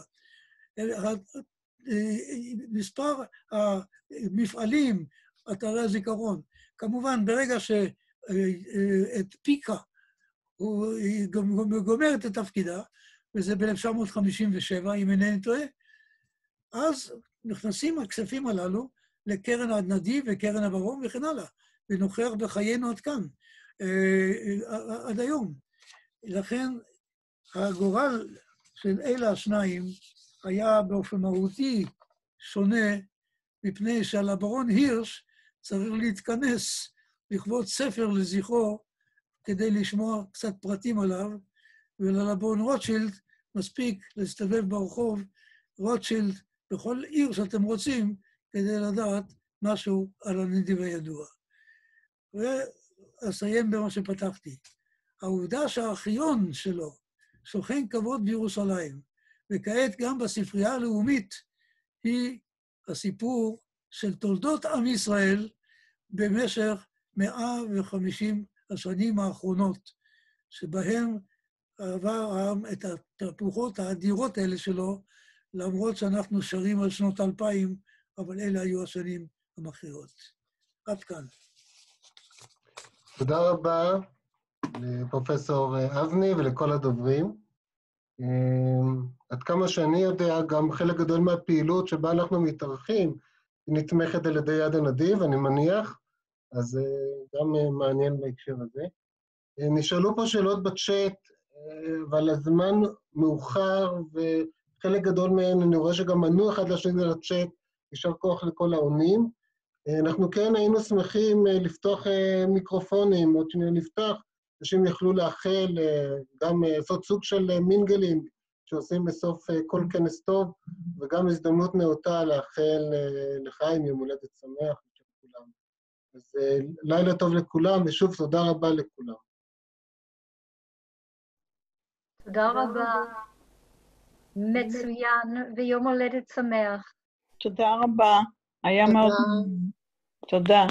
מספר המפעלים, אתרי הזיכרון, כמובן, ברגע שאת פיקה, הוא גומר את התפקידה, וזה ב-אלף תשע מאות חמישים ושבע, אם אינני טועה, אז נכנסים הכספים הללו לקרן הנדיב וקרן הברון וכן הלאה, ונוכח בחיינו עד כאן, עד היום. לכן, הגורל של אלה השניים היה באופן מהותי שונה, מפני שעל הברון הירש צריך להתכנס לכבוד ספר לזכרו, כדי לשמוע קצת פרטים עליו, ועל הברון רוטשילד מספיק להסתובב ברחוב רוטשילד בכל עיר שאתם רוצים, כדי לדעת משהו על הנדיב הידוע. ואסיים במה שפתחתי. העובדה שהארכיון שלו שוכן כבוד בירושלים, וכעת גם בספרייה הלאומית, היא הסיפור של תולדות עם ישראל במשך מאה וחמישים השנים האחרונות, שבהם עבר העם את התהפוכות האדירות האלה שלו, למרות שאנחנו שרים על שנות אלפיים, אבל אלה היו השנים המכריעות. עד כאן. תודה רבה לפרופסור אבני ולכל הדוברים. עד כמה שאני יודע, גם חלק גדול מהפעילות שבה אנחנו מתארחים, היא נתמכת על ידי יד הנדיב, אני מניח, אז גם מעניין בהקשר הזה. נשאלו פה שאלות בצ'אט, אבל הזמן מאוחר, וחלק גדול מהן, אני רואה שגם מנו אחד לשני על הצ'אט, יישר כוח לכל העונים. אנחנו כן היינו שמחים לפתוח מיקרופונים, עוד שנפתח, אנשים יכלו לאחל, גם לעשות סוג של מינגלים, שעושים בסוף כל כנס טוב, וגם הזדמנות נאותה לאחל לחיים יום הולדת שמח לכולם. אז לילה טוב לכולם, ושוב תודה רבה לכולם. תודה רבה. מצוין, ויום הולדת שמח. תודה רבה. היה מאוד... תודה.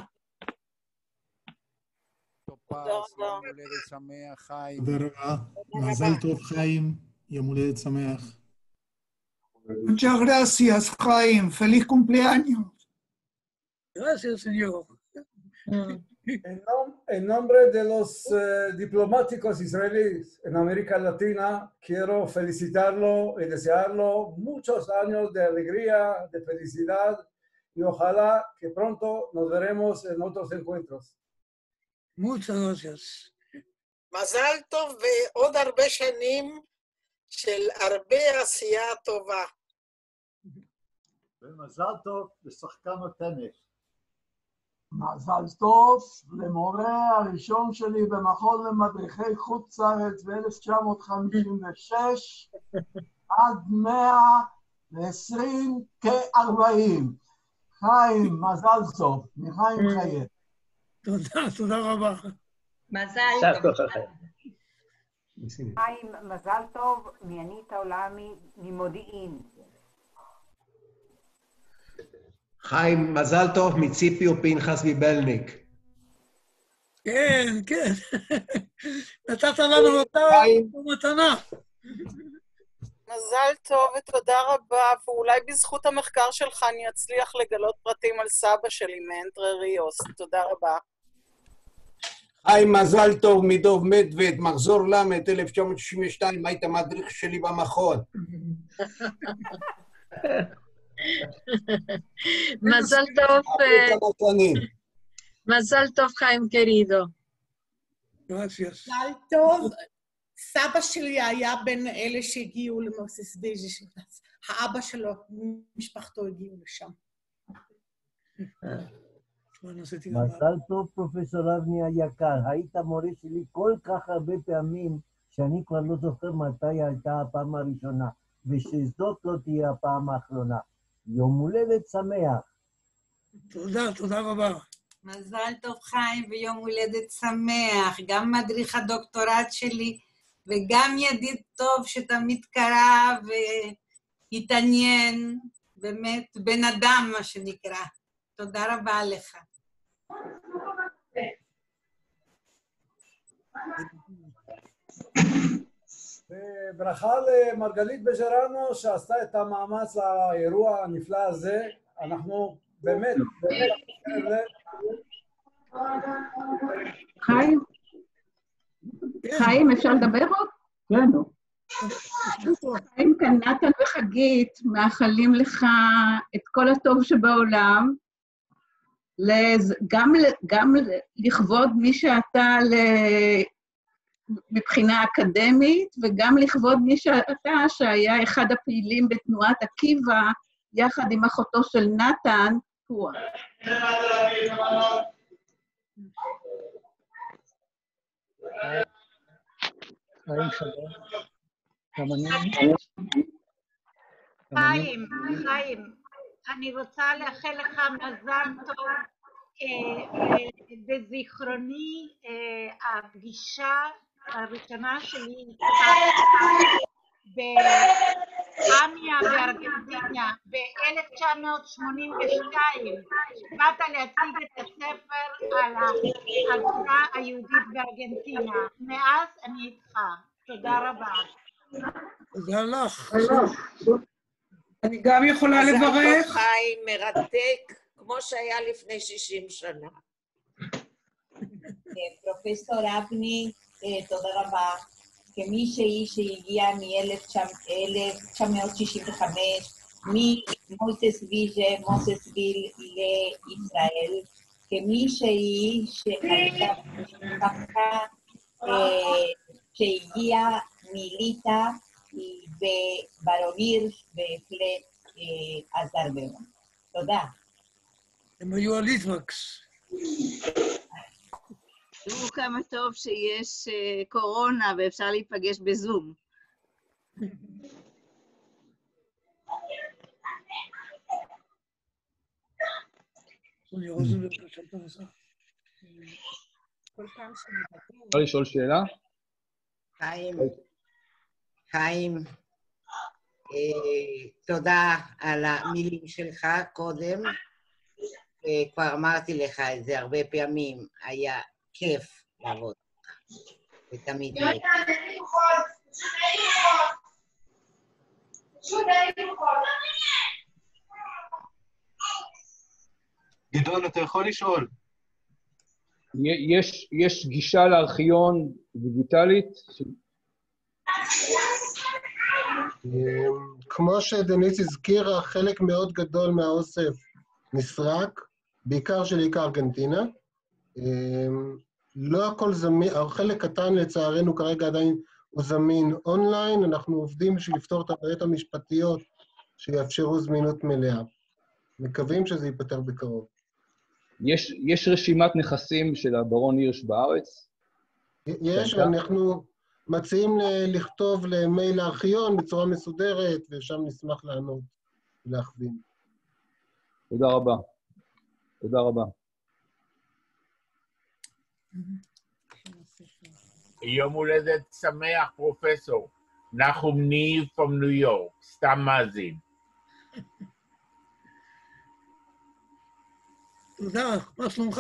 תודה רבה. יום הולדת שמח, חיים. תודה רבה. מזל טוב, חיים. יום הולדת שמח. Muchas gracias, Jaime. Feliz cumpleaños. Gracias, señor. En, nom en nombre de los eh, diplomáticos israelíes en América Latina, quiero felicitarlo y desearlo muchos años de alegría, de felicidad, y ojalá que pronto nos veremos en otros encuentros. Muchas gracias. מזל טוב ועוד הרבה שנים של הרבה עשייה טובה. ומזל טוב לשחקן הטניס. מזל טוב למורה הראשון שלי במכון למדריכי חוץ לארץ ב-אלף תשע מאות חמישים ושש עד מאה ועשרים כארבעים. חיים, מזל טוב, מחיים חייב. תודה, תודה רבה. מזל טוב. חיים, מזל טוב מיונית העולמי ממודיעין. חיים, מזל טוב מציפי ופנחס מבלניק. כן, כן. נתת לנו אותה מתנה. מזל טוב ותודה רבה, ואולי בזכות המחקר שלך אני אצליח לגלות פרטים על סבא שלי מאנטרה ריוס. תודה רבה. חיים, מזל טוב מדוב מדווד, מחזור למד, אלף תשע מאות שישים ושתיים, היית מדריך שלי במכון. מזל טוב, מזל טוב חיים קרידו. מזל טוב, סבא שלי היה בין אלה שהגיעו למוסס דיז'י, האבא שלו, משפחתו הגיעו לשם. מזל טוב פרופסור אבני היקר, היית מורה שלי כל כך הרבה פעמים, שאני כבר לא זוכר מתי הייתה הפעם הראשונה, ושזאת לא תהיה הפעם האחרונה. יום הולדת שמח. תודה, תודה רבה. מזל טוב חיים ויום הולדת שמח, גם מדריך הדוקטורט שלי, וגם ידיד טוב שתמיד קרא והתעניין, באמת בן אדם מה שנקרא. תודה רבה לך. וברכה למרגלית בג'רנו שעשתה את המאמץ לאירוע הנפלא הזה. אנחנו באמת, באמת... חיים? חיים, אפשר לדבר עוד? כן. חיים, כאן נתן וחגית מאחלים לך את כל הטוב שבעולם, גם, גם לכבוד מי שאתה מבחינה אקדמית, וגם לכבוד מי שאתה שהיה אחד הפעילים בתנועת עקיבא, יחד עם אחותו של נתן, פועה. חיים שלום. חיים, חיים, אני רוצה לאחל לך מזל טוב בזיכרוני הפגישה הראשונה שלי באמיה בארגנטינה ב-אלף תשע מאות שמונים ושתיים. באת להציג את הספר על ההגירה היהודית בארגנטינה. מאז אני איתך. תודה רבה. תודה לך. אני גם יכולה לברך. מזל טוב חיים, מרתק, כמו שהיה לפני שישים שנה. פרופסור אבני, תודה רבה. כמישהי שהגיעה מ-אלף תשע מאות שישים וחמש, ממוססוויל לישראל, כמישהי שהייתה משפחה שהגיעה מליטא וברון הירש בהחלט עזר מאוד. תודה. הם היו הליטווקס. תראו כמה טוב שיש קורונה ואפשר להיפגש בזום. אפשר לשאול שאלה? חיים, חיים, תודה על המילים שלך קודם. כבר אמרתי לך את זה הרבה פעמים, היה כיף לעבוד איתך, ותמיד יהיה. גדעון, אתה יכול לשאול. יש, יש גישה לארכיון דיגיטלית? כמו שדניס הזכירה, חלק מאוד גדול מהאוסף נסרק, בעיקר של עיקר ארגנטינה. לא הכל זמין, חלק קטן לצערנו כרגע עדיין הוא זמין אונליין, אנחנו עובדים בשביל לפתור את הבעיות המשפטיות שיאפשרו זמינות מלאה. מקווים שזה ייפתר בקרוב. יש, יש רשימת נכסים של הברון הירש בארץ? יש, ואנחנו מציעים לכתוב למייל הארכיון בצורה מסודרת, ושם נשמח לענות ולהכווין. תודה רבה. תודה רבה. יום הולדת שמח, פרופסור. נחום ניב from New York, סתם מאזין. תודה, מה שלומך?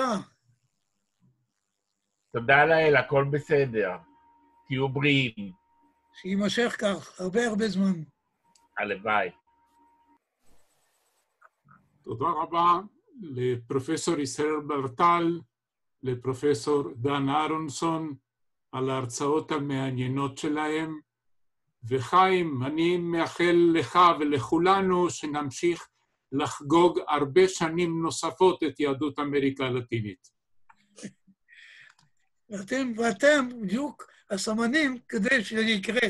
תודה לאל, הכל בסדר. תהיו בריאים. שימשך כך, הרבה הרבה זמן. הלוואי. תודה רבה לפרופסור ישראל ברטל, לפרופסור דן אהרונסון, על ההרצאות המעניינות שלהם. וחיים, אני מאחל לך ולכולנו שנמשיך לחגוג הרבה שנים נוספות את יהדות אמריקה הלטינית. ואתם, ואתם בדיוק הסמנים כדי שזה יקרה.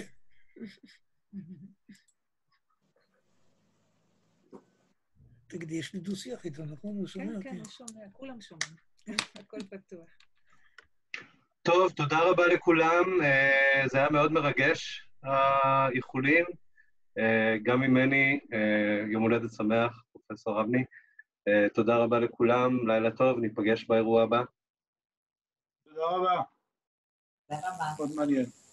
תגידי, יש לי דו-שיח איתו, נכון? הוא שומע אותי. כן, כן, הוא שומע, כולם שומעים. הכל פתוח. טוב, תודה רבה לכולם. זה היה מאוד מרגש, האיחולים. גם ממני, יום הולדת שמח, פרופסור אבני. תודה רבה לכולם, לילה טוב, ניפגש באירוע הבא. תודה רבה. תודה רבה. מאוד מעניין.